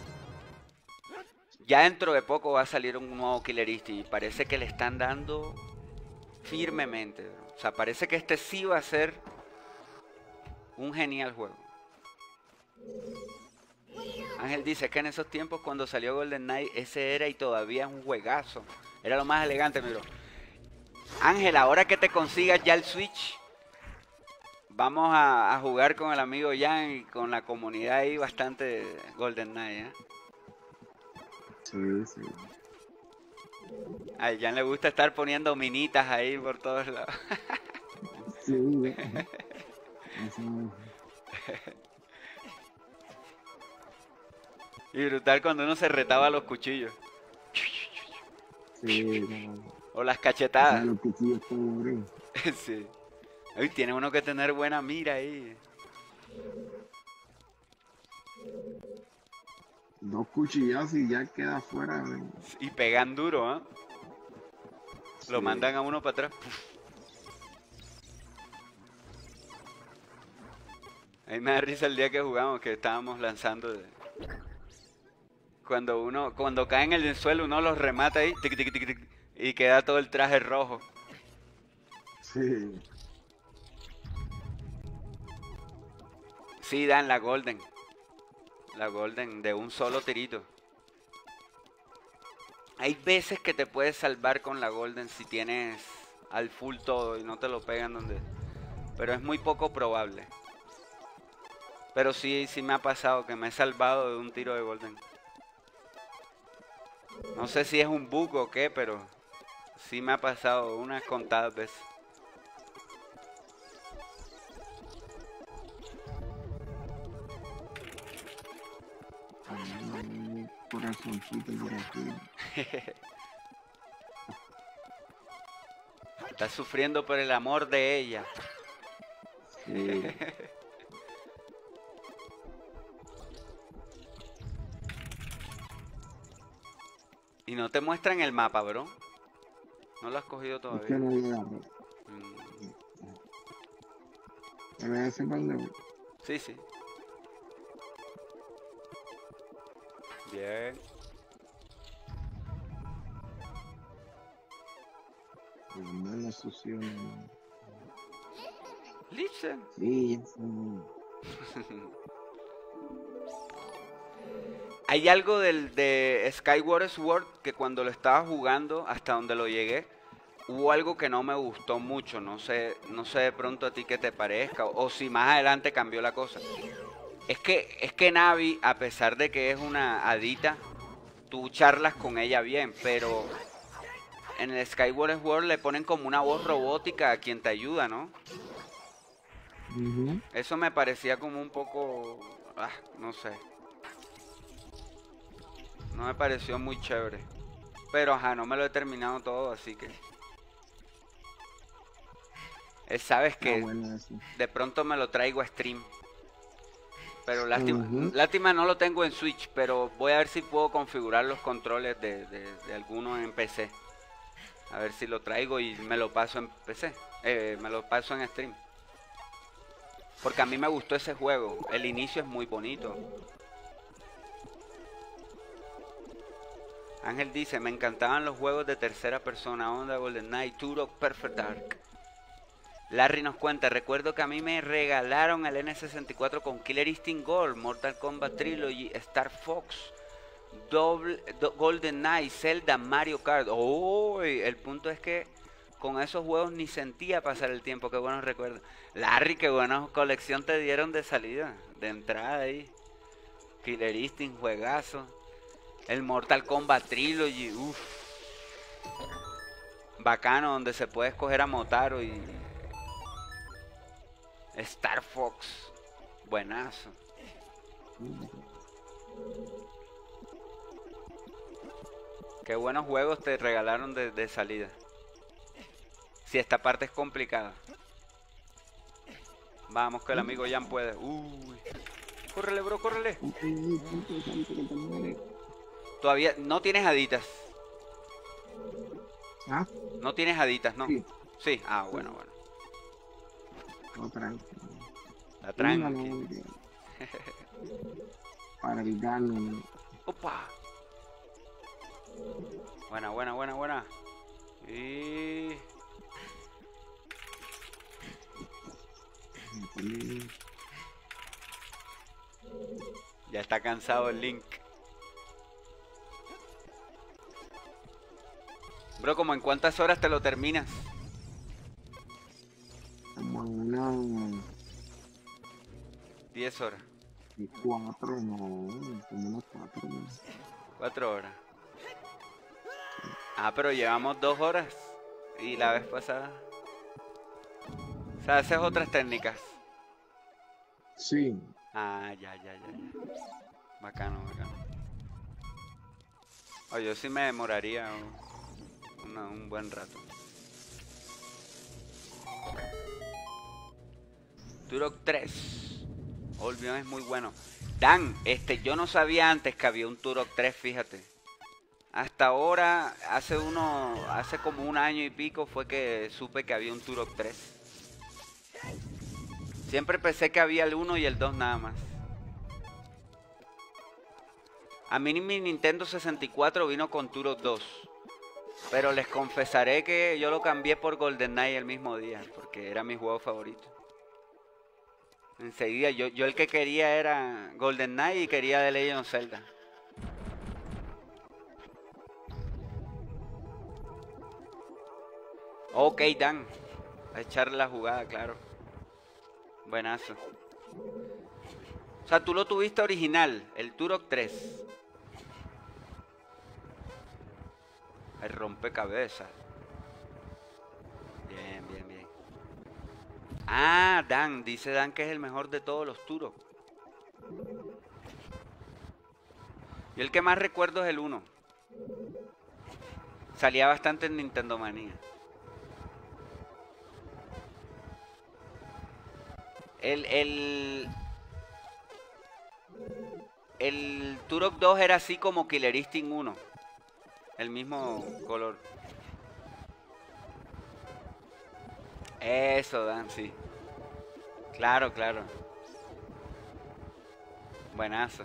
Ya dentro de poco va a salir un nuevo Killer Instinct y parece que le están dando firmemente, bro. O sea, parece que este sí va a ser un genial juego. Ángel dice que en esos tiempos cuando salió GoldenEye, ese era y todavía es un juegazo. Era lo más elegante, mi bro. Ángel, ahora que te consigas ya el Switch, vamos a, a jugar con el amigo Jan y con la comunidad ahí bastante GoldenEye, ¿eh? Sí, sí. A Jan le gusta estar poniendo minitas ahí por todos lados. Sí. Eso, Y brutal cuando uno se retaba los cuchillos. sí, no. O las O sea, cachetadas. los cuchillos todo, bro. Sí. Uy, tiene uno que tener buena mira ahí. Dos cuchillazos y ya queda afuera, bro. Y pegan duro, ¿ah? Lo Sí. mandan a uno para atrás. Puf. Ahí me da risa el día que jugamos, que estábamos lanzando de... Cuando uno, cuando caen en el suelo, uno los remata ahí, tic, tic, tic, tic, y queda todo el traje rojo. Sí. Sí, dan la Golden. La Golden de un solo tirito. Hay veces que te puedes salvar con la Golden si tienes al full todo y no te lo pegan donde... Pero es muy poco probable. Pero sí, sí me ha pasado que me he salvado de un tiro de Golden. No sé si es un bug o qué, pero sí me ha pasado unas contadas veces. Un corazoncito por aquí. Estás sufriendo por el amor de ella. Sí. Y no te muestran el mapa, bro. No lo has cogido Es que todavía. no llega, bro. Mm, Pero ese cuando... sí, sí. Bien. No la sucio. Listen. Sí, ya sé. Hay algo del de Skyward Sword que cuando lo estaba jugando, hasta donde lo llegué, hubo algo que no me gustó mucho. No sé, no sé de pronto a ti qué te parezca, o, o si más adelante cambió la cosa. Es que, es que Navi, a pesar de que es una hadita, tú charlas con ella bien, pero en el Skyward Sword le ponen como una voz robótica a quien te ayuda, ¿no? Ujú. Eso me parecía como un poco... ah, no sé. No me pareció muy chévere. Pero ajá, no me lo he terminado todo, así que... Eh, sabes Ah, que bueno, eso. de pronto me lo traigo a stream. Pero lástima, Ujú. lástima no lo tengo en Switch, pero voy a ver si puedo configurar los controles de, de, de alguno en P C. A ver si lo traigo y me lo paso en P C. Eh, me lo paso en stream. Porque a mí me gustó ese juego. El inicio es muy bonito. Ángel dice, me encantaban los juegos de tercera persona. Onda, GoldenEye, Turok, Perfect Dark. Larry nos cuenta, recuerdo que a mí me regalaron el N sesenta y cuatro con Killer Instinct Gold, Mortal Kombat Trilogy, Star Fox, Double, Do, GoldenEye, Zelda, Mario Kart. Oh, el punto es que con esos juegos ni sentía pasar el tiempo. Qué buenos recuerdos. Larry, qué buena colección te dieron de salida, de entrada ahí. Killer Instinct, juegazo. El Mortal Kombat Trilogy, uff. Bacano, donde se puede escoger a Motaro y... Star Fox, buenazo. Qué buenos juegos te regalaron de, de salida. Si esta parte es complicada. Vamos que el amigo Jan puede. Uy. Córrele, bro, córrele. Todavía no tienes haditas. ¿Ah? No tienes haditas, ¿no? Sí. Sí, ah, bueno, bueno. No, tranqui. La tranqui. Para el gano. Opa. Buena, buena, buena, buena. Y... ya está cansado el Link. Bro, ¿como en cuántas horas te lo terminas? Como una... diez horas. y cuatro, no, como unas cuatro. ¿No? cuatro horas. Ah, pero llevamos dos horas. Y la vez pasada... O sea, haces otras técnicas. Sí. Ah, ya, ya, ya, ya. Bacano, bacano. Oh, yo sí me demoraría un, una, un buen rato. Turok tres. Olvion es muy bueno. Dan, este, yo no sabía antes que había un Turok tres, fíjate. Hasta ahora, hace uno, hace como un año y pico fue que supe que había un Turok tres. Siempre pensé que había el uno y el dos nada más. A mí mi Nintendo sesenta y cuatro vino con Turok dos. Pero les confesaré que yo lo cambié por GoldenEye el mismo día, porque era mi juego favorito. Enseguida, yo, yo el que quería era GoldenEye y quería The Legend of Zelda. Ok, Dan. A echarle la jugada, claro. Buenazo. O sea, tú lo tuviste original, el Turok tres. El rompecabezas. Bien, bien, bien. Ah, Dan. Dice Dan que es el mejor de todos los Turok. Yo el que más recuerdo es el uno. Salía bastante en Nintendo Manía. El, el... El Turok dos era así como Killer Instinct uno. El mismo color. Eso, Dan, sí. Claro, claro. Buenazo.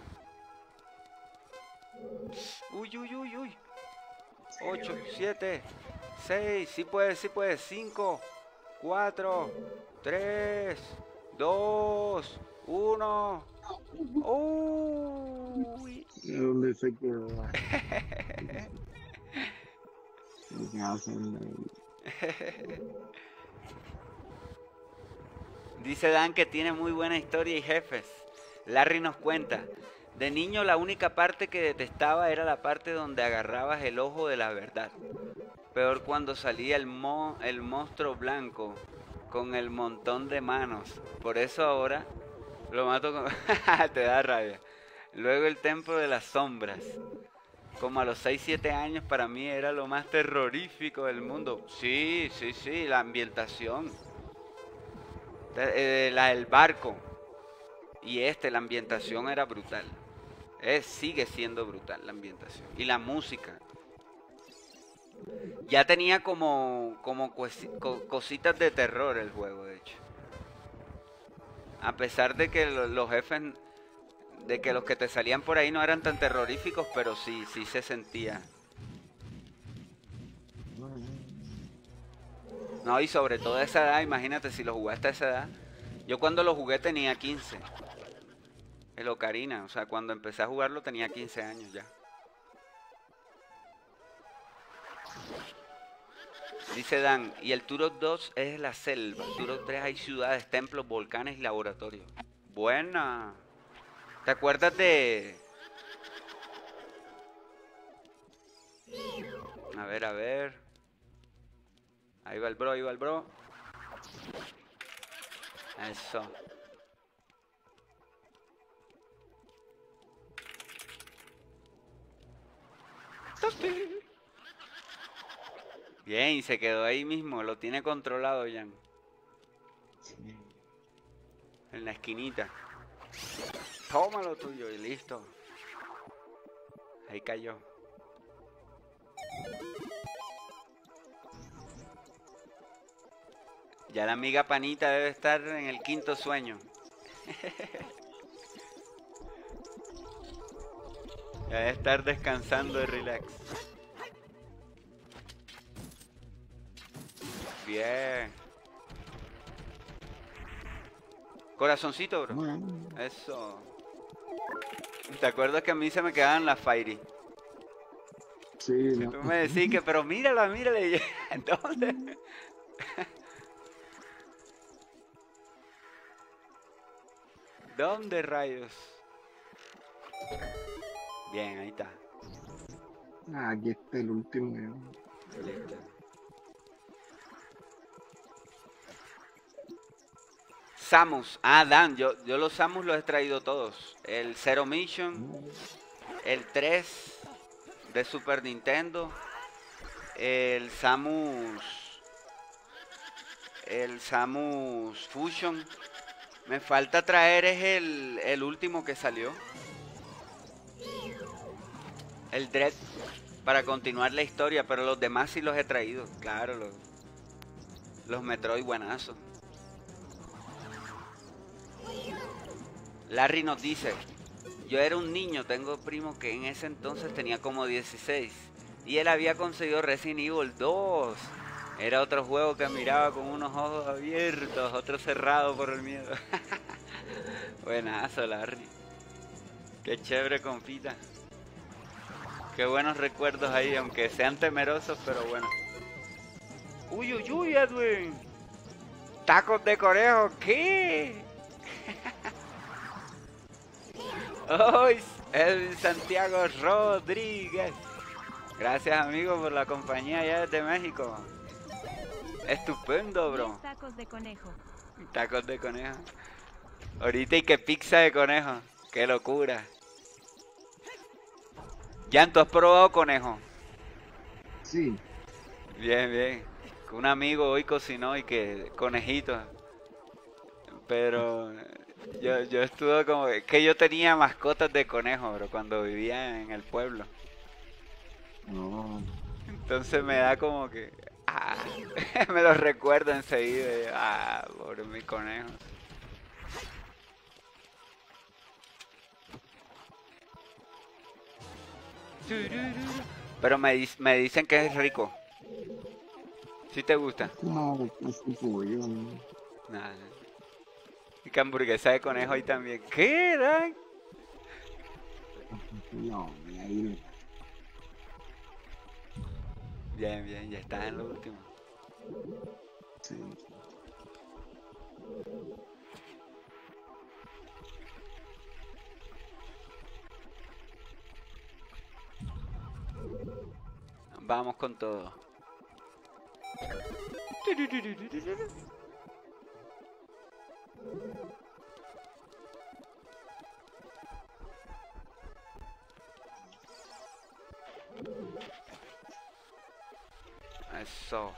Uy, uy, uy, uy. ocho, siete, seis, sí puede, sí puede. cinco, cuatro, tres, dos, uno. Uy. ¿Dónde se quedó? ¿Qué hacen ahí? Dice Dan que tiene muy buena historia y jefes. Larry nos cuenta. De niño la única parte que detestaba era la parte donde agarrabas el ojo de la verdad. Peor cuando salía el, mo el monstruo blanco con el montón de manos. Por eso ahora lo mato con... Te da rabia. Luego el templo de las sombras. Como a los seis siete años para mí era lo más terrorífico del mundo. Sí, sí, sí, la ambientación. Eh, la del barco. Y este, la ambientación era brutal. Es, sigue siendo brutal la ambientación. Y la música. Ya tenía como, como cuesi- co- cositas de terror el juego, de hecho. A pesar de que lo- los jefes, de que los que te salían por ahí no eran tan terroríficos, pero sí, sí se sentía. No, y sobre todo a esa edad, imagínate si lo jugaste a esa edad. Yo cuando lo jugué tenía quince. El Ocarina, o sea, cuando empecé a jugarlo tenía quince años ya. Dice Dan, y el Turok dos es la selva. El Turok tres hay ciudades, templos, volcanes y laboratorios. Buena. ¿Te acuerdas de...? A ver, a ver. Ahí va el bro, ahí va el bro. Eso. Bien, y se quedó ahí mismo, lo tiene controlado Jan. En la esquinita. Toma lo tuyo y listo. Ahí cayó. Ya la amiga Panita debe estar en el quinto sueño. Ya debe estar descansando de relax. Bien. Corazoncito, bro. Eso. ¿Te acuerdas que a mí se me quedaban las Fairy? Sí, Si no. tú me decís que, pero mírala, mírala. Y yo, ¿dónde? ¿Dónde rayos? Bien, ahí está. Ah, aquí está el último. ya. Listo. Samus. Ah, Dan, yo, yo los Samus los he traído todos. El Zero Mission, el tres de Super Nintendo, el Samus, el Samus Fusion. Me falta traer es el, el último que salió. El Dread, para continuar la historia, pero los demás sí los he traído. Claro, los, los Metroid buenazos. Larry nos dice, yo era un niño, tengo primo que en ese entonces tenía como dieciséis y él había conseguido Resident Evil dos. Era otro juego que miraba con unos ojos abiertos, otro cerrado por el miedo. Buenazo, Larry. Qué chévere, compita. Qué buenos recuerdos ahí, aunque sean temerosos, pero bueno. Uy, uy, uy, Edwin. Tacos de conejo, ¿qué? ¡Ay! Edwin Santiago Rodríguez. Gracias, amigo, por la compañía allá desde México. Estupendo, bro. diez tacos de conejo. Tacos de conejo. Ahorita y que pizza de conejo. ¡Qué locura! Jan, ¿tú has probado conejo? Sí. Bien, bien. Un amigo hoy cocinó y que conejitos. Pero yo, yo estuve como que yo tenía mascotas de conejo, bro, cuando vivía en el pueblo. No. Entonces me da como que ah, me lo recuerdo enseguida. Y, ah, por mi conejo. Pero me, dis- me dicen que es rico. ¿Sí te gusta? No, es un pollo. ¿no? Nada. Y que hamburguesa de conejo ahí también. ¿Qué, Dan? No, ahí Bien, bien, ya está en lo último. sí. Vamos con todo. Eso.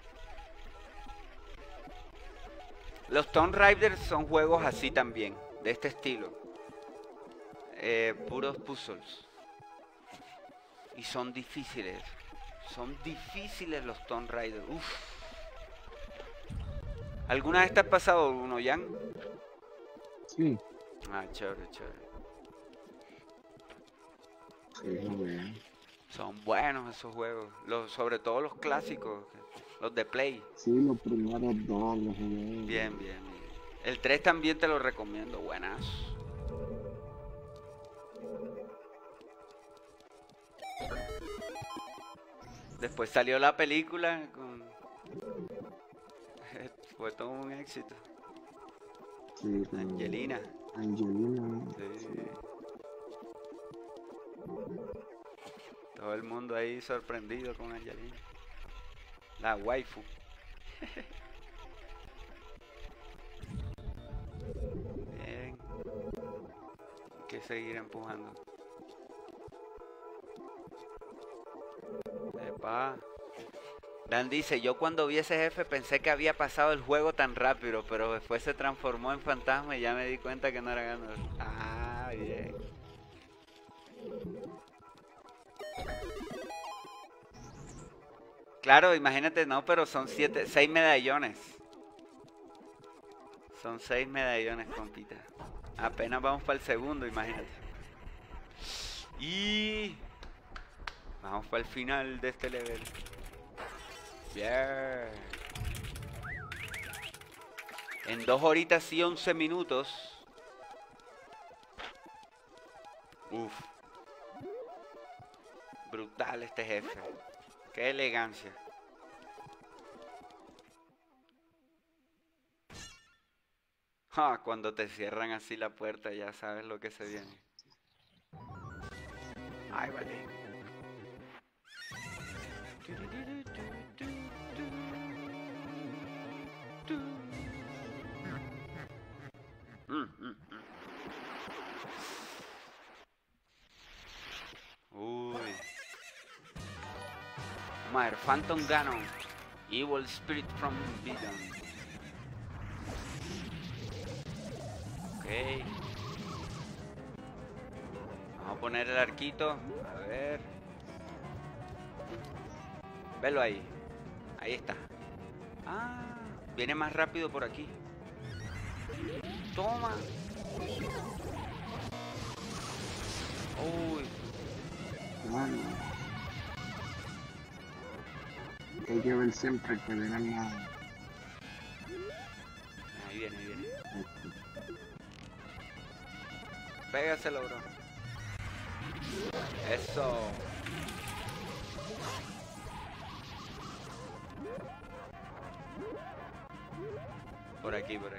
Los Tomb Raiders son juegos así también, de este estilo. Eh, puros puzzles. Y son difíciles. Son difíciles los Tomb Raider. Uf. ¿Alguna vez te has pasado uno, Jan? Sí. Ah, chévere, chévere. Sí, muy bien. Son buenos esos juegos. Los, sobre todo los clásicos. Los de Play. Sí, los primeros dos los jugué. Bien, bien, bien. El tres también te lo recomiendo. Buenas. Después salió la película con... Fue todo un éxito. Sí, con Angelina. Angelina. Sí. Todo el mundo ahí sorprendido con Angelina. La waifu. Bien. Hay que seguir empujando. Epa. Dan dice, yo cuando vi ese jefe pensé que había pasado el juego tan rápido, pero después se transformó en fantasma y ya me di cuenta que no era ganador. Ah, bien. Claro, imagínate, no, pero son siete, seis medallones. Son seis medallones, compita. Apenas vamos para el segundo, imagínate. Y vamos para el final de este level. Bien. En dos horitas y once minutos. Uf. Brutal este jefe. Qué elegancia. Ah, cuando te cierran así la puerta ya sabes lo que se viene. Ay, vale. Mm, mm, mm. Uy. Mar, Phantom Ganon. Evil Spirit from Beyond. Ok. Vamos a poner el arquito. A ver. Velo ahí. Ahí está. Ah, viene más rápido por aquí. Toma. Uy. Bueno. Hay que ver siempre que tenemos... Ahí viene, ahí viene. Este, Pégaselo, bro. Eso. Por aquí, por aquí.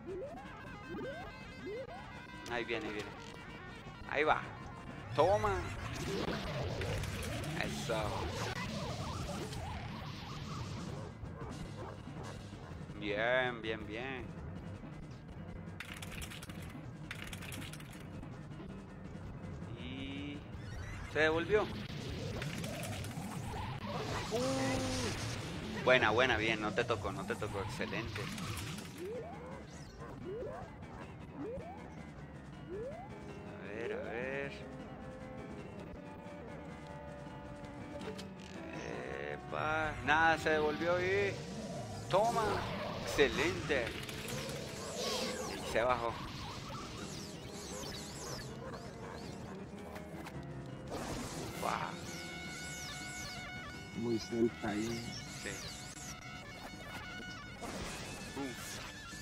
Ahí viene, ahí viene. Ahí va. Toma. Eso. Bien, bien, bien. Y se devolvió. Uh. Buena, buena, bien. No te tocó, no te tocó. Excelente. A ver, a ver. Epa. Nada, se devolvió y... Toma. Excelente. Y se bajó. Wow. muy cerca ahí. Sí. Uf.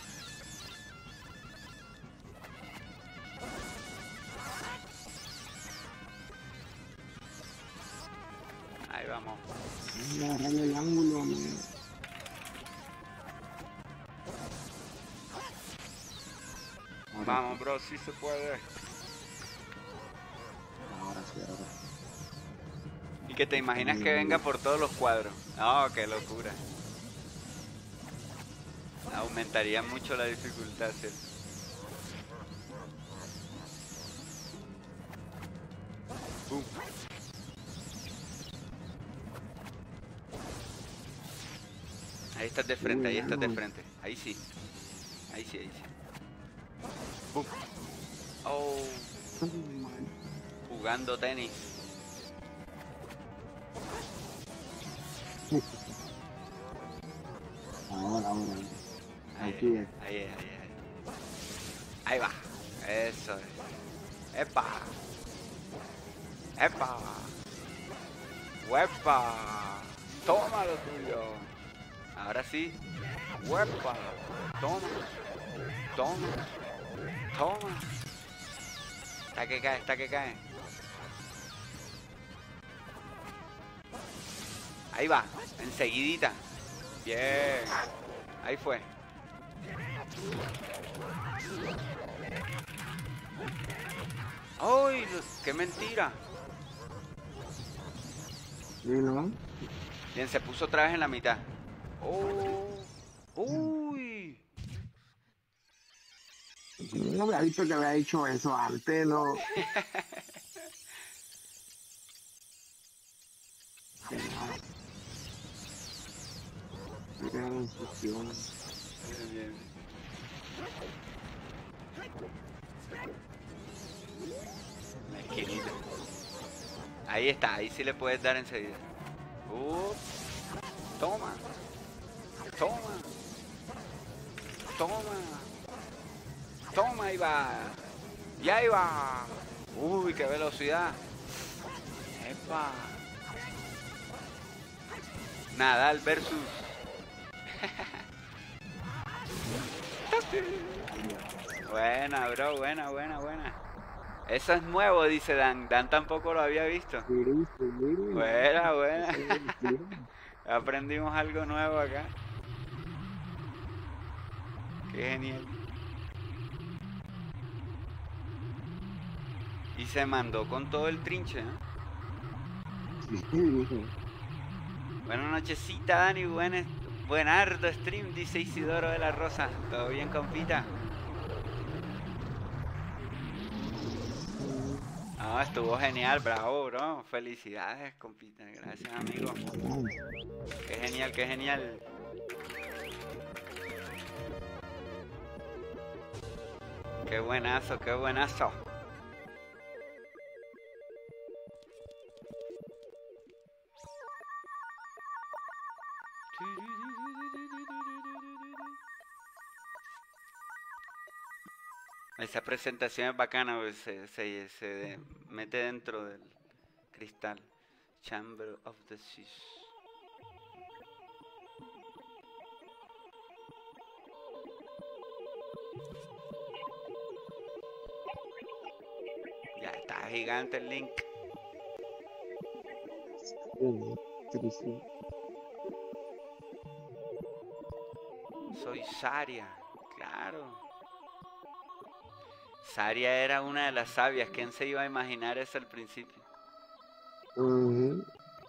Ahí vamos. Voy a agarrarle el ángulo, man. Vamos, bro, sí se puede. Ahora sí, ahora. Y que te imaginas que venga por todos los cuadros. Oh, qué locura. Aumentaría mucho la dificultad, ¿cierto? Pum. Ahí estás de frente, ahí estás de frente. Ahí sí. Ahí sí, ahí sí. Pum. Oh. Jugando tenis. Ahora, ahora. Ahí, Aquí es. ahí, ahí, ahí. Ahí va. Eso es. ¡Epa! ¡Epa! ¡Huepa! ¡Toma lo tuyo! Ahora sí. ¡Huepa! ¡Toma! ¡Toma! ¡Toma! Está que cae, está que cae. Ahí va, enseguidita. Bien. Ahí fue. ¡Ay! ¡Qué mentira! ¿Sí, no? Bien, se puso otra vez en la mitad. ¡Oh! ¡Uy! No me había dicho que había hecho eso antes, ¿no? Qué instrucción. Bien, bien. La esquinita. Ahí está, ahí sí le puedes dar enseguida. Uh, toma. Toma. Toma. Toma, ahí va. Y ahí va. Uy, qué velocidad. Epa. Nadal versus. Buena, bro, buena, buena, buena. Eso es nuevo, dice Dan. Dan tampoco lo había visto. Buena, buena. Aprendimos algo nuevo acá. Qué genial. Y se mandó con todo el trinche, ¿no? Buenas nochecita, Dani. Buen, buenardo stream, dice Isidoro de la Rosa. ¿Todo bien, compita? No, estuvo genial, bravo, bro. Felicidades, compita. Gracias, amigo. Qué genial, qué genial. Qué buenazo, qué buenazo. Esa presentación es bacana, pues, se, se, se mete dentro del cristal. Chamber of the Seas. Ya está gigante el link. Soy Saria, claro. Saria era una de las sabias. ¿Quién se iba a imaginar eso al principio? Uh-huh.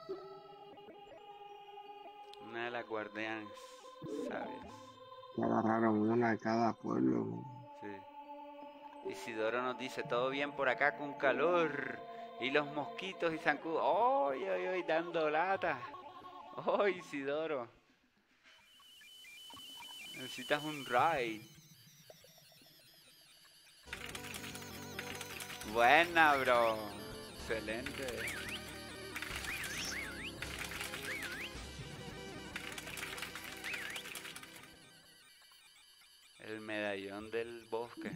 Una de las guardianes sabias. Que agarraron una de cada pueblo. Sí. Isidoro nos dice, todo bien por acá con calor. Y los mosquitos y zancudos. ¡Ay, ay, ay! Dando lata. ¡Ay, Isidoro! Necesitas un ride. Buena, bro. Excelente. El medallón del bosque.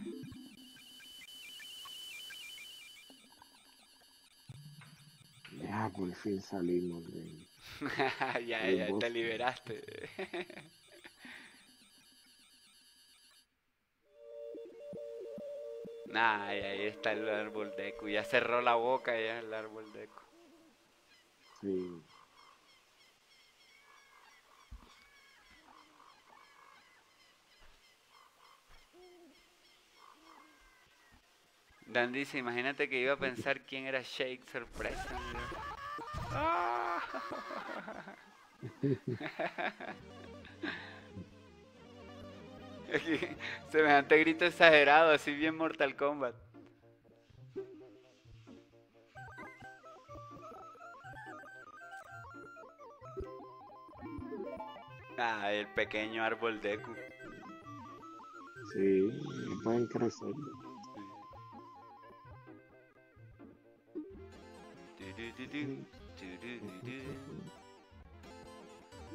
Ya, por fin salimos de... ya, ya, te liberaste. Nah, y ahí está el árbol deco. Ya cerró la boca ya el árbol deco. Sí. Dan dice, imagínate que iba a pensar quién era Shake, sorpresa. ¡Ah! Semejante grito exagerado, así bien Mortal Kombat. Ah, el pequeño árbol Deku. Sí, pueden crecer.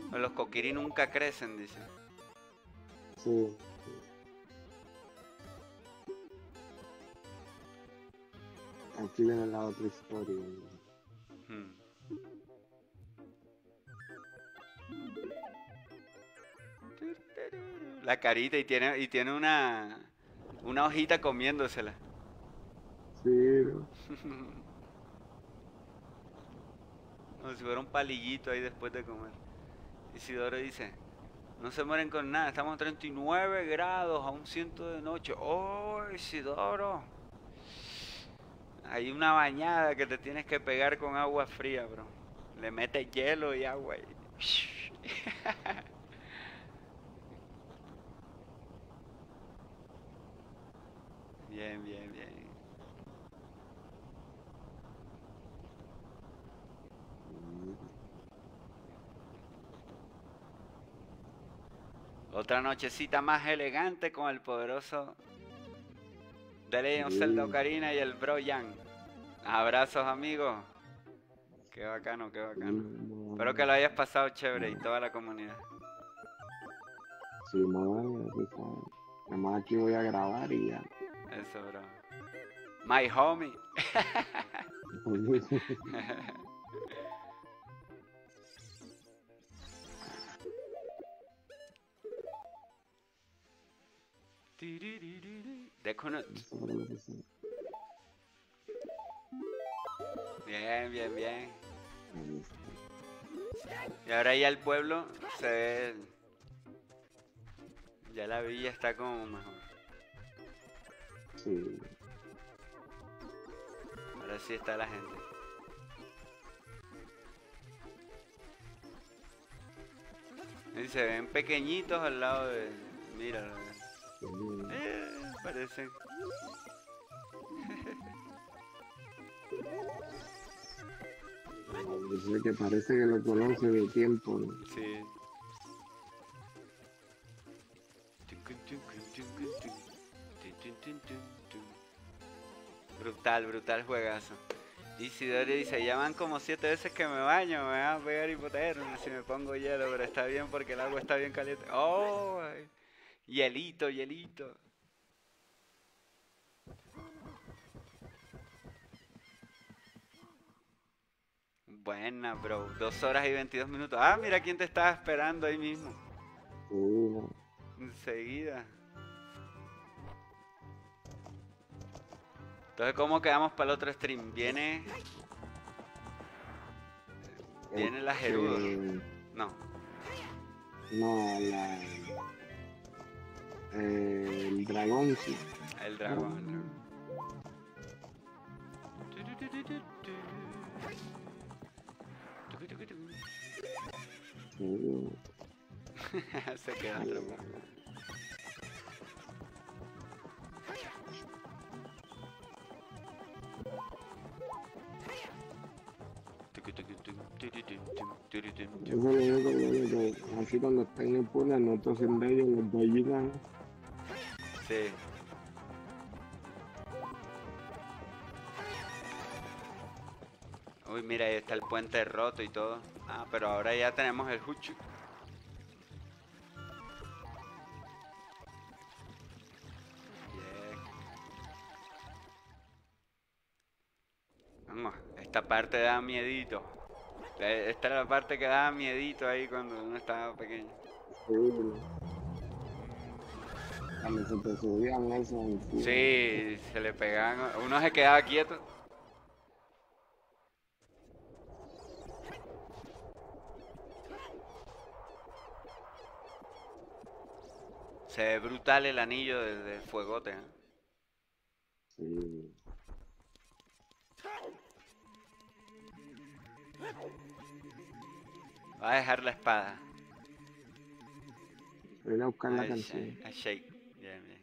Los coquiri nunca crecen, dice. Sí. Aquí viene la otra historia. Hmm. La carita y tiene y tiene una una hojita comiéndosela. Sí, ¿no? Como si fuera un palillito ahí después de comer. Isidoro dice, no se mueren con nada, estamos a treinta y nueve grados, a un ciento de noche. ¡Oh, Isidoro! Hay una bañada que te tienes que pegar con agua fría, bro. Le metes hielo y agua y... Bien, bien, bien. Otra nochecita más elegante con el poderoso The Legend of Zelda Ocarina y el Bro Jan. Abrazos, amigos. Qué bacano, qué bacano. Espero que lo hayas pasado chévere y toda la comunidad. Sí, no, ya tú sabes. Además aquí voy a grabar y ya. Eso, bro. My homie. Dekunut. Bien, bien, bien. Y ahora ya el pueblo se ve... Ya la villa está como mejor. Sí. Ahora sí está la gente. Y se ven pequeñitos al lado de... Míralo. Eh, parecen... Dice que parece que lo conoce de tiempo, ¿no? Sí. Brutal, brutal juegazo. Isidori dice, ya van como siete veces que me baño, me van a pegar hipotermia si me pongo hielo, pero está bien porque el agua está bien caliente. ¡Oh! Hielito, hielito. Buena, bro. Dos horas y veintidós minutos. Ah, mira quién te estaba esperando ahí mismo. Uh, Enseguida. Entonces, ¿cómo quedamos para el otro stream? Viene... Viene la Gerudo. eh, No. no, la... eh, el dragón, sí. El dragón, el dragón. Sí. Se queda atrapado. Eso es lo único bueno que así cuando está en el pueblo no tosen de ellos los gallinas. Sí. Uy, mira, ahí está el puente roto y todo. Ah, pero ahora ya tenemos el Huchu. Yeah. Vamos, esta parte da miedito. Esta era la parte que daba miedito ahí cuando uno estaba pequeño. Sí. Cuando se te subían esos encima. Sí, se le pegaban. Uno se quedaba quieto. Se ve brutal el anillo del de fuegote, ¿eh? Sí. Va a dejar la espada. Voy a buscar la Al canción. shake, al shake. Bien, bien.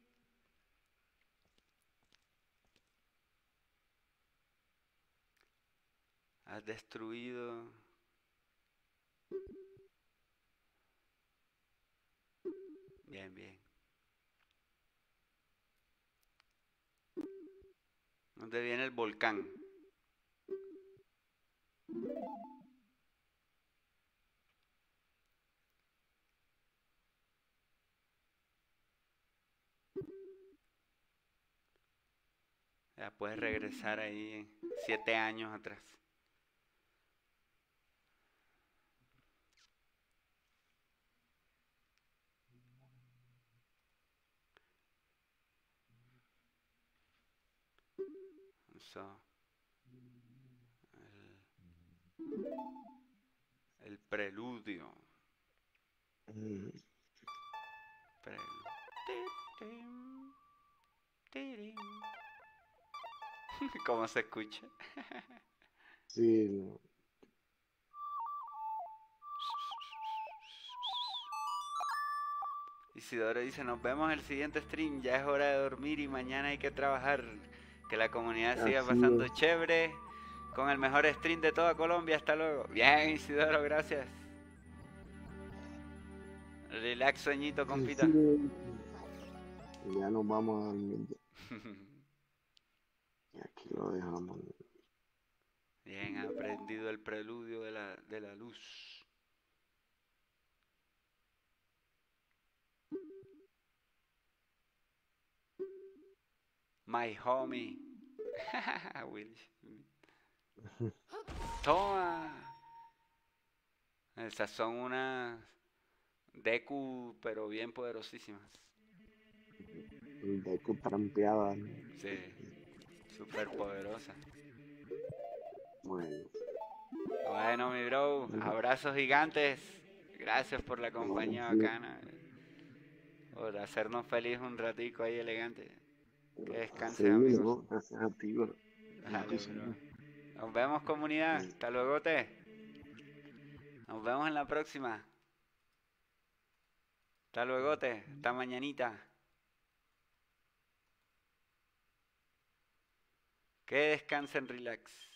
Has destruido. Bien, bien. ¿Dónde viene el volcán? puedes regresar ahí siete años atrás. So, el, el preludio. Mm, Preludio. Tirim, tirim. ¿Cómo se escucha? sí, no. Isidoro dice, nos vemos en el siguiente stream, ya es hora de dormir y mañana hay que trabajar. Que la comunidad siga Así pasando es. chévere con el mejor stream de toda Colombia. Hasta luego. Bien, Isidoro, gracias. Relax, sueñito, compita. Sí. Ya nos vamos a dormir. Y aquí lo dejamos. Bien, ha aprendido el preludio de la, de la luz. My homie. Will Smith. Toma. Esas son unas Deku, pero bien poderosísimas. Deku trampeada. Sí, súper poderosa. Bueno, Bueno, mi bro, abrazos gigantes. Gracias por la compañía sí. bacana. Por hacernos feliz un ratico ahí elegante. Que descansen, Sí, amigos. no, gracias a ti, bro. Dale, bro. Nos vemos, comunidad. Hasta luego, te. Nos vemos en la próxima. Hasta luego, te. Hasta mañanita. Que descansen, relax.